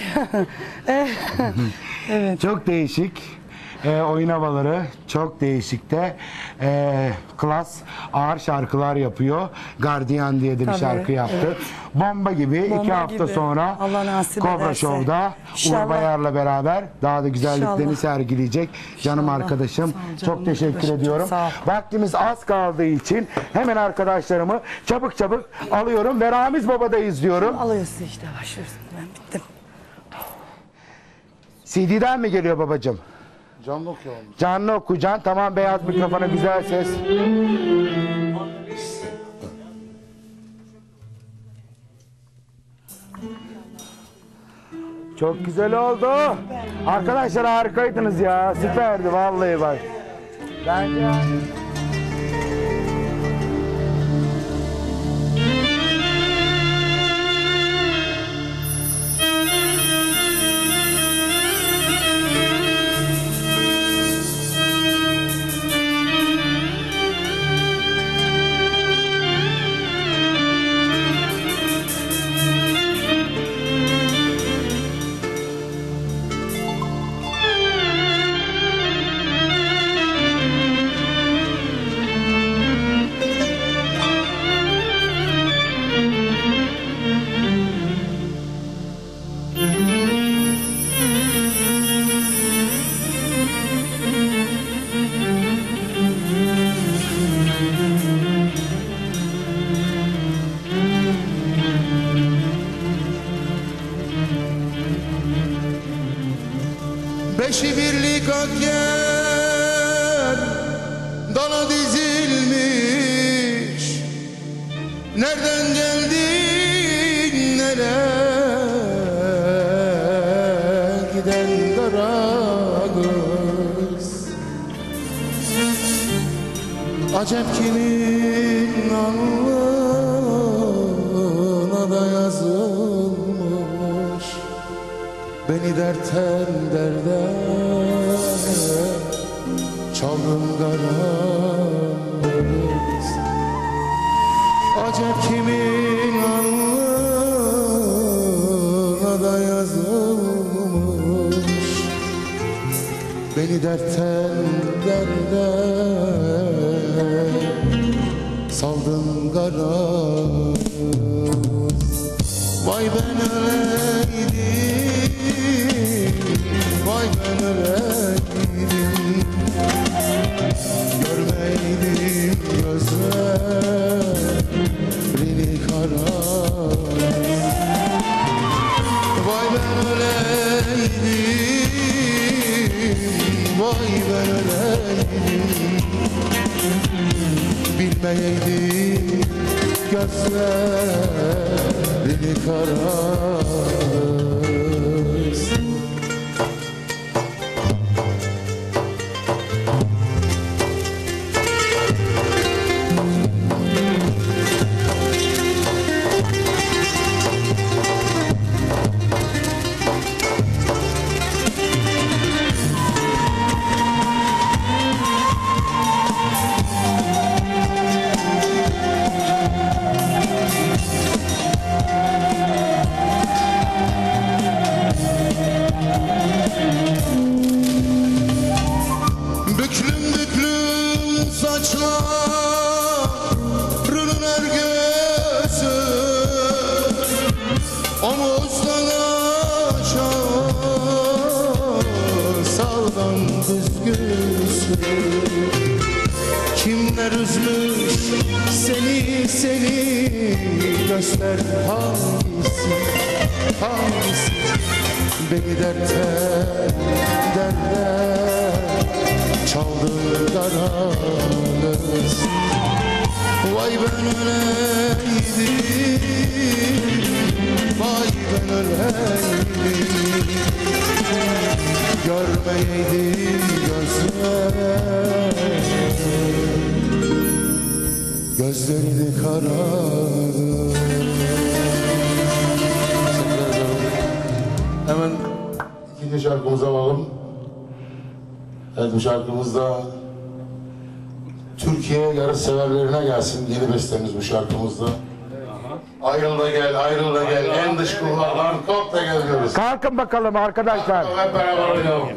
Evet. Çok değişik. Oyun havaları çok değişik de klas ağır şarkılar yapıyor. Gardiyan diye de bir Tabii, şarkı yaptı. evet. Bomba gibi Bomba 2 hafta gibi. sonra Allah nasip Kobra ederse. Show'da İnşallah. Uğur Bayar'la beraber daha da güzelliklerini İnşallah. sergileyecek. Canım İnşallah. arkadaşım. Sağ ol canım Çok teşekkür arkadaşım, ediyorum. çok sağ ol. Vaktimiz az kaldığı için hemen arkadaşlarımı çabuk alıyorum ve Ramiz Baba'da izliyorum. Alıyorsun işte, başlıyorsun. Ben bittim. CD'den mi geliyor babacığım? Canlı okuyalım. Canlı okuyacaksın. Tamam, beyaz mikrofona güzel ses. Çok güzel oldu. Arkadaşlar harikaydınız ya. Süperdi vallahi bak. Bence... Beşi birlik akken dala dizilmiş. Nereden geldin nereye giden kara kız? Acep kimin alnına da yazılmış. Beni dertten derde çaldın karanlık. Acep kimin alnına da yazılmış. Beni dertten derde saldın karanlık. Vay ben öleydim, vay ben öleydim. Görmeydim gözlerini kara. Vay ben öleydim, vay ben öleydim. Bilmeyeydim gözlerini kara. saçlarının örgüsü omuzdan aşağı sağlam düzgüsü. Kimler üzmüş seni göster hangisi, hangisi beni derde çaldın daralız. Vay ben öleydim, vay ben öleydim, görmeyeydim gözlerini karadı. Hemen ikinci şarkımızı alalım. Evet, bu şarkımız da Türkiye yarış severlerine gelsin. Yeni bestemiz bu şarkımızda. Ayrıl da gel, ayrıl da gel. En dış kullardan kop da gel diyoruz. Kalkın bakalım arkadaşlar. Hep beraber oynayalım.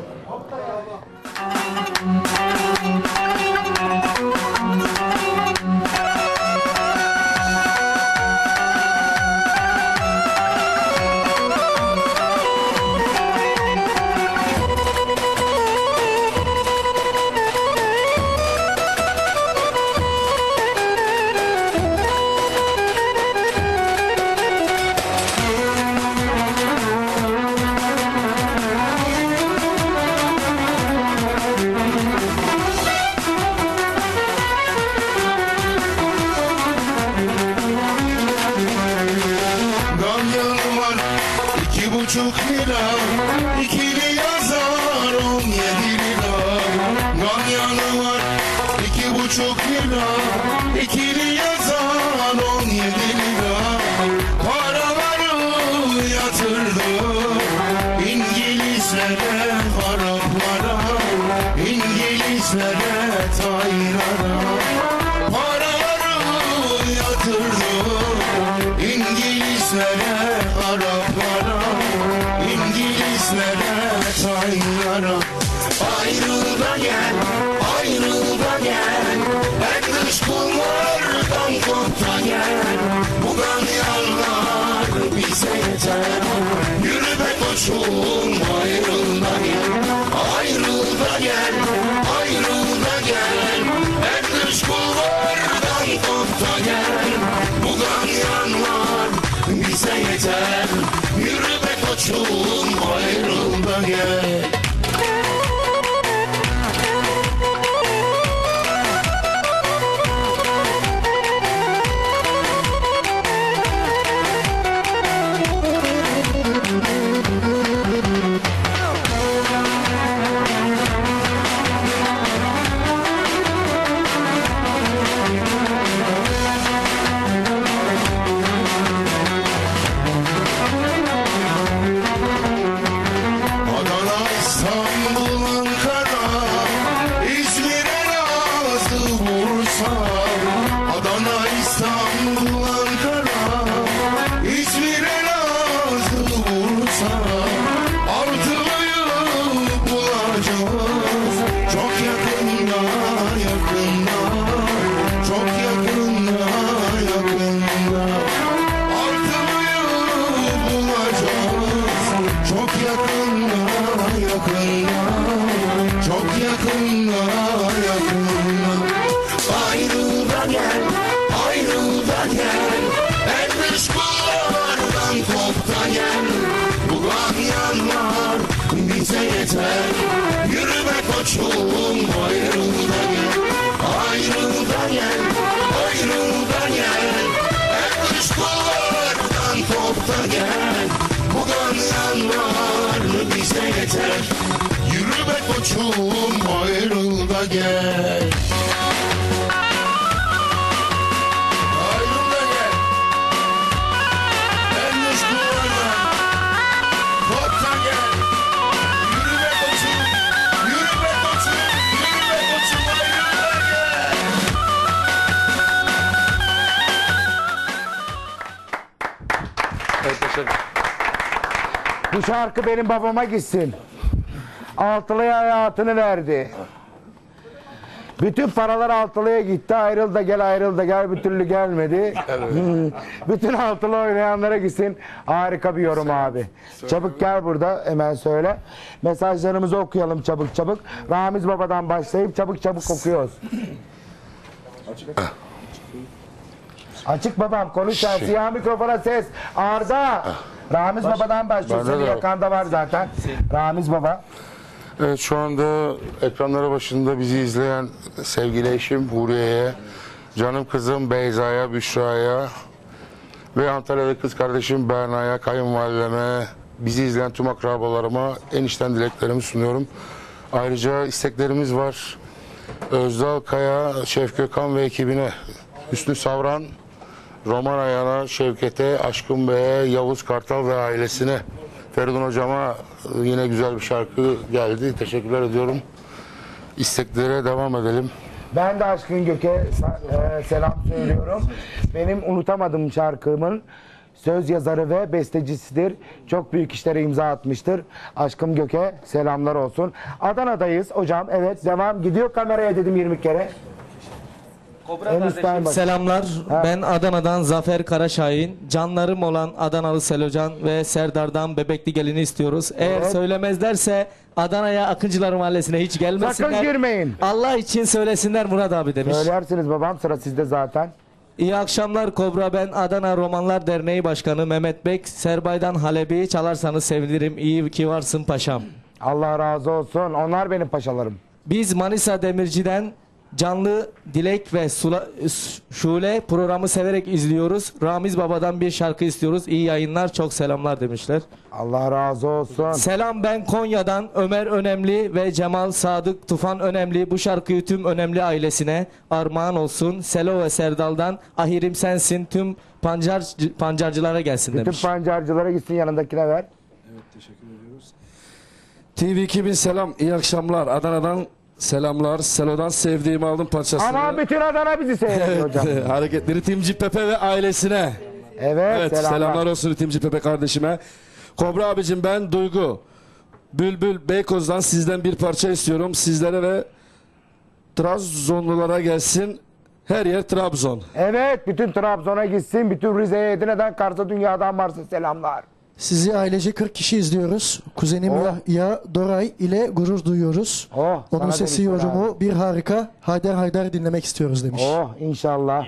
lira, ikili yazar 17 lira. Ganyanı var 2,5 lira, ikili yazar 17 lira. Paraları yatırdım İngilizlere, Araplara, İngilizlere, Taylara. Paraları yatırdım İngilizlere, Araplara, İngilizlere, Taylara. Ayrıl da gel, ayrıl da gel, en dış kullardan kop da gel. Bu ganyanlar bize yeter, yürü be koçum ayrıl da gel. Ayrıl da gel, ayrıl da gel, en dış kullardan kop da gel. Bu ganyanlar bize yeter, yürü be koçum ayrıl da gel. Yürü be koçum ayrıl da gel, ayrıl da gel, ayrıl da gel. En dış kullardan kop da gel, bu ganyanlar bize yeter. Yürü be koçum ayrıl da gel. Ayrıl da gel, en dış kullardan kop da gel. Bu şarkı benim babama gitsin. Altılıya hayatını verdi. Bütün paralar Altılı'ya gitti. Ayrıl da gel, ayrıl da gel. Bir türlü gelmedi. Bütün Altılı oynayanlara gitsin. Harika bir yorum abi. Çabuk gel burada. Hemen söyle. Mesajlarımızı okuyalım çabuk çabuk. Ramiz Baba'dan başlayıp çabuk çabuk okuyoruz. Açık babam. Konuş sen. Siyah mikrofona ses. Arda. Ramiz Baba'dan başlıyor. Senin yakanda var zaten. Ramiz Baba. Evet, şu anda ekranları başında bizi izleyen sevgili eşim Huriye'ye, canım kızım Beyza'ya, Büşra'ya ve Antalya'da kız kardeşim Berna'ya, kayınvalideme, bizi izleyen tüm akrabalarıma en içten dileklerimi sunuyorum. Ayrıca isteklerimiz var. Özdal Kaya, Şevk Gökhan ve ekibine, Hüsnü Savran, Roman Ayhan'a, Şevket'e, Aşkın Bey'e, Yavuz Kartal ve ailesine, Feridun Hocam'a yine güzel bir şarkı geldi. Teşekkürler ediyorum. İsteklere devam edelim. Ben de Aşkın Gök'e selam söylüyorum. Benim unutamadığım şarkımın söz yazarı ve bestecisidir. Çok büyük işlere imza atmıştır. Aşkın Gök'e selamlar olsun. Adana'dayız hocam. Evet, devam. Gidiyor kameraya dedim 20 kere. Selamlar. Ben Adana'dan Zafer Karaşahin. Canlarım olan Adanalı Selocan ve Serdar'dan Bebekli Gelini istiyoruz. Eğer söylemezlerse Adana'ya Akıncılar Mahallesi'ne hiç gelmesinler. Sakın girmeyin. Allah için söylesinler Murat abi demiş. Söylersiniz babam, sıra sizde zaten. İyi akşamlar Kobra, ben Adana Romanlar Derneği Başkanı Mehmet Bek. Serbay'dan Halebi çalarsanız sevinirim. İyi ki varsın paşam. Allah razı olsun. Onlar benim paşalarım. Biz Manisa Demirci'den Canlı Dilek ve Şule programı severek izliyoruz. Ramiz Baba'dan bir şarkı istiyoruz. İyi yayınlar, çok selamlar demişler. Allah razı olsun. Selam, ben Konya'dan Ömer Önemli ve Cemal Sadık Tufan Önemli. Bu şarkıyı tüm Önemli ailesine armağan olsun. Selo ve Serdal'dan Ahirim sensin, tüm pancarcılara gelsin demiş. Bütün pancarcılara gitsin, yanındakine ver. Evet, teşekkür ediyoruz. TV2000 selam, iyi akşamlar. Adana'dan selamlar. Selo'dan sevdiğimi aldım parçasını. Ama bütün Adana bizi seyrediyor hocam. Hareketli Ritimci Pepe ve ailesine. Evet, selamlar olsun Ritimci Pepe kardeşime. Kobra abicim, ben Duygu. Bülbül Beykoz'dan sizden bir parça istiyorum. Sizlere ve Trabzonlulara gelsin. Her yer Trabzon. Evet, bütün Trabzon'a gitsin. Bütün Rize'ye, Edirne'den, Kars'a, dünyadan varsın selamlar. Sizi ailece 40 kişi izliyoruz. Kuzenim Yahya Doray ile gurur duyuyoruz. Onun sesi yorumu bir harika. Haydar Haydar dinlemek istiyoruz demiş. İnşallah.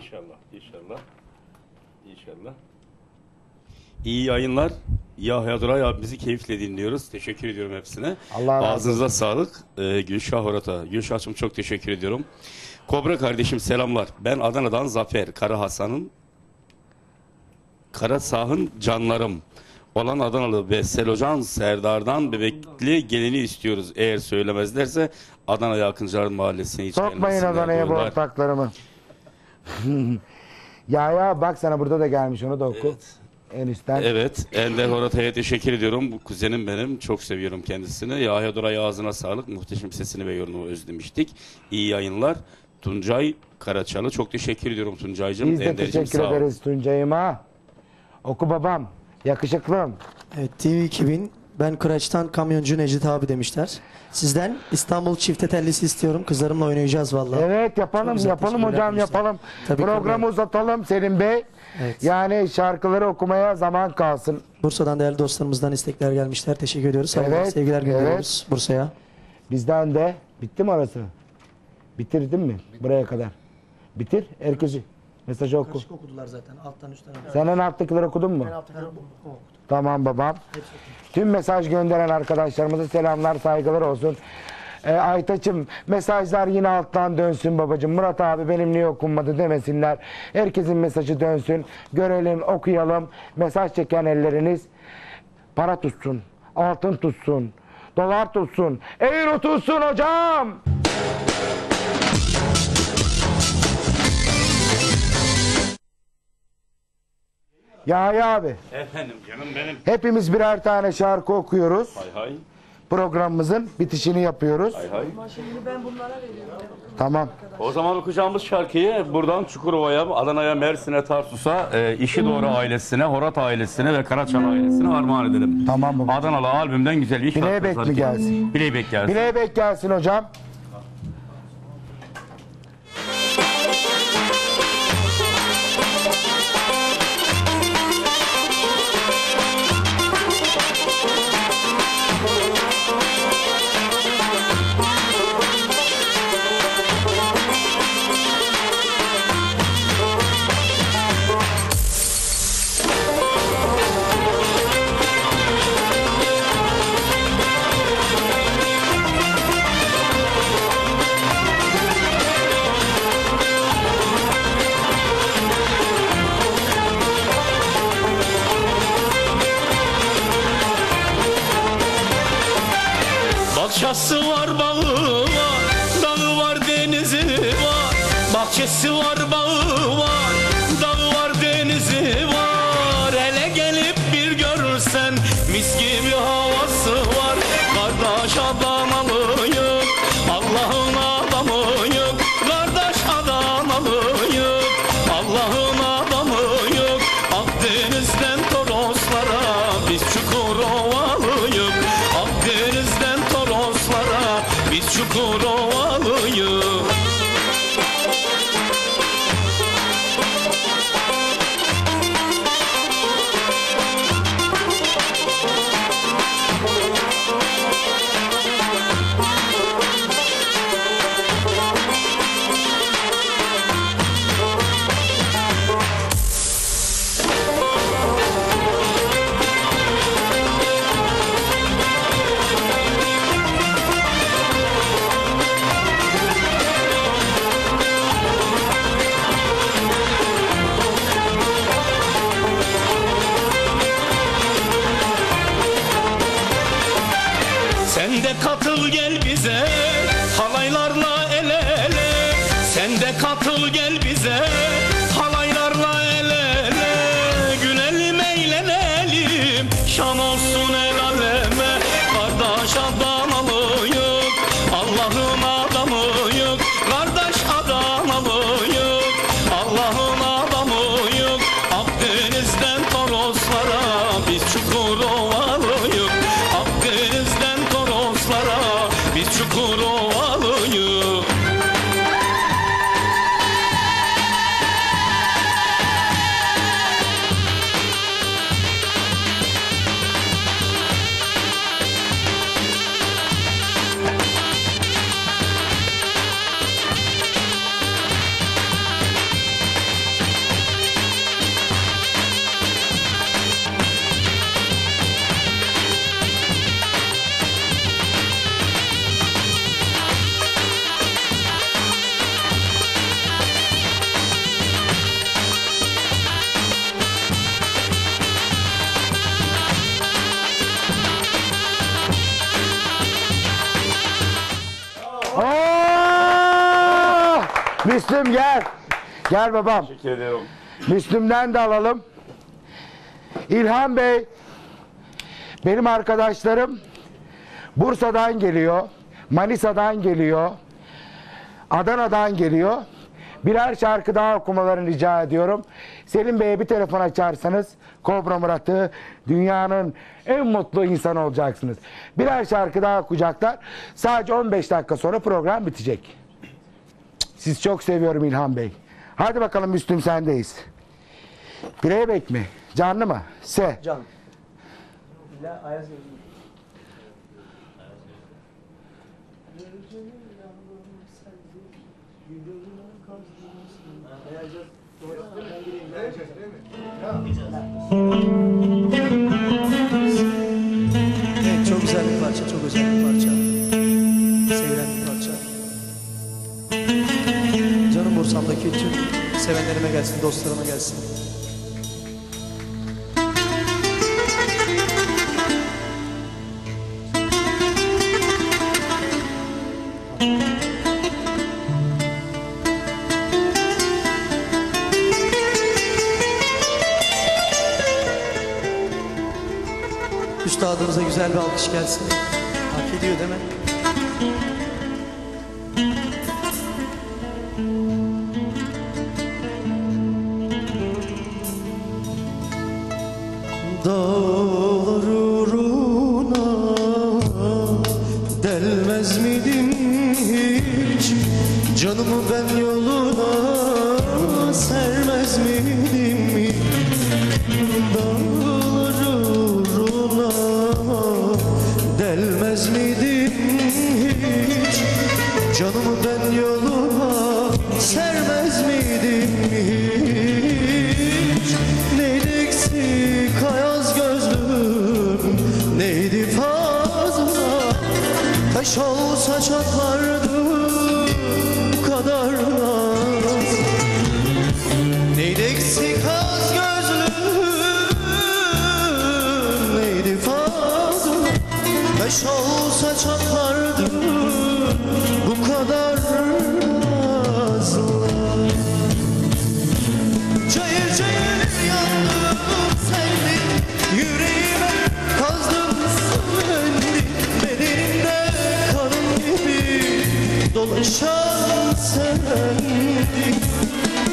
İnşallah. İyi yayınlar. Yahya Duray abimizi keyifle dinliyoruz. Teşekkür ediyorum hepsine. Allah razı olsun. Ağzınıza sağlık. Gülşah Horat'a. Gülşah'cığım çok teşekkür ediyorum. Kobra kardeşim selamlar. Ben Adana'dan Zafer Karasah'ın canlarım olan Adanalı ve Selocan Serdar'dan Bebekli Gelini istiyoruz. Eğer söylemezlerse Adana'ya Akıncılar Mahallesi'ne hiç Sokmayın gelmesinler Adana'ya bu diyorlar. ortaklarımı. ya bak, sana burada da gelmiş, onu da oku. Evet. En üstten. Evet, Ender Horata'ya teşekkür ediyorum. Bu kuzenim benim. Çok seviyorum kendisini. Yahya Duray ağzına sağlık. Muhteşem sesini ve yorumunu özlemiştik. İyi yayınlar. Tuncay Karaçalı. Çok teşekkür ediyorum Tuncay'cığım. Biz de teşekkür ederiz Tuncay'ıma. Oku babam. Yakışıklım. Evet, TV2000, ben Kıraç'tan Kamyoncu Necdet abi demişler. Sizden İstanbul çifte tellisi istiyorum. Kızlarımla oynayacağız vallahi. Evet, yapalım hocam, yapalım. Programı uzatalım Selim Bey. Evet. Yani şarkıları okumaya zaman kalsın. Bursa'dan değerli dostlarımızdan istekler gelmişler. Teşekkür ediyoruz. Saygılar, sevgiler gönderiyoruz Bursa'ya. Bizden de. Bitti mi orası? Bitirdin mi? Buraya kadar. Bitir. Herkesi. Mesajı oku. Karışık okudular zaten. Alttan üstten. Sen en alttakileri okudun mu? Ben alttakileri okudum. Tamam babam. Tüm mesaj gönderen arkadaşlarımıza selamlar, saygılar olsun. Aytaç'ım, mesajlar yine alttan dönsün babacığım. Murat abi benim niye okunmadı demesinler. Herkesin mesajı dönsün. Görelim, okuyalım. Mesaj çeken elleriniz para tutsun, altın tutsun, dolar tutsun, euro tutsun hocam. Yahya abi. Efendim canım benim. Hepimiz birer tane şarkı okuyoruz. Hay. Programımızın bitişini yapıyoruz. Hay. Şimdi ben bunlara veriyorum. Tamam. O zaman okuyacağımız şarkıyı buradan Çukurova'ya, Adana'ya, Mersin'e, Tarsus'a, İşi Doğru ailesine, Horat ailesine ve Karaçan ailesine armağan edelim. Tamam baba. Adanalı albümden güzel bir şarkı. Playback mi gelsin? Playback gelsin. Playback gelsin hocam. Bahçesi var, bağı var, dağı var, denizi var. Hele gelip bir görsen mis gibi havası var. Kardeş Adanalıyım, Allah'ın adamıyım. Kardeş Adanalıyım, Allah'ın adamıyım. Akdeniz'den Toroslara biz Çukurovalıyım. Akdeniz'den Toroslara biz Çukurovalıyım. Sen de katıl gel bize, halaylarla el ele. Sen de katıl gel bize, halaylarla el ele. Gülelim eğlenelim, şan olsun el aleme. Kardeş Adanalıyım, Allah'ın adamıyım. Kardeş Adanalıyım, Allah'ın adamıyım. Akdeniz'den Toroslara biz Çukurovalıyım. Akdeniz'den Toroslara biz Çukurovalıyım. Müslüm gel. Gel babam. Teşekkür ederim. Müslüm'den de alalım. İlhan Bey, benim arkadaşlarım Bursa'dan geliyor, Manisa'dan geliyor, Adana'dan geliyor. Birer şarkı daha okumalarını rica ediyorum. Selim Bey'e bir telefon açarsanız Kobra Murat'ı dünyanın en mutlu insanı olacaksınız. Birer şarkı daha okuyacaklar. Sadece 15 dakika sonra program bitecek. Sizi çok seviyorum İlhan Bey. Hadi bakalım Müslüm, sendeyiz. Playback mi? Canlı mı? Canlı. Evet, çok güzel bir parça, çok özel bir parça. Sevilen bir parça. Canım Bursa'mdaki tüm sevenlerime gelsin, dostlarıma gelsin. Üstadımıza güzel bir alkış gelsin. Hak ediyor değil mi? Dağlar uğruna delmez miydim hiç? Canımı ben yoluna sermez miydim hiç? Dağlar uğruna delmez miydim hiç? Canımı ben yoluna sermez miydim hiç? Neydi eksik ayaz gözlüm, neydi fazla? Taş olsa çatlardım bu kadar naz. Neydi eksik az gözlüm, neydi fazla? Taş olsa çatlardım bu kadar nazlı.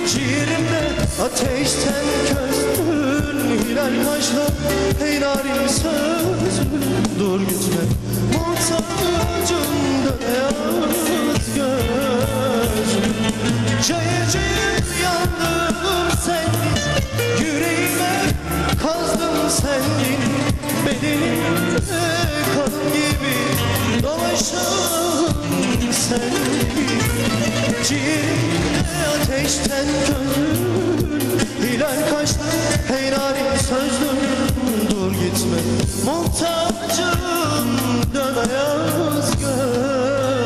Ciğerimde ateşten közdün, hilal kaşlı hey narin sözlü. Dur gitme muhtacım beyaz gözlü. Cayır cayır yandım senin, yüreğime kazdım senin. Bedenimde kan gibi dolaşan senin. Ciğerimde ateşten közdün, hilal kaşlı hey narin sözlü. Dur gitme muhtacım dön beyaz gözlü.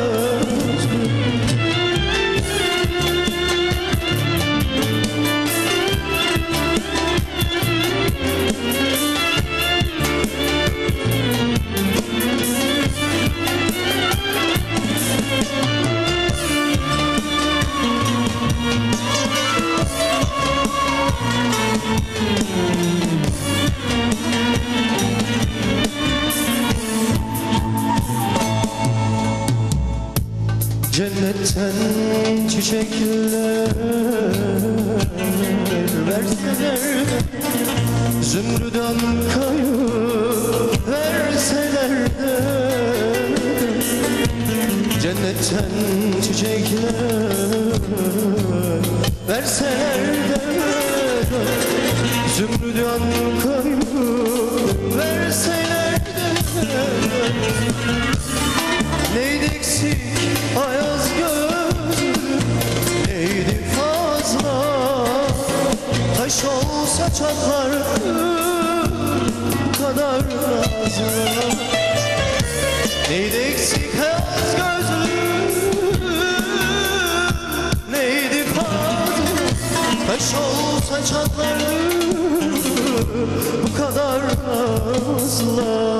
Cennetten çiçekler verseler, zümrüdan kayı verseler de. Cennetten çiçekler verseler de, zümrüdan kayı verseler de. Neydi eksik ayaz gözlüm, neydi fazla, taş olsa çatlardı bu kadar nazlı. Neydi eksik ayaz gözlüm, neydi fazla, taş olsa çatlardı bu kadar nazlı.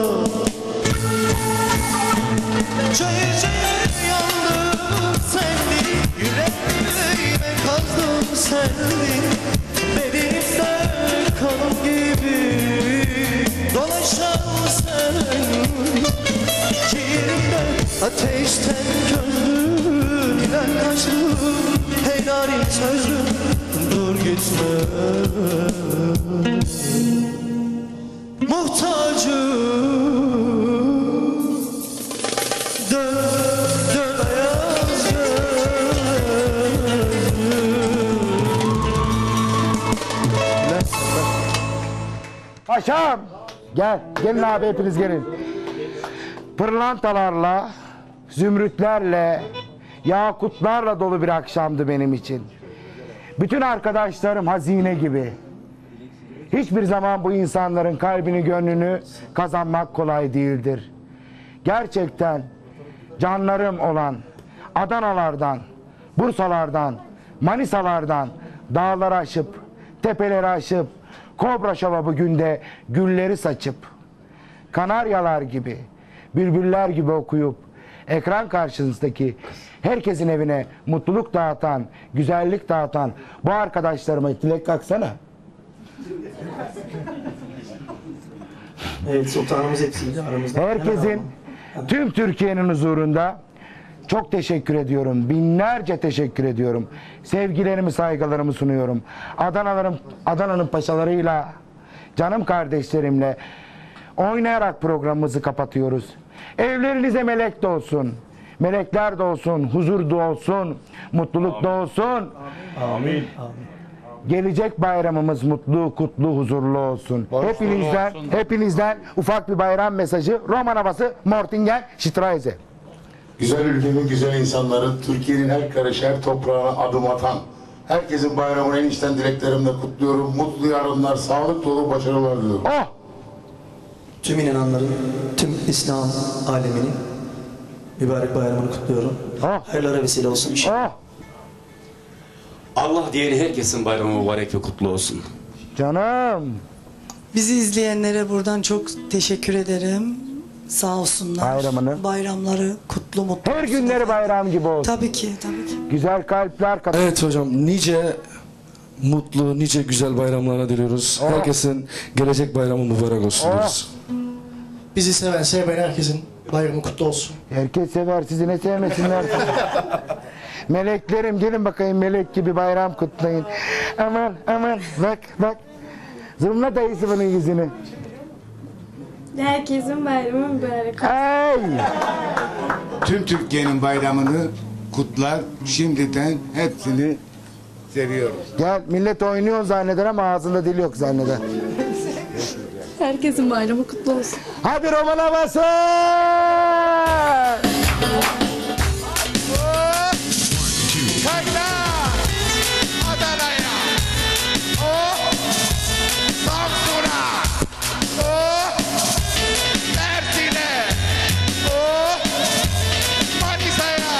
Cayır cayır yandım seni, yüreğime kazdım seni. Bedenimde kanım gibi dolaşan sen. Ciğerimde ateşten közdün, hilal kaşlı hey narin sözlü. Dur gitme muhtacım dön, dön beyaz gözlü. Paşam gel, gelin abi hepiniz gelin. Pırlantalarla, zümrütlerle, yakutlarla dolu bir akşamdı benim için. Bütün arkadaşlarım hazine gibi. Hiçbir zaman bu insanların kalbini, gönlünü kazanmak kolay değildir. Gerçekten canlarım olan Adanalardan, Bursalardan, Manisalardan dağları aşıp, tepeleri aşıp, Kobra Şov'a bugün de gülleri saçıp, kanaryalar gibi, bülbüller gibi okuyup, ekran karşınızdaki herkesin evine mutluluk dağıtan, güzellik dağıtan bu arkadaşlarıma dilek kalksana. Evet, sultanımız hepsiyle aramızda. Herkesin, tüm Türkiye'nin huzurunda çok teşekkür ediyorum. Binlerce teşekkür ediyorum. Sevgilerimi, saygılarımı sunuyorum. Adana'nın paşalarıyla, canım kardeşlerimle oynayarak programımızı kapatıyoruz. Evlerinize melek de olsun. Melekler de olsun, huzur da olsun, mutluluk da olsun. Amin. Gelecek bayramımız mutlu, kutlu, huzurlu olsun. Hepinizden ufak bir bayram mesajı. Roman havası, Mortingen, Straße. Güzel ülkemin güzel insanları, Türkiye'nin her karış her toprağına adım atan, herkesin bayramını en içten dileklerimle kutluyorum. Mutlu yarınlar, sağlık dolu başarılar diliyorum. Oh! Tüm inananların, tüm İslam aleminin mübarek bayramını kutluyorum. Hayırlara vesile olsun inşallah. Allah diğeri herkesin bayramı mübarek ve kutlu olsun. Canım. Bizi izleyenlere buradan çok teşekkür ederim. Sağ olsunlar. Bayramları kutlu mutlu. Her günleri bayram gibi olsun. Tabii ki, tabii ki. Güzel kalpler kat. Evet hocam, nice mutlu, nice güzel bayramlara diliyoruz. Herkesin gelecek bayramı mübarek olsun diyoruz. Bizi seven, sevmeyen herkesin bayramı kutlu olsun. Herkes sever sizi, ne sevmesinler. Meleklerim gelin bakayım, melek gibi bayram kutlayın. Aman aman, bak bak. Zoomla dayısı bunun yüzünü. Herkesin bayramı mübarek. Ay! Tüm Türkiye'nin bayramını kutlar. Şimdiden hepsini seviyoruz. Gel, millet oynuyor zanneder ama ağzında dil yok zanneder. Herkesin bayramı kutlu olsun. Hadi roman havası! Kayla Adana'ya, Samsun'a, Mersin'e, Manisa'ya,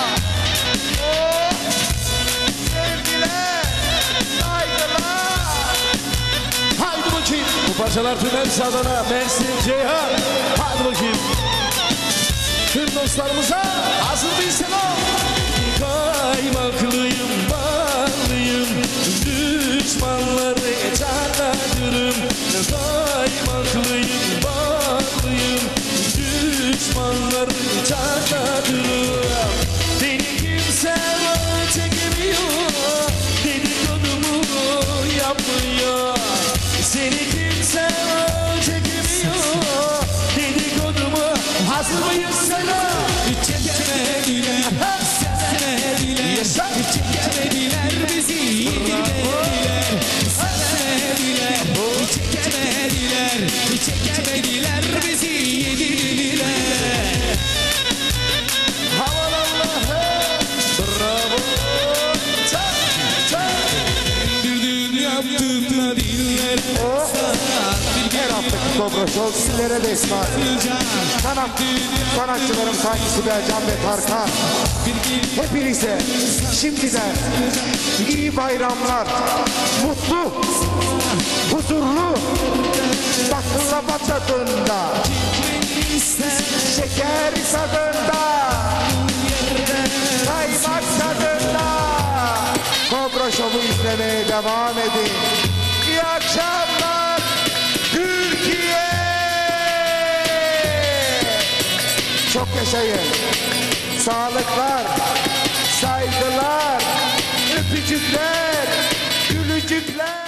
sevgiler, saygılar. Haydi bakayım. Bu parçalar tüm hepsi Adana, Mersin, Ceyhan. Haydi bakayım. Tüm dostlarımıza hazır bir selam. Kaymaklıyım, bağlıyım, düşmanları çatlatırım. Kaymaklıyım, bağlıyım, düşmanları çatlatırım. Beni kimse çekemiyor, dedikodumu yapmıyor. Seni kimse çekemiyor, dedikodumu. Hazır mıyız sana? Çekemediler, sevmediler, çekemediler bizi, yenilmediler. Sevmediler, çekemediler bizi, yenildiler. Aman Allah'ım, bravo. Düdüğün yaptığımda diller. Her haftaki Kobra Show sizlere destek. Sanatçılarım Sayın Sibel Can ve Tarkan. Hepinize şimdiden iyi bayramlar, mutlu, huzurlu, baklava tadında, şeker tadında, kaymak tadında. Kobra Show'u izlemeye devam edin. İyi akşamlar Türkiye. Çok yaşayın. Sağlıklar, saygılar, öpücükler, gülücükler.